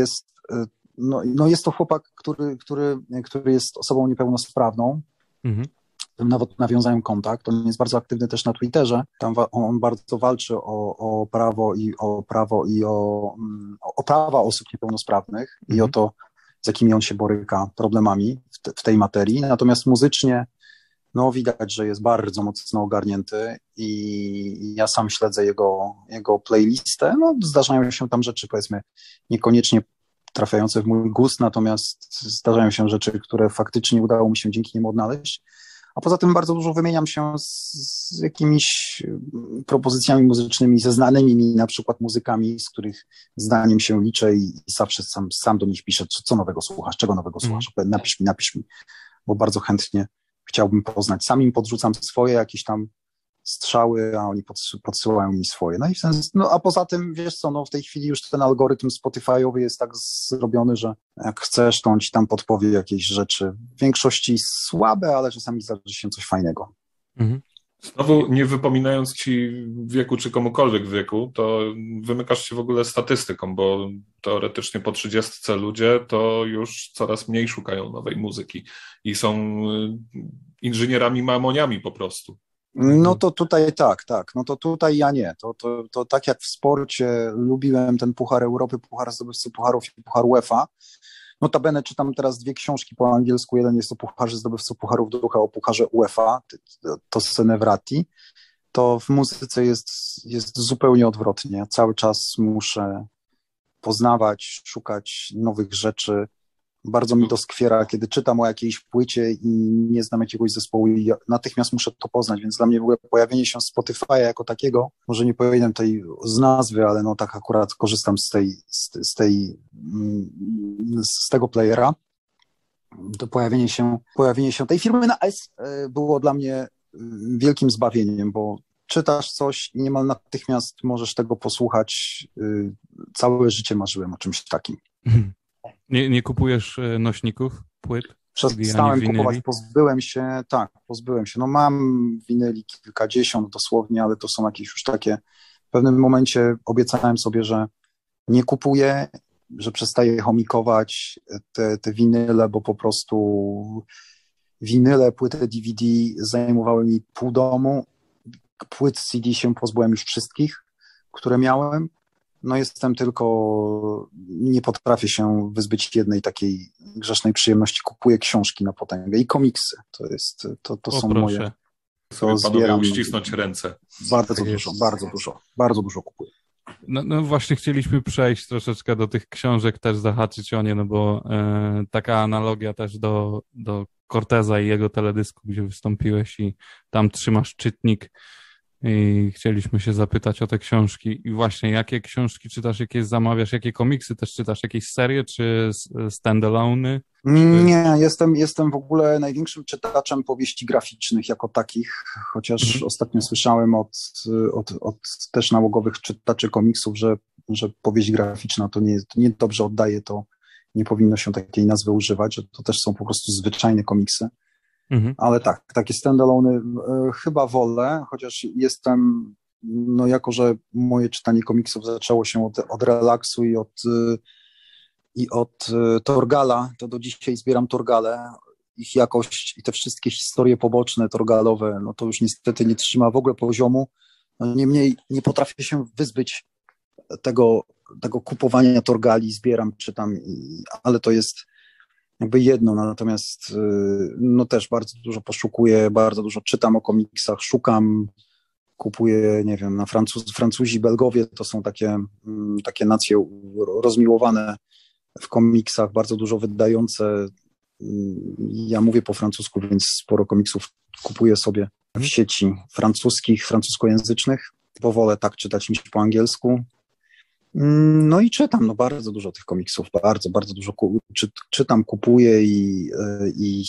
Jest to chłopak, który jest osobą niepełnosprawną. Nawet nawiązałem kontakt. On jest bardzo aktywny też na Twitterze. Tam on bardzo walczy o prawo i o prawa osób niepełnosprawnych i o to, z jakimi on się boryka problemami w tej materii. Natomiast muzycznie widać, że jest bardzo mocno ogarnięty i ja sam śledzę jego playlistę. Zdarzają się tam rzeczy, powiedzmy, niekoniecznie trafiające w mój gust, natomiast zdarzają się rzeczy, które faktycznie udało mi się dzięki niemu odnaleźć. A poza tym bardzo dużo wymieniam się z jakimiś propozycjami muzycznymi, ze znanymi mi na przykład muzykami, z których zdaniem się liczę i zawsze sam do nich piszę, co nowego słuchasz, czego nowego słuchasz. Napisz mi, bo bardzo chętnie chciałbym poznać. Sam im podrzucam swoje jakieś tam strzały, a oni podsyłają mi swoje. A poza tym, wiesz co, w tej chwili już ten algorytm Spotify'owy jest tak zrobiony, że jak chcesz, to on ci tam podpowie jakieś rzeczy. W większości słabe, ale czasami zdarzy się coś fajnego. Znowu, nie wypominając ci wieku, czy komukolwiek wieku, to wymykasz się w ogóle statystyką, bo teoretycznie po 30 ludzie to już coraz mniej szukają nowej muzyki i są inżynierami mamoniami po prostu. No to tutaj tak. No to tutaj ja nie. To tak jak w sporcie lubiłem ten Puchar Europy, Puchar Zdobywcy Pucharów i Puchar UEFA. Notabene czytam teraz 2 książki po angielsku. Jeden jest o Pucharze Zdobywcy Pucharów, druga o Pucharze UEFA, to Senevrati. To w muzyce jest zupełnie odwrotnie. Ja cały czas muszę poznawać, szukać nowych rzeczy. Bardzo mi doskwiera, kiedy czytam o jakiejś płycie i nie znam jakiegoś zespołu i ja natychmiast muszę to poznać, więc dla mnie w ogóle pojawienie się Spotify'a jako takiego, może nie powinienem tej z nazwy, ale no tak akurat korzystam z tego playera, to pojawienie się tej firmy na S było dla mnie wielkim zbawieniem, bo czytasz coś i niemal natychmiast możesz tego posłuchać. Całe życie marzyłem o czymś takim. Nie kupujesz nośników, płyt? Przestałem kupować, pozbyłem się. No mam winyli kilkadziesiąt dosłownie, ale to są jakieś już takie, w pewnym momencie obiecałem sobie, że nie kupuję, że przestaję chomikować te winyle, bo po prostu winyle, płyty DVD zajmowały mi pół domu, płyt CD się pozbyłem już wszystkich, które miałem. No jestem tylko, nie potrafię się wyzbyć jednej takiej grzesznej przyjemności. Kupuję książki na potęgę i komiksy. To są proszę. moje. Sobie panowie uścisnąć ręce. Bardzo dużo kupuję. No właśnie chcieliśmy przejść troszeczkę do tych książek, też zahaczyć o nie, no bo taka analogia też do Corteza i jego teledysku, gdzie wystąpiłeś i tam trzymasz czytnik i chcieliśmy się zapytać o te książki. I właśnie, jakie książki czytasz, jakie zamawiasz, jakie komiksy też czytasz, jakieś serie czy standalone'y? Nie, jestem w ogóle największym czytaczem powieści graficznych jako takich, chociaż ostatnio słyszałem od też nałogowych czytaczy komiksów, że powieść graficzna to nie dobrze oddaje, to nie powinno się takiej nazwy używać, że to też są po prostu zwyczajne komiksy. Ale tak, takie standalone chyba wolę, chociaż jestem, no jako że moje czytanie komiksów zaczęło się od relaksu i od Torgala, to do dzisiaj zbieram Torgale, ich jakość i te wszystkie historie poboczne, torgalowe, no to już niestety nie trzyma w ogóle poziomu. No niemniej nie potrafię się wyzbyć tego kupowania Torgali, zbieram, czytam, ale to jest jakby jedno, natomiast no też bardzo dużo poszukuję, bardzo dużo czytam o komiksach, szukam, kupuję, nie wiem, Francuzi, Belgowie to są takie nacje rozmiłowane w komiksach, bardzo dużo wydające. Ja mówię po francusku, więc sporo komiksów kupuję sobie w sieci francuskojęzycznych, bo wolę tak czytać niż po angielsku. No i czytam, bardzo dużo tych komiksów, bardzo dużo czytam, kupuję i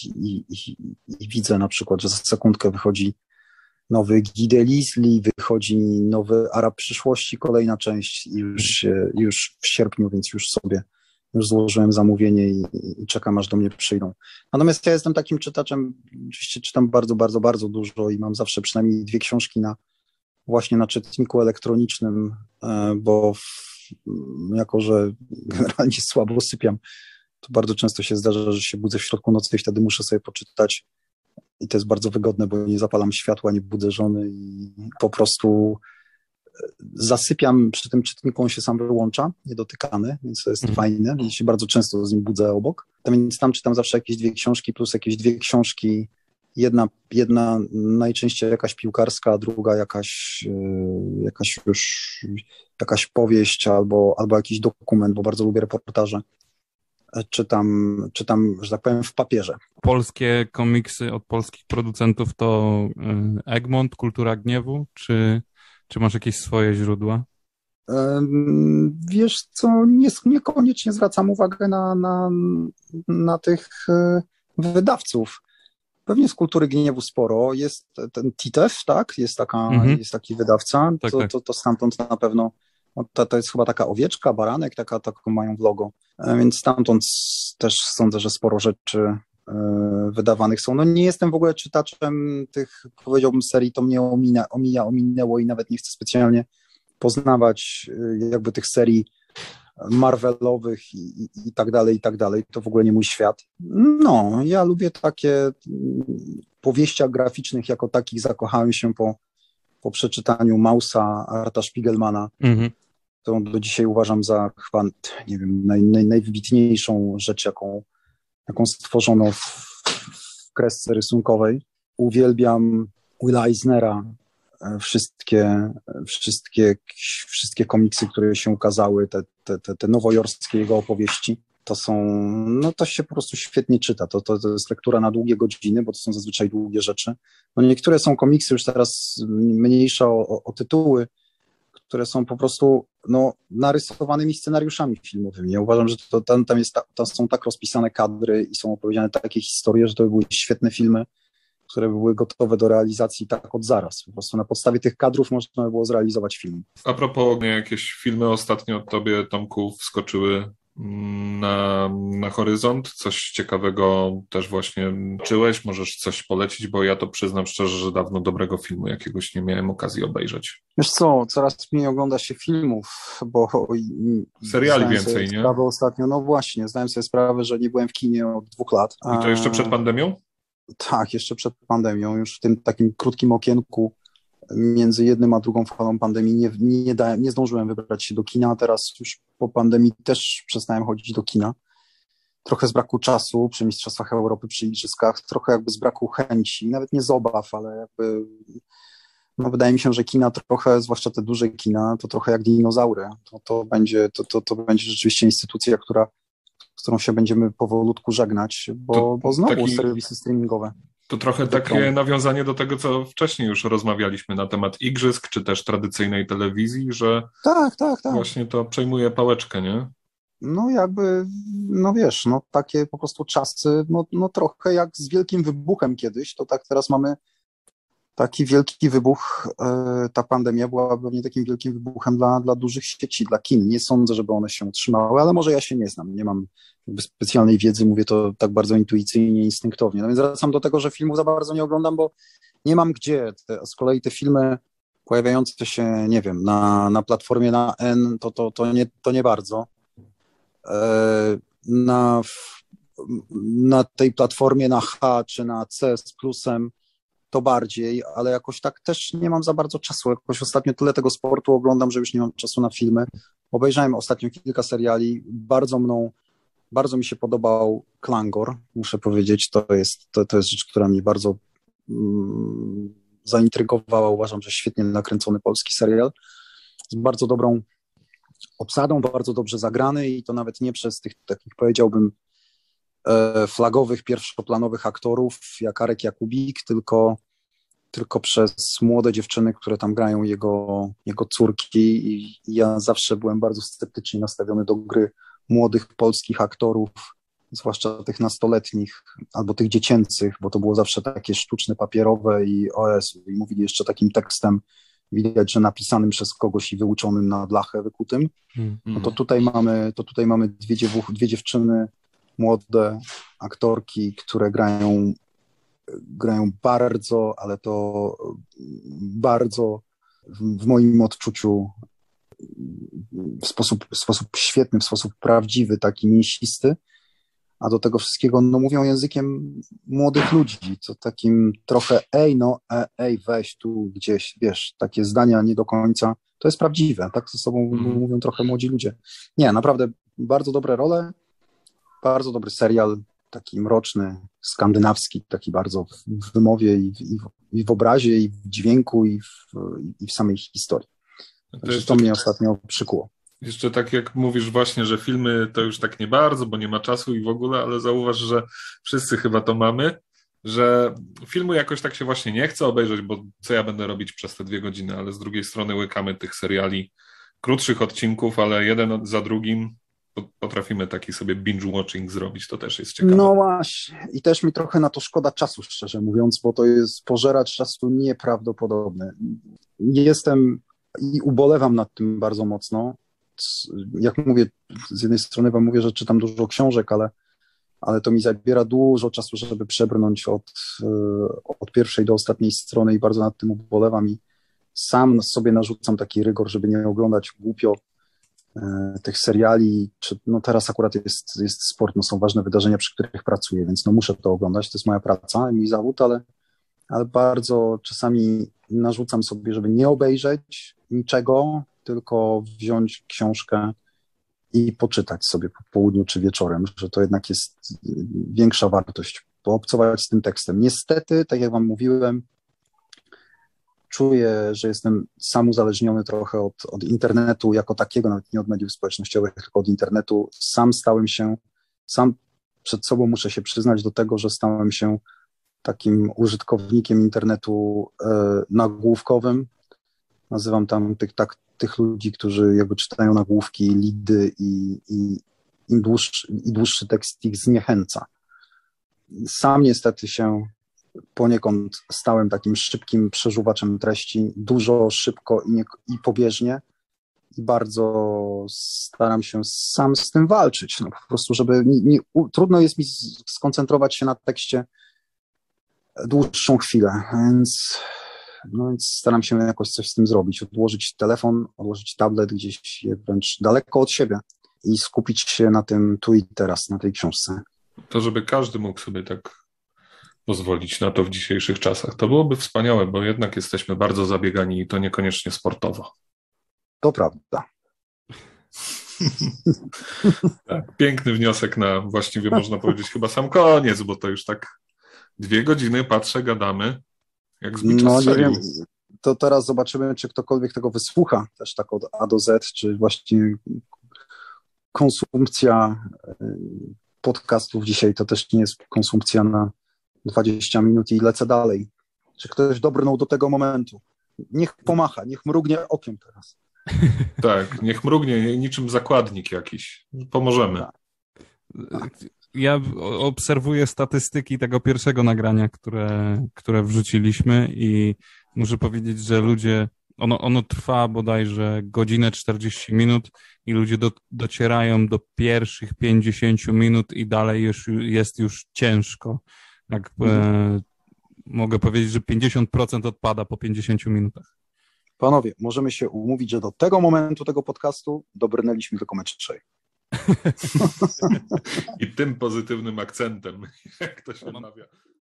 widzę na przykład, że za sekundkę wychodzi nowy Guy Delisle, wychodzi nowy Arab przyszłości, kolejna część już w sierpniu, więc już złożyłem zamówienie i czekam, aż do mnie przyjdą. Natomiast ja jestem takim czytaczem, oczywiście czytam bardzo dużo i mam zawsze przynajmniej 2 książki właśnie na czytniku elektronicznym, bo jako, że generalnie słabo sypiam, to bardzo często się zdarza, że się budzę w środku nocy i wtedy muszę sobie poczytać i to jest bardzo wygodne, bo nie zapalam światła, nie budzę żony i po prostu zasypiam przy tym czytniku, on się sam wyłącza, niedotykany, więc to jest fajne, więc się bardzo często z nim budzę obok. Więc tam czytam zawsze jakieś 2 książki plus jakieś 2 książki, jedna najczęściej jakaś piłkarska, a druga jakaś powieść albo jakiś dokument, bo bardzo lubię reportaże. Czytam, że tak powiem, w papierze. Polskie komiksy od polskich producentów to Egmont, Kultura Gniewu, czy masz jakieś swoje źródła? Wiesz co, niekoniecznie zwracam uwagę na tych wydawców. Pewnie z Kultury Gniewu sporo. Jest ten Titew, tak? Jest taki wydawca. Tak. To stamtąd na pewno, to jest chyba taka owieczka, baranek, taką mają w logo. Więc stamtąd też sądzę, że sporo rzeczy wydawanych są. No nie jestem w ogóle czytaczem tych, powiedziałbym, serii, to mnie ominęło i nawet nie chcę specjalnie poznawać jakby tych serii Marvelowych i tak dalej, to w ogóle nie mój świat. No, ja lubię takie powieściach graficznych jako takich, zakochałem się po przeczytaniu Mausa Arta Spiegelmana, którą do dzisiaj uważam za chyba, nie wiem, najwybitniejszą rzecz, jaką stworzono w kresce rysunkowej. Uwielbiam Willa Eisnera, wszystkie komiksy, które się ukazały, te nowojorskie jego opowieści. to się po prostu świetnie czyta. To jest lektura na długie godziny, bo to są zazwyczaj długie rzeczy. No niektóre są komiksy już teraz mniejsze o tytuły, które są po prostu narysowanymi scenariuszami filmowymi. Ja uważam, że tam są tak rozpisane kadry i są opowiedziane takie historie, że to były świetne filmy, które były gotowe do realizacji tak od zaraz. Po prostu na podstawie tych kadrów można by było zrealizować film. A propos, jakieś filmy ostatnio tobie, Tomku, wskoczyły na horyzont? Coś ciekawego też właśnie czyłeś? Możesz coś polecić, bo ja to przyznam szczerze, że dawno dobrego filmu jakiegoś nie miałem okazji obejrzeć. Wiesz co, coraz mniej ogląda się filmów, bo seriali więcej, nie? Ostatnio, no właśnie, zdałem sobie sprawę, że nie byłem w kinie od 2 lat. I to jeszcze przed pandemią? Tak, jeszcze przed pandemią, już w tym takim krótkim okienku między jednym a drugą falą pandemii nie zdążyłem wybrać się do kina, a teraz już po pandemii też przestałem chodzić do kina. Trochę z braku czasu przy Mistrzostwach Europy, przy Igrzyskach, trochę jakby z braku chęci, nawet nie z obaw, ale jakby wydaje mi się, że kina trochę, zwłaszcza te duże kina, to trochę jak dinozaury. To będzie rzeczywiście instytucja, z którą się będziemy powolutku żegnać, bo znowu serwisy streamingowe. To trochę takie nawiązanie do tego, co wcześniej już rozmawialiśmy na temat igrzysk, czy też tradycyjnej telewizji, że tak. właśnie to przejmuje pałeczkę, nie? No jakby, wiesz, takie po prostu czasy, trochę jak z wielkim wybuchem kiedyś, to tak teraz mamy taki wielki wybuch, ta pandemia była pewnie takim wielkim wybuchem dla dużych sieci, dla kin. Nie sądzę, żeby one się utrzymały, ale może ja się nie znam, nie mam jakby specjalnej wiedzy, mówię to tak bardzo intuicyjnie, instynktownie. No więc wracam do tego, że filmów za bardzo nie oglądam, bo nie mam gdzie. Z kolei te filmy pojawiające się, nie wiem, na platformie na N, to nie bardzo. Na tej platformie na H czy na C z plusem to bardziej, ale jakoś tak też nie mam za bardzo czasu. Jakoś ostatnio tyle tego sportu oglądam, że już nie mam czasu na filmy. Obejrzałem ostatnio kilka seriali. Bardzo mi się podobał Klangor, muszę powiedzieć. To jest rzecz, która mnie bardzo zaintrygowała. Uważam, że świetnie nakręcony polski serial. Z bardzo dobrą obsadą, bardzo dobrze zagrany i to nawet nie przez tych takich, powiedziałbym, flagowych, pierwszoplanowych aktorów jak Arek Jakubik, tylko przez młode dziewczyny, które tam grają jego córki i ja zawsze byłem bardzo sceptycznie nastawiony do gry młodych polskich aktorów, zwłaszcza tych nastoletnich albo tych dziecięcych, bo to było zawsze takie sztuczne, papierowe i i mówili jeszcze takim tekstem, widać, że napisanym przez kogoś i wyuczonym na blachę wykutym. No to tutaj mamy dwie dziewczyny, młode aktorki, które grają bardzo, ale to bardzo w moim odczuciu w sposób świetny, w sposób prawdziwy, taki mięsisty, a do tego wszystkiego mówią językiem młodych ludzi, co takim trochę weź tu gdzieś, wiesz, takie zdania nie do końca, to jest prawdziwe, tak ze sobą mówią trochę młodzi ludzie. Nie, naprawdę bardzo dobre role, bardzo dobry serial, taki mroczny, skandynawski, taki bardzo w wymowie i w obrazie, i w dźwięku, i w samej historii. To mnie ostatnio przykuło. Jeszcze tak jak mówisz właśnie, że filmy to już tak nie bardzo, bo nie ma czasu i w ogóle, ale zauważ, że wszyscy chyba to mamy, że filmu jakoś tak się właśnie nie chce obejrzeć, bo co ja będę robić przez te 2 godziny, ale z drugiej strony łykamy tych seriali, krótszych odcinków, ale jeden za drugim potrafimy taki sobie binge-watching zrobić, to też jest ciekawe. No właśnie i też mi trochę na to szkoda czasu, szczerze mówiąc, bo to jest pożeracz czasu nieprawdopodobny. I ubolewam nad tym bardzo mocno. Jak mówię, z jednej strony wam mówię, że czytam dużo książek, ale to mi zabiera dużo czasu, żeby przebrnąć od pierwszej do ostatniej strony i bardzo nad tym ubolewam i sam sobie narzucam taki rygor, żeby nie oglądać głupio tych seriali, teraz akurat jest sport, są ważne wydarzenia, przy których pracuję, więc muszę to oglądać, to jest moja praca, mój zawód, ale bardzo czasami narzucam sobie, żeby nie obejrzeć niczego, tylko wziąć książkę i poczytać sobie po południu czy wieczorem, że to jednak jest większa wartość, poobcować z tym tekstem. Niestety, tak jak wam mówiłem, czuję, że jestem sam uzależniony trochę od internetu jako takiego, nawet nie od mediów społecznościowych, tylko od internetu. Sam stałem się sam przed sobą muszę się przyznać do tego, że stałem się takim użytkownikiem internetu nagłówkowym. Nazywam tam tych ludzi, którzy jakby czytają nagłówki, lidy i im dłuższy tekst ich zniechęca. Sam niestety się poniekąd stałem takim szybkim przeżuwaczem treści, dużo, szybko i pobieżnie i bardzo staram się sam z tym walczyć. No, po prostu, żeby trudno jest mi skoncentrować się na tekście dłuższą chwilę, więc staram się jakoś coś z tym zrobić, odłożyć telefon, odłożyć tablet gdzieś wręcz daleko od siebie i skupić się na tym tu i teraz, na tej książce. To żeby każdy mógł sobie tak pozwolić na to w dzisiejszych czasach. To byłoby wspaniałe, bo jednak jesteśmy bardzo zabiegani i to niekoniecznie sportowo. To prawda. Tak, piękny wniosek na właściwie można powiedzieć chyba sam koniec, bo to już tak 2 godziny patrzę, gadamy, jak z bicza strzelił. Nie wiem, to teraz zobaczymy, czy ktokolwiek tego wysłucha, też tak od A do Z, czy właśnie konsumpcja podcastów dzisiaj to też nie jest konsumpcja na 20 minut i lecę dalej. Czy ktoś dobrnął do tego momentu? Niech pomacha, niech mrugnie okiem teraz. Tak, niech mrugnie niczym zakładnik jakiś. Pomożemy. Ja obserwuję statystyki tego pierwszego nagrania, które wrzuciliśmy i muszę powiedzieć, że ludzie, ono trwa bodajże godzinę 40 minut i ludzie docierają do pierwszych 50 minut i dalej jest już ciężko. Mogę powiedzieć, że 50% odpada po 50 minutach. Panowie, możemy się umówić, że do tego momentu tego podcastu dobrnęliśmy tylko mecz 3. I tym pozytywnym akcentem, jak to się odmawia.